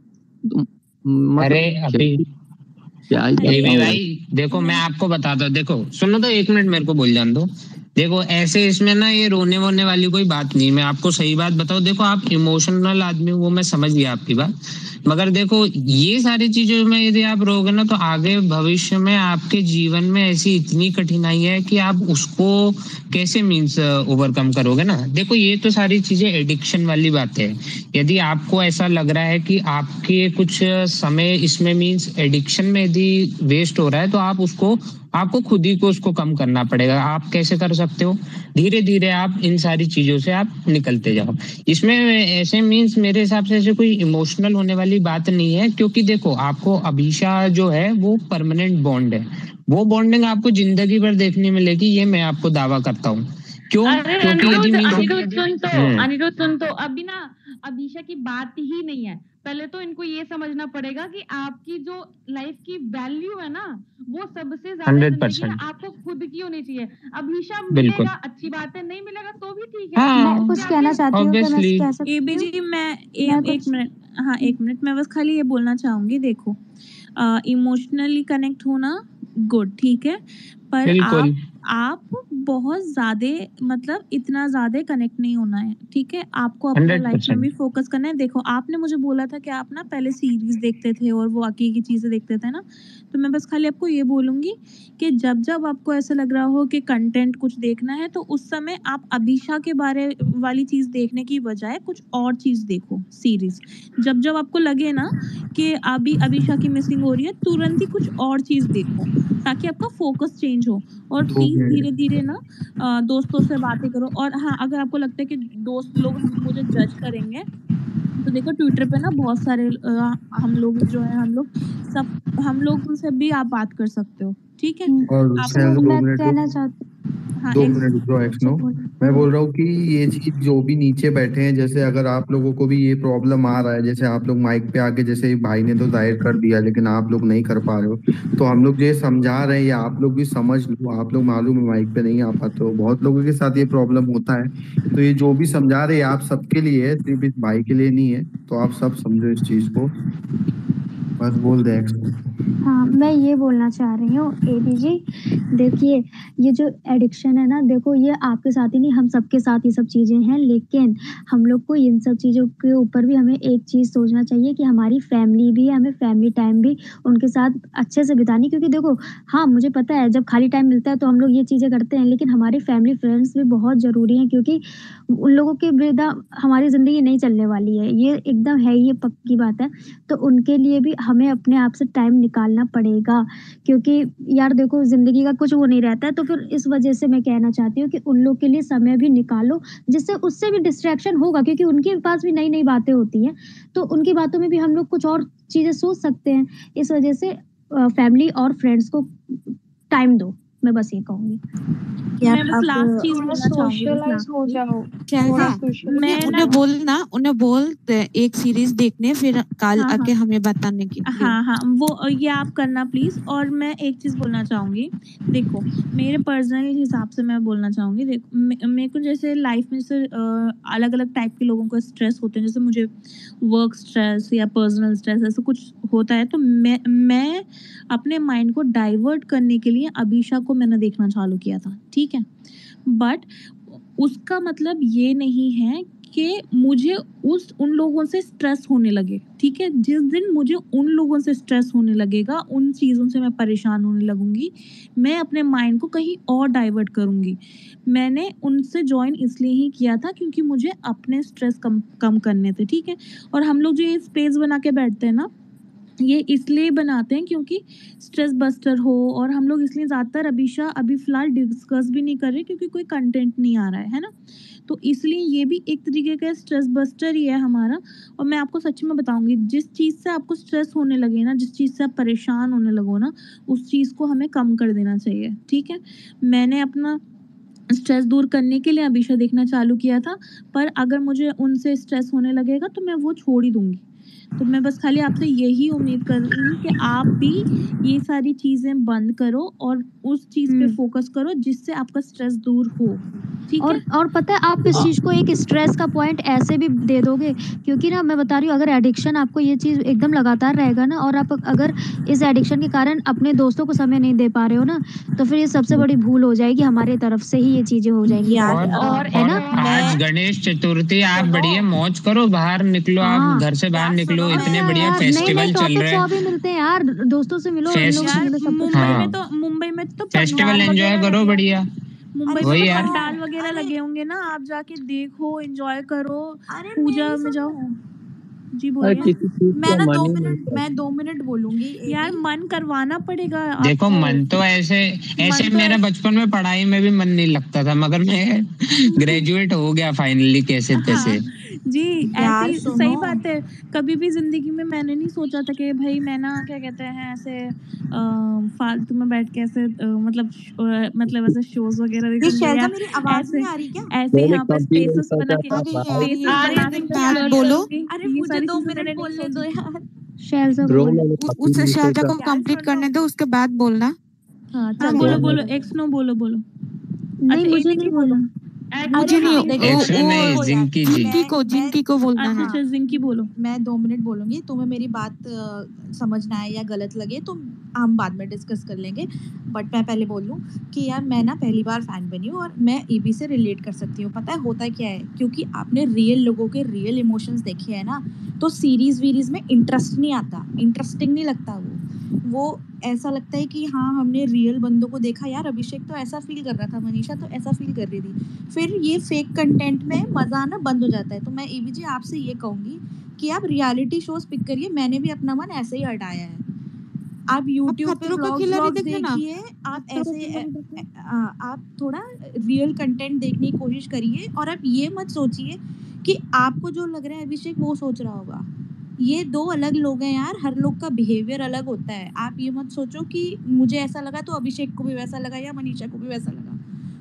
तो मतलब अरे अभी क्या ही बेबी बताऊं। भाई देखो, मैं आपको बताता हूँ। देखो सुनो तो, एक मिनट मेरे को बोल जान दो। देखो ऐसे इसमें ना ये रोने वोने वाली कोई बात नहीं। मैं आपको सही बात बताऊं, देखो आप इमोशनल आदमी हो, वो मैं समझ गया आपकी बात। मगर देखो ये सारी चीजों में यदि आप रहोगे ना, तो आगे भविष्य में आपके जीवन में ऐसी इतनी कठिनाई है कि आप उसको कैसे मीन्स ओवरकम करोगे ना। देखो ये तो सारी चीजें एडिक्शन वाली बात है। यदि आपको ऐसा लग रहा है कि आपके कुछ समय इसमें मीन्स एडिक्शन में यदि वेस्ट हो रहा है, तो आप उसको आपको खुद ही को उसको कम करना पड़ेगा। आप कैसे कर सकते हो? धीरे धीरे आप इन सारी चीजों से आप निकलते जाओ। इसमें ऐसे मीन्स मेरे हिसाब से ऐसे कोई इमोशनल होने वाली बात नहीं है, क्योंकि देखो आपको अभिषा जो है वो परमानेंट बॉन्ड है। वो बॉन्डिंग आपको जिंदगी भर देखने मिलेगी, ये मैं आपको दावा करता हूँ। क्यों? अरे क्योंकि यदि अनिरुद्ध मीन्स अनिरुद्ध सुन तो हम्म अनिरुद्ध सुन तो अभी ना अभिषा की बात ही नहीं है। पहले तो इनको ये समझना पड़ेगा कि आपकी जो लाइफ की वैल्यू है ना, वो सबसे ज्यादा हंड्रेड जिंदगी में परसेंट आपको खुद की होनी चाहिए। अभिषा बिल्कुल। मिलेगा, अच्छी बात है, नहीं मिलेगा तो भी ठीक है। मैं हाँ कुछ उससे कहना आपकी चाहती हूँ, क्या मैं ऑब्वियसली। कह सकती एबी हूँ? जी मैं ए, मैं एक कुछ मिनट, हाँ एक मिनट, मैं बस खाली ये बोलना चाहूंगी। देखो इमोशनली कनेक्ट होना गुड, ठीक है, पर बिल्कुल आप आप बहुत ज्यादा मतलब इतना ज्यादा कनेक्ट नहीं होना है, ठीक है। आपको अपना हंड्रेड लाइफ में भी परसेंट फोकस करना है। देखो आपने मुझे बोला था कि आप ना पहले सीरीज देखते थे और वो बाकी की चीजें देखते थे ना, तो मैं बस खाली आपको ये बोलूंगी कि जब जब आपको ऐसा लग रहा हो कि कंटेंट कुछ देखना है, तो उस समय आप अभिषा के बारे वाली चीज देखने की बजाय कुछ और चीज देखो, सीरीज। जब जब आपको लगे ना कि अभी अभिषा की मिसिंग हो रही है, तुरंत ही कुछ और चीज देखो, ताकि आपका फोकस चेंज हो। और दो प्लीज धीरे मिनट धीरे ना अ, दोस्तों से बातें करो। और हाँ, अगर आपको लगता है कि दोस्त लोग हम मुझे जज करेंगे, तो देखो ट्विटर पे ना बहुत सारे अ, हम लोग जो है हम लोग सब हम लोग उनसे भी आप बात कर सकते हो, ठीक है। हम्म, और आप सैल दो मैं मिनट दो। कहना चाहती हाँ दो एक मिनट रुक जाओ एक्सनो। मैं बोल रहा हूँ कि ये चीज जो भी नीचे बैठे हैं, जैसे अगर आप लोगों को भी ये प्रॉब्लम आ रहा है, जैसे आप लोग माइक पे आके, जैसे भाई ने तो जाहिर कर दिया लेकिन आप लोग नहीं कर पा रहे हो, तो हम लोग जो ये समझा रहे हैं या आप लोग भी समझ लो। आप लोग मालूम है माइक पे नहीं आ पाते हो, बहुत लोगों के साथ ये प्रॉब्लम होता है। तो ये जो भी समझा रहे हैं आप सबके लिए है, सिर्फ इस भाई के लिए नहीं है। तो आप सब समझो इस चीज को। बस बोल दे एक्सनो। हाँ, मैं ये बोलना चाह रही हूँ एबी जी, देखिए ये जो एडिक्शन है ना, देखो ये आपके साथ ही नहीं, हम सबके साथ ये सब चीज़ें हैं, लेकिन हम लोग को इन सब चीज़ों के ऊपर भी हमें एक चीज़ सोचना चाहिए कि हमारी फैमिली भी है, हमें फैमिली टाइम भी उनके साथ अच्छे से बितानी। क्योंकि देखो हाँ, मुझे पता है जब खाली टाइम मिलता है तो हम लोग ये चीज़ें करते हैं, लेकिन हमारी फैमिली फ्रेंड्स भी बहुत ज़रूरी हैं, क्योंकि उन लोगों के बिना हमारी ज़िंदगी नहीं चलने वाली है, ये एकदम है, ये पक्की बात है। तो उनके लिए भी हमें अपने आप से टाइम निकालना पड़ेगा, क्योंकि यार देखो ज़िंदगी का कुछ वो नहीं रहता है। तो फिर इस वजह से मैं कहना चाहती हूँ कि उन लोग के लिए समय भी निकालो, जिससे उससे भी डिस्ट्रैक्शन होगा, क्योंकि उनके पास भी नई-नई बातें होती हैं, तो उनकी बातों में भी हम लोग कुछ और चीज़ें सोच सकते हैं। इस वजह से अ, फैमिली और फ्रेंड्स को टाइम दो, मैं बस ये कहूँगी। मैं बस लास्ट चीज थोड़ा बोलना चाहूंगी बस सोशलाइज हो लास्ट जाओ, क्या थोड़ा था सोशल उन्हें मैं ना उन्हें बोल ना उन्हें बोल दे- एक सीरीज देखने फिर कल हाँ आके हाँ हमें बताने के लिए। हाँ हाँ वो ये आप करना प्लीज। और मैं एक चीज बोलना चाहूंगी, देखो मेरे पर्सनल हिसाब से मैं बोलना चाहूंगी, देखो मे- मेरे को जैसे लाइफ में जैसे अलग अलग टाइप के लोगों को स्ट्रेस होते हैं, जैसे मुझे वर्क स्ट्रेस या पर्सनल स्ट्रेस ऐसा कुछ होता है, तो मैं मैं अपने माइंड को डाइवर्ट करने के लिए अबीशा को मैंने देखना चालू किया था, ठीक है। बट उसका मतलब ये नहीं है कि मुझे उस उन लोगों से स्ट्रेस होने लगे, ठीक है। जिस दिन मुझे उन लोगों से स्ट्रेस होने लगेगा, उन चीज़ों से मैं परेशान होने लगूंगी, मैं अपने माइंड को कहीं और डाइवर्ट करूंगी। मैंने उनसे ज्वाइन इसलिए ही किया था क्योंकि मुझे अपने स्ट्रेस कम कम करने थे, ठीक है। और हम लोग जो ये स्पेस बना के बैठते हैं ना, ये इसलिए बनाते हैं क्योंकि स्ट्रेस बस्टर हो, और हम लोग इसलिए ज़्यादातर अबीशा अभी फ़िलहाल डिस्कस भी नहीं कर रहे क्योंकि कोई कंटेंट नहीं आ रहा है, है ना। तो इसलिए ये भी एक तरीके का स्ट्रेस बस्टर ही है हमारा। और मैं आपको सच में बताऊंगी, जिस चीज़ से आपको स्ट्रेस होने लगे ना, जिस चीज़ से आप परेशान होने लगो ना, उस चीज़ को हमें कम कर देना चाहिए, ठीक है। मैंने अपना स्ट्रेस दूर करने के लिए अबीशा देखना चालू किया था, पर अगर मुझे उनसे स्ट्रेस होने लगेगा तो मैं वो छोड़ ही दूंगी। तो मैं बस खाली आपसे यही उम्मीद कर रही हूँ कि आप भी ये सारी चीज़ें बंद करो और उस चीज़ पे हम्म। फोकस करो जिससे आपका स्ट्रेस दूर हो, ठीक और है। और पता है आप इस चीज को एक स्ट्रेस का पॉइंट ऐसे भी दे दोगे, क्योंकि ना मैं बता रही हूँ, अगर एडिक्शन आपको ये चीज एकदम लगातार रहेगा ना, और आप अगर इस एडिक्शन के कारण अपने दोस्तों को समय नहीं दे पा रहे हो ना, तो फिर ये सबसे बड़ी भूल हो जाएगी हमारी तरफ से ही, ये चीजें हो जाएंगी यार और और है और ना। आज गणेश चतुर्थी, आप बढ़िया मौज करो, बाहर निकलो, आप हाँ घर से बाहर यार निकलो, सुनो इतने मैं बढ़िया यार, नए नए फेस्टिवल चल टॉपिक्स रहे और भी हैं। मिलते हैं यार, दोस्तों से मिलो, इन लोगों से फेस्ट यार मिलो, सब कुछ मुंबई करो। में हाँ, तो मुंबई में तो फेस्टिवल पंडाल एंजॉय वगैरह करो लगे बढ़िया। होंगे, मुंबई में वही तो यार, पंडाल वगैरह लगे होंगे ना, आप जाके देखो, एंजॉय करो, अरे पूजा मेरी में जाओ। सुनो, जी अरे बोलिए। किसी चीज मैं का ना मन दो ही नहीं मिनट मैं दो मिनट बोलूंगी यार एबी। मन करवाना पड़ेगा देखो आपको, मन तो ऐसे ऐसे मन तो मेरा ऐसे बचपन में पढ़ाई में भी मन नहीं लगता था, मगर मैं ग्रेजुएट हो गया फाइनली कैसे हाँ तैसे। जी, ऐसे यार ही सुनो, सही बात है। कभी भी जिंदगी में मैंने नहीं सोचा था कि भाई मैं ना क्या कहते हैं ऐसे अ, फालतू में बैठ के ऐसे अ, मतलब श- अ, मतलब ऐसे शोज वगैरह ये देखूंगी, शैलजा या मेरी आवाज ऐसे नहीं आ रही क्या? ऐसे मैंने यहाँ पे कभी स्पेसेस ऐसा बना क्या के था अरे यार भाई? स्पेसेस ये आ रही बना है के एकदम मेरी नहीं आ बात, रही। फ्लर्ट बोलो। करूंगी, अरे ये मुझे सारी दो चीजें मैंने मिनट नहीं बोलने दो सोची। यार। शैलजा ब्रो बोल। मैंने उ- कभी उस नहीं शारजा सोचा। को यार कंप्लीट सुनो, करने दो, उसके बाद बोलना। हाँ हाँ चल हाँ बोलो बोलो बोलो, बोलो। एक्स नो बोलो बोलो। नहीं, अच्छा मुझे एबी नहीं जी बोलो। बोला। अरे मुझे नहीं, हाँ वो देखो एक्चुअली वो नहीं, देखो यार, जिंकी जी। जिंकी मैं को मैं जिंकी को बोलना अच्छा है। अच्छा जिंकी बोलो। मैं दो मिनट बोलूंगी, तुम्हें मेरी बात अ, समझना है या गलत लगे तो हम बाद में डिस्कस कर लेंगे। बट मैं पहले बोल लूँ कि यार मैं ना पहली बार फैन बनी हूँ और मैं एबी से रिलेट कर सकती हूँ। पता है होता क्या है, क्योंकि आपने रियल लोगों के रियल इमोशंस देखे हैं ना, तो सीरीज वीरीज में इंटरेस्ट नहीं आता, इंटरेस्टिंग नहीं लगता। वो वो ऐसा लगता है कि हाँ हमने रियल बंदों को देखा, यार अभिषेक तो ऐसा फील कर रहा था, मनीषा तो ऐसा फील कर रही थी, फिर ये फेक कंटेंट में मजा आना बंद हो जाता है। तो मैं एबी जी आपसे ये कहूंगी कि आप रियलिटी शोज पिक करिए, मैंने भी अपना मन ऐसे ही हटाया है। आप अब यूट्यूब पे खतरों का व्लॉग्स खिलाड़ी व्लॉग्स देखना ना, देखिए, आप खतरों का ऐसे खिलाड़ी अ, देखना। अ, आप थोड़ा रियल कंटेंट देखने की कोशिश करिए, और आप ये मत सोचिए कि आपको जो लग रहा है अभिषेक वो सोच रहा होगा। ये दो अलग लोग हैं यार, हर लोग का बिहेवियर अलग होता है। आप ये मत सोचो कि मुझे ऐसा लगा तो अभिषेक को भी वैसा लगा या मनीषा को भी वैसा लगा।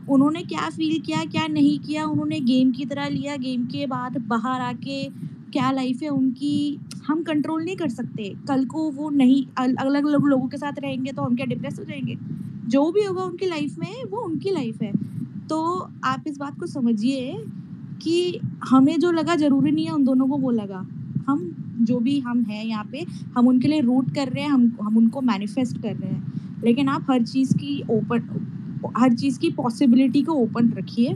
उन्होंने क्या फील किया, क्या नहीं किया, उन्होंने गेम की तरह लिया, गेम के बाद बाहर आके क्या लाइफ है उनकी हम कंट्रोल नहीं कर सकते। कल को वो नहीं अलग अलग लोगों के साथ रहेंगे तो हम क्या डिप्रेस हो जाएंगे? जो भी होगा उनकी लाइफ में वो उनकी लाइफ है। तो आप इस बात को समझिए कि हमें जो लगा जरूरी नहीं है उन दोनों को वो लगा। हम जो भी हम हैं यहाँ पे हम उनके लिए रूट कर रहे हैं, हम हम उनको मैनिफेस्ट कर रहे हैं, लेकिन आप हर चीज़ की ओपन हर चीज़ की पॉसिबिलिटी को ओपन रखिए।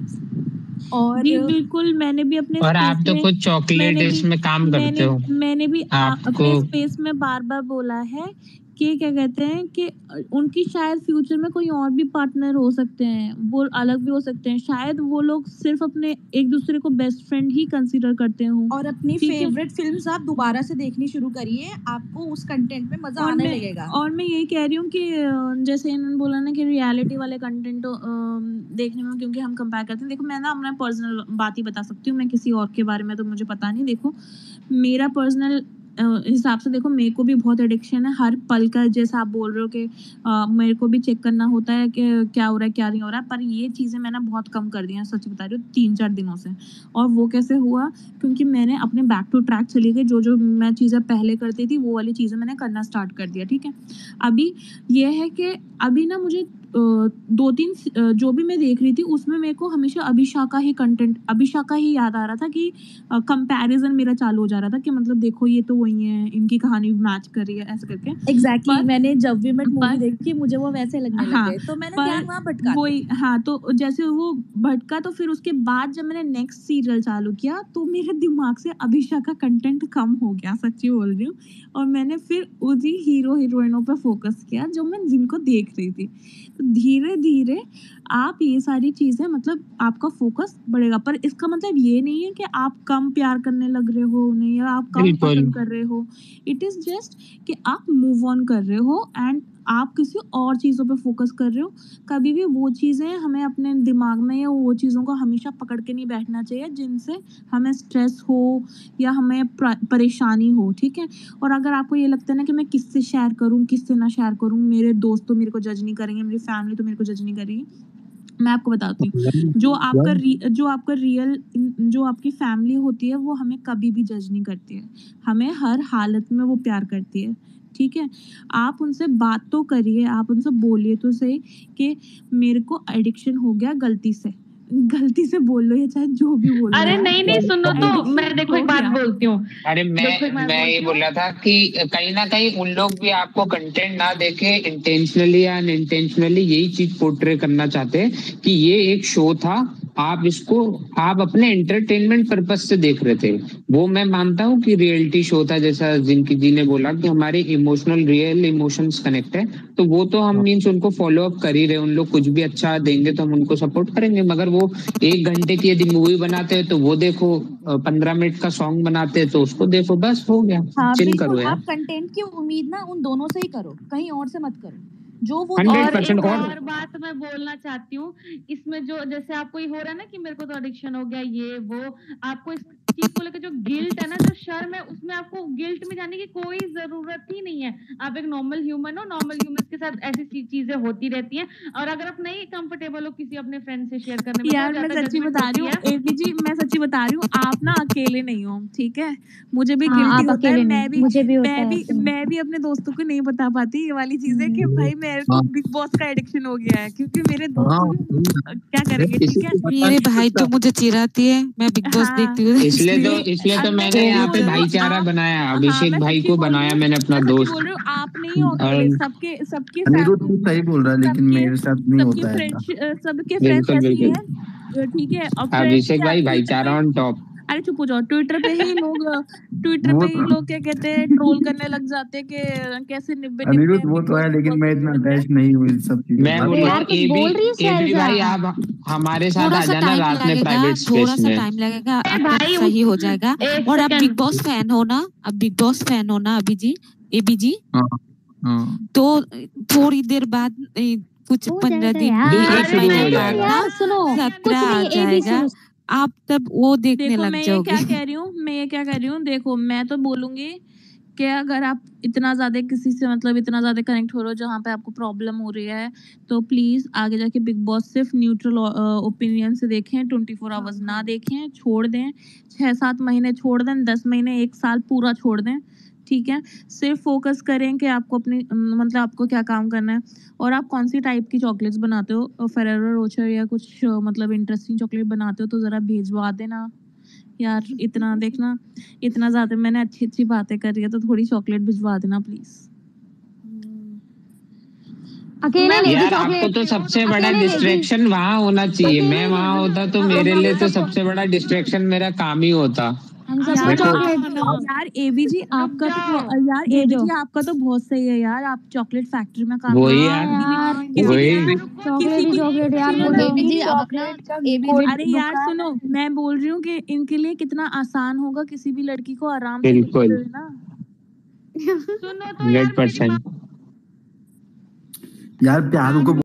और जी बिल्कुल, मैंने भी अपने और आप स्पेस तो में कुछ चॉकलेट मैंने भी इसमें काम करते मैंने हो मैंने भी आ, आपको अपने स्पेस में बार बार बोला है कि क्या कहते हैं कि उनकी शायद फ्यूचर में कोई और भी पार्टनर हो सकते हैं, वो अलग भी हो सकते हैं, शायद वो लोग सिर्फ अपने एक दूसरे को बेस्ट फ्रेंड ही कंसीडर करते हों। और अपनी ठीक है? फेवरेट फिल्म्स आप दोबारा से देखनी शुरू करिए, आपको उस कंटेंट में मजा और आने मैं लगेगा। और मैं यही कह रही हूँ कि अ, जैसे इन्होंने बोला ना कि रियलिटी वाले कंटेंट देखने में क्योंकि हम कंपेयर करते हैं। देखो मैं ना अपना पर्सनल बात ही बता सकती हूँ, मैं किसी और के बारे में तो मुझे पता नहीं। देखो मेरा पर्सनल हिसाब से देखो मेरे को भी बहुत एडिक्शन है हर पल का, जैसा आप बोल रहे हो कि अ, मेरे को भी चेक करना होता है कि क्या हो रहा है क्या नहीं हो रहा है, पर ये चीज़ें मैंने बहुत कम कर दी हैं, सच बता रही हूँ, तीन चार दिनों से। और वो कैसे हुआ? क्योंकि मैंने अपने बैक टू ट्रैक चली गई, जो जो मैं चीज़ें पहले करती थी वो वाली चीज़ें मैंने करना स्टार्ट कर दिया। ठीक है, अभी ये है कि अभी ना मुझे अ, दो तीन अ, जो भी मैं देख रही थी उसमें मेरे को हमेशा अभिषा का ही कंटेंट अभिषा का ही याद आ रहा था कि कंपैरिजन मेरा चालू हो जा रहा था कि मतलब देखो ये तो वही है, इनकी कहानी भी मैच कर रही है ऐसे करके। एग्जैक्टली पर मैंने जब वी मेट मूवी पर देखी मुझे वो वैसे लगने लग हाँ गए, तो मैंने पर ध्यान वहाँ भटका दिया। वही हाँ, तो जैसे वो भटका तो फिर उसके बाद जब मैंने नेक्स्ट सीरियल चालू किया तो मेरे दिमाग से अभिषा का कंटेंट कम हो गया, सच्ची बोल रही हूँ। और मैंने फिर उसी हीरो हीरोइनों पर फोकस किया जो मैं जिनको देख रही थी। तो धीरे धीरे आप ये सारी चीजें मतलब आपका फोकस बढ़ेगा, पर इसका मतलब ये नहीं है कि आप कम प्यार करने लग रहे हो उन्हें या आप कम बिल्कुल पसंद कर रहे हो। इट इज जस्ट कि आप मूव ऑन कर रहे हो एंड आप किसी और चीज़ों पे फोकस कर रहे हो। कभी भी वो चीज़ें हमें अपने दिमाग में या वो चीज़ों को हमेशा पकड़ के नहीं बैठना चाहिए जिनसे हमें स्ट्रेस हो या हमें प्र- परेशानी हो। ठीक है, और अगर आपको ये लगता है ना कि मैं किससे शेयर करूं किससे ना शेयर करूं, मेरे दोस्त तो मेरे को जज नहीं करेंगे, मेरी फैमिली तो मेरे को जज नहीं करेगी, मैं आपको बताती हूँ जो आपका रि, जो आपका रियल जो आपकी फैमिली होती है वो हमें कभी भी जज नहीं करती है, हमें हर हालत में वो प्यार करती है। ठीक है, आप उनसे बात तो करिए, आप उनसे बोलिए तो सही कि मेरे को एडिक्शन हो गया, गलती से गलती से बोल लो या चाहे जो भी बोलना अरे है, नहीं नहीं सुनो तो एडिक्शन मैं देखो हो एक बात गया। बोलती हूँ अरे मैं देखो एक बात मैं ये बोलती बोल हूँ रहा था कि कहीं ना कहीं उन लोग भी आपको कंटेंट ना देके इंटेंशनली या अनइंटेंशनली यही चीज पोर्ट्रे करना चाहते हैं कि ये एक शो था, आप इसको आप अपने एंटरटेनमेंट पर्पज से देख रहे थे। वो मैं मानता हूँ कि रियलिटी शो था, जैसा जिनकी जी ने बोला कि हमारे इमोशनल रियल इमोशंस कनेक्ट है, तो वो तो हम मीन्स उनको फॉलो अप कर ही रहे, उन लोग कुछ भी अच्छा देंगे तो हम उनको सपोर्ट करेंगे। मगर वो एक घंटे की यदि मूवी बनाते हैं तो वो देखो, पंद्रह मिनट का सॉन्ग बनाते हैं तो उसको देखो, बस हो गया, हाँ चिल बिल्कुल, करो यार। आप कंटेंट की उम्मीद ना उन दोनों से ही करो, कहीं और से मत करो। जो वो हंड्रेड और परसेंट एक और और बात मैं बोलना चाहती हूँ इसमें, जो जैसे आपको ये हो रहा है ना कि मेरे को तो एडिक्शन हो गया ये वो, आपको इस चीज को लेकर जो गिल्ट है ना, जो शर्म है, उसमें आपको गिल्ट में जाने की कोई जरूरत ही नहीं है। आप एक नॉर्मल ह्यूमन हो, नॉर्मल ह्यूमन के साथ ऐसी ची- चीजें होती रहती हैं। और अगर आप नहीं कंफर्टेबल हो किसी अपने फ्रेंड से शेयर करने में तो यार मैं ज्यादा सच्ची जजमेंट बता रही होती हूँ है। एपी जी, मैं सच्ची बता रही हूँ, आप ना अकेले नहीं हो। ठीक है, मुझे भी हाँ गिल्टी आप होता है, अकेले मैं नहीं, भी मुझे भी होता मैं है भी ऐसे। मैं भी अपने दोस्तों को नहीं बता पाती ये वाली चीजें कि भाई मेरे को हाँ बिग बॉस का एडिक्शन हो गया है, क्योंकि मेरे दोस्त हाँ भी क्या अरे करेंगे। किसी ठीक है, को पता मेरे नहीं भाई चलता। तो मुझे चिढ़ाती है, मैं बिग बॉस हाँ देखती हूँ इसलिए तो इसलिए। इसलिए तो अब मैं मैंने सच्ची यहाँ बोल पे रही हूँ भाईचारा आप, बनाया, हाँ अभिषेक मैं भाई सच्ची को बोल रही बनाया हूँ, मैंने अपना मैं सच्ची दोस्त। बोल रही हूँ, आप नहीं हो और अकेले, सबके सबके अनिरुद्ध फैम तू सही बोल रहा है लेकिन सबके मेरे साथ नहीं सबके होता है ऐसा। फ्रेंड्स सबके फ्रेंड्स बिल्कुल ऐसे ही बिल्कुल, हैं। ठीक है, और फ्रेंड्स अभिषेक क्या भाई ट्विटर भाईचारा पे, ऑन टॉप। अरे चुप हो जाओ, ट्विटर पे ही लोग ट्विटर वो पे ही तो लोग क्या कहते हैं ट्रोल करने लग जाते हैं कि कैसे निब्बे निब्बे अनिरुद्ध वो बिग तो बॉस है बिग लेकिन बॉस मैं देखने इतना लग गए। अटैच नहीं हूँ इन सब चीजों मैं से। बोल अरे रहा यार हूँ कुछ ए बी बोल रही है ए बी शैलजा। भाई, आप हमारे साथ थोड़ा आ सा जाना टाइम रात में लगेगा, प्राइवेट थोड़ा स्पेस सा में। टाइम लगेगा, ए अब भाई सही हो जाएगा। एक और आप बिग सेकंड, बॉस फैन हो ना, अब बिग बॉस फैन हो ना अभी जी, एबी जी, हाँ हाँ तो थोड़ी देर बाद ए, कुछ हो पंद्रह जाएगा दिन फिर नहीं, से एक अरे शुरू महीने हो यार, बाद जाएगा। ना यार सुनो, कुछ सत्रह आ नहीं, ए बी जाएगा, सुनो। आप तब वो देखने देखो लग मैं ये जाओगे। क्या कह रही हूँ मैं ये क्या कह रही हूँ देखो मैं तो बोलूंगी कि अगर आप इतना ज़्यादा किसी से मतलब इतना ज़्यादा कनेक्ट हो रहे हो जहाँ पे आपको प्रॉब्लम हो रही है, तो प्लीज़ आगे जाके बिग बॉस सिर्फ न्यूट्रल ओपिनियन से देखें, ट्वेंटी फोर आवर्स ना देखें, छोड़ दें, छः सात महीने छोड़ दें, दस महीने एक साल पूरा छोड़ दें, ठीक है। सिर्फ फोकस करें कि आपको अपनी मतलब आपको क्या काम करना है और आप कौन सी टाइप की चॉकलेट्स बनाते हो, फेरेरो रोचर या कुछ मतलब इंटरेस्टिंग चॉकलेट बनाते हो तो ज़रा भेजवा देना यार। इतना देखना, इतना ज़्यादा मैंने अच्छी अच्छी बातें करी है तो थोड़ी चॉकलेट भिजवा देना प्लीज। अकेले लेगी यार आपको चॉकलेट तो सबसे बड़ा अकेले लेगी डिस्ट्रैक्शन वहां होना चाहिए। अकेले मैं वहां लेगी होता तो मेरे लिए तो सबसे बड़ा डिस्ट्रैक्शन मेरा काम ही होता। हम सब यार देखो चॉकलेट यार एबी जी आपका तो यार दे एबी दो जी आपका तो बहुत सही है यार, आप चॉकलेट फैक्ट्री में काम वही करते यार हो। यार किसी वही की चॉकलेट ही किसी की चॉकलेट यार सुनो मैं ना, तो एबीजी अब अपना चॉकलेट का एबीजी कोई अरे यार दुकान सुनो, है मैं बोल रही हूँ कि इनके लिए कितना आसान होगा किसी भी लड़की को आराम से गिफ्ट बिल्कुल दे देना। सुनो तो हंड्रेड यार मेरी बात। परसेंट यार प्यारू को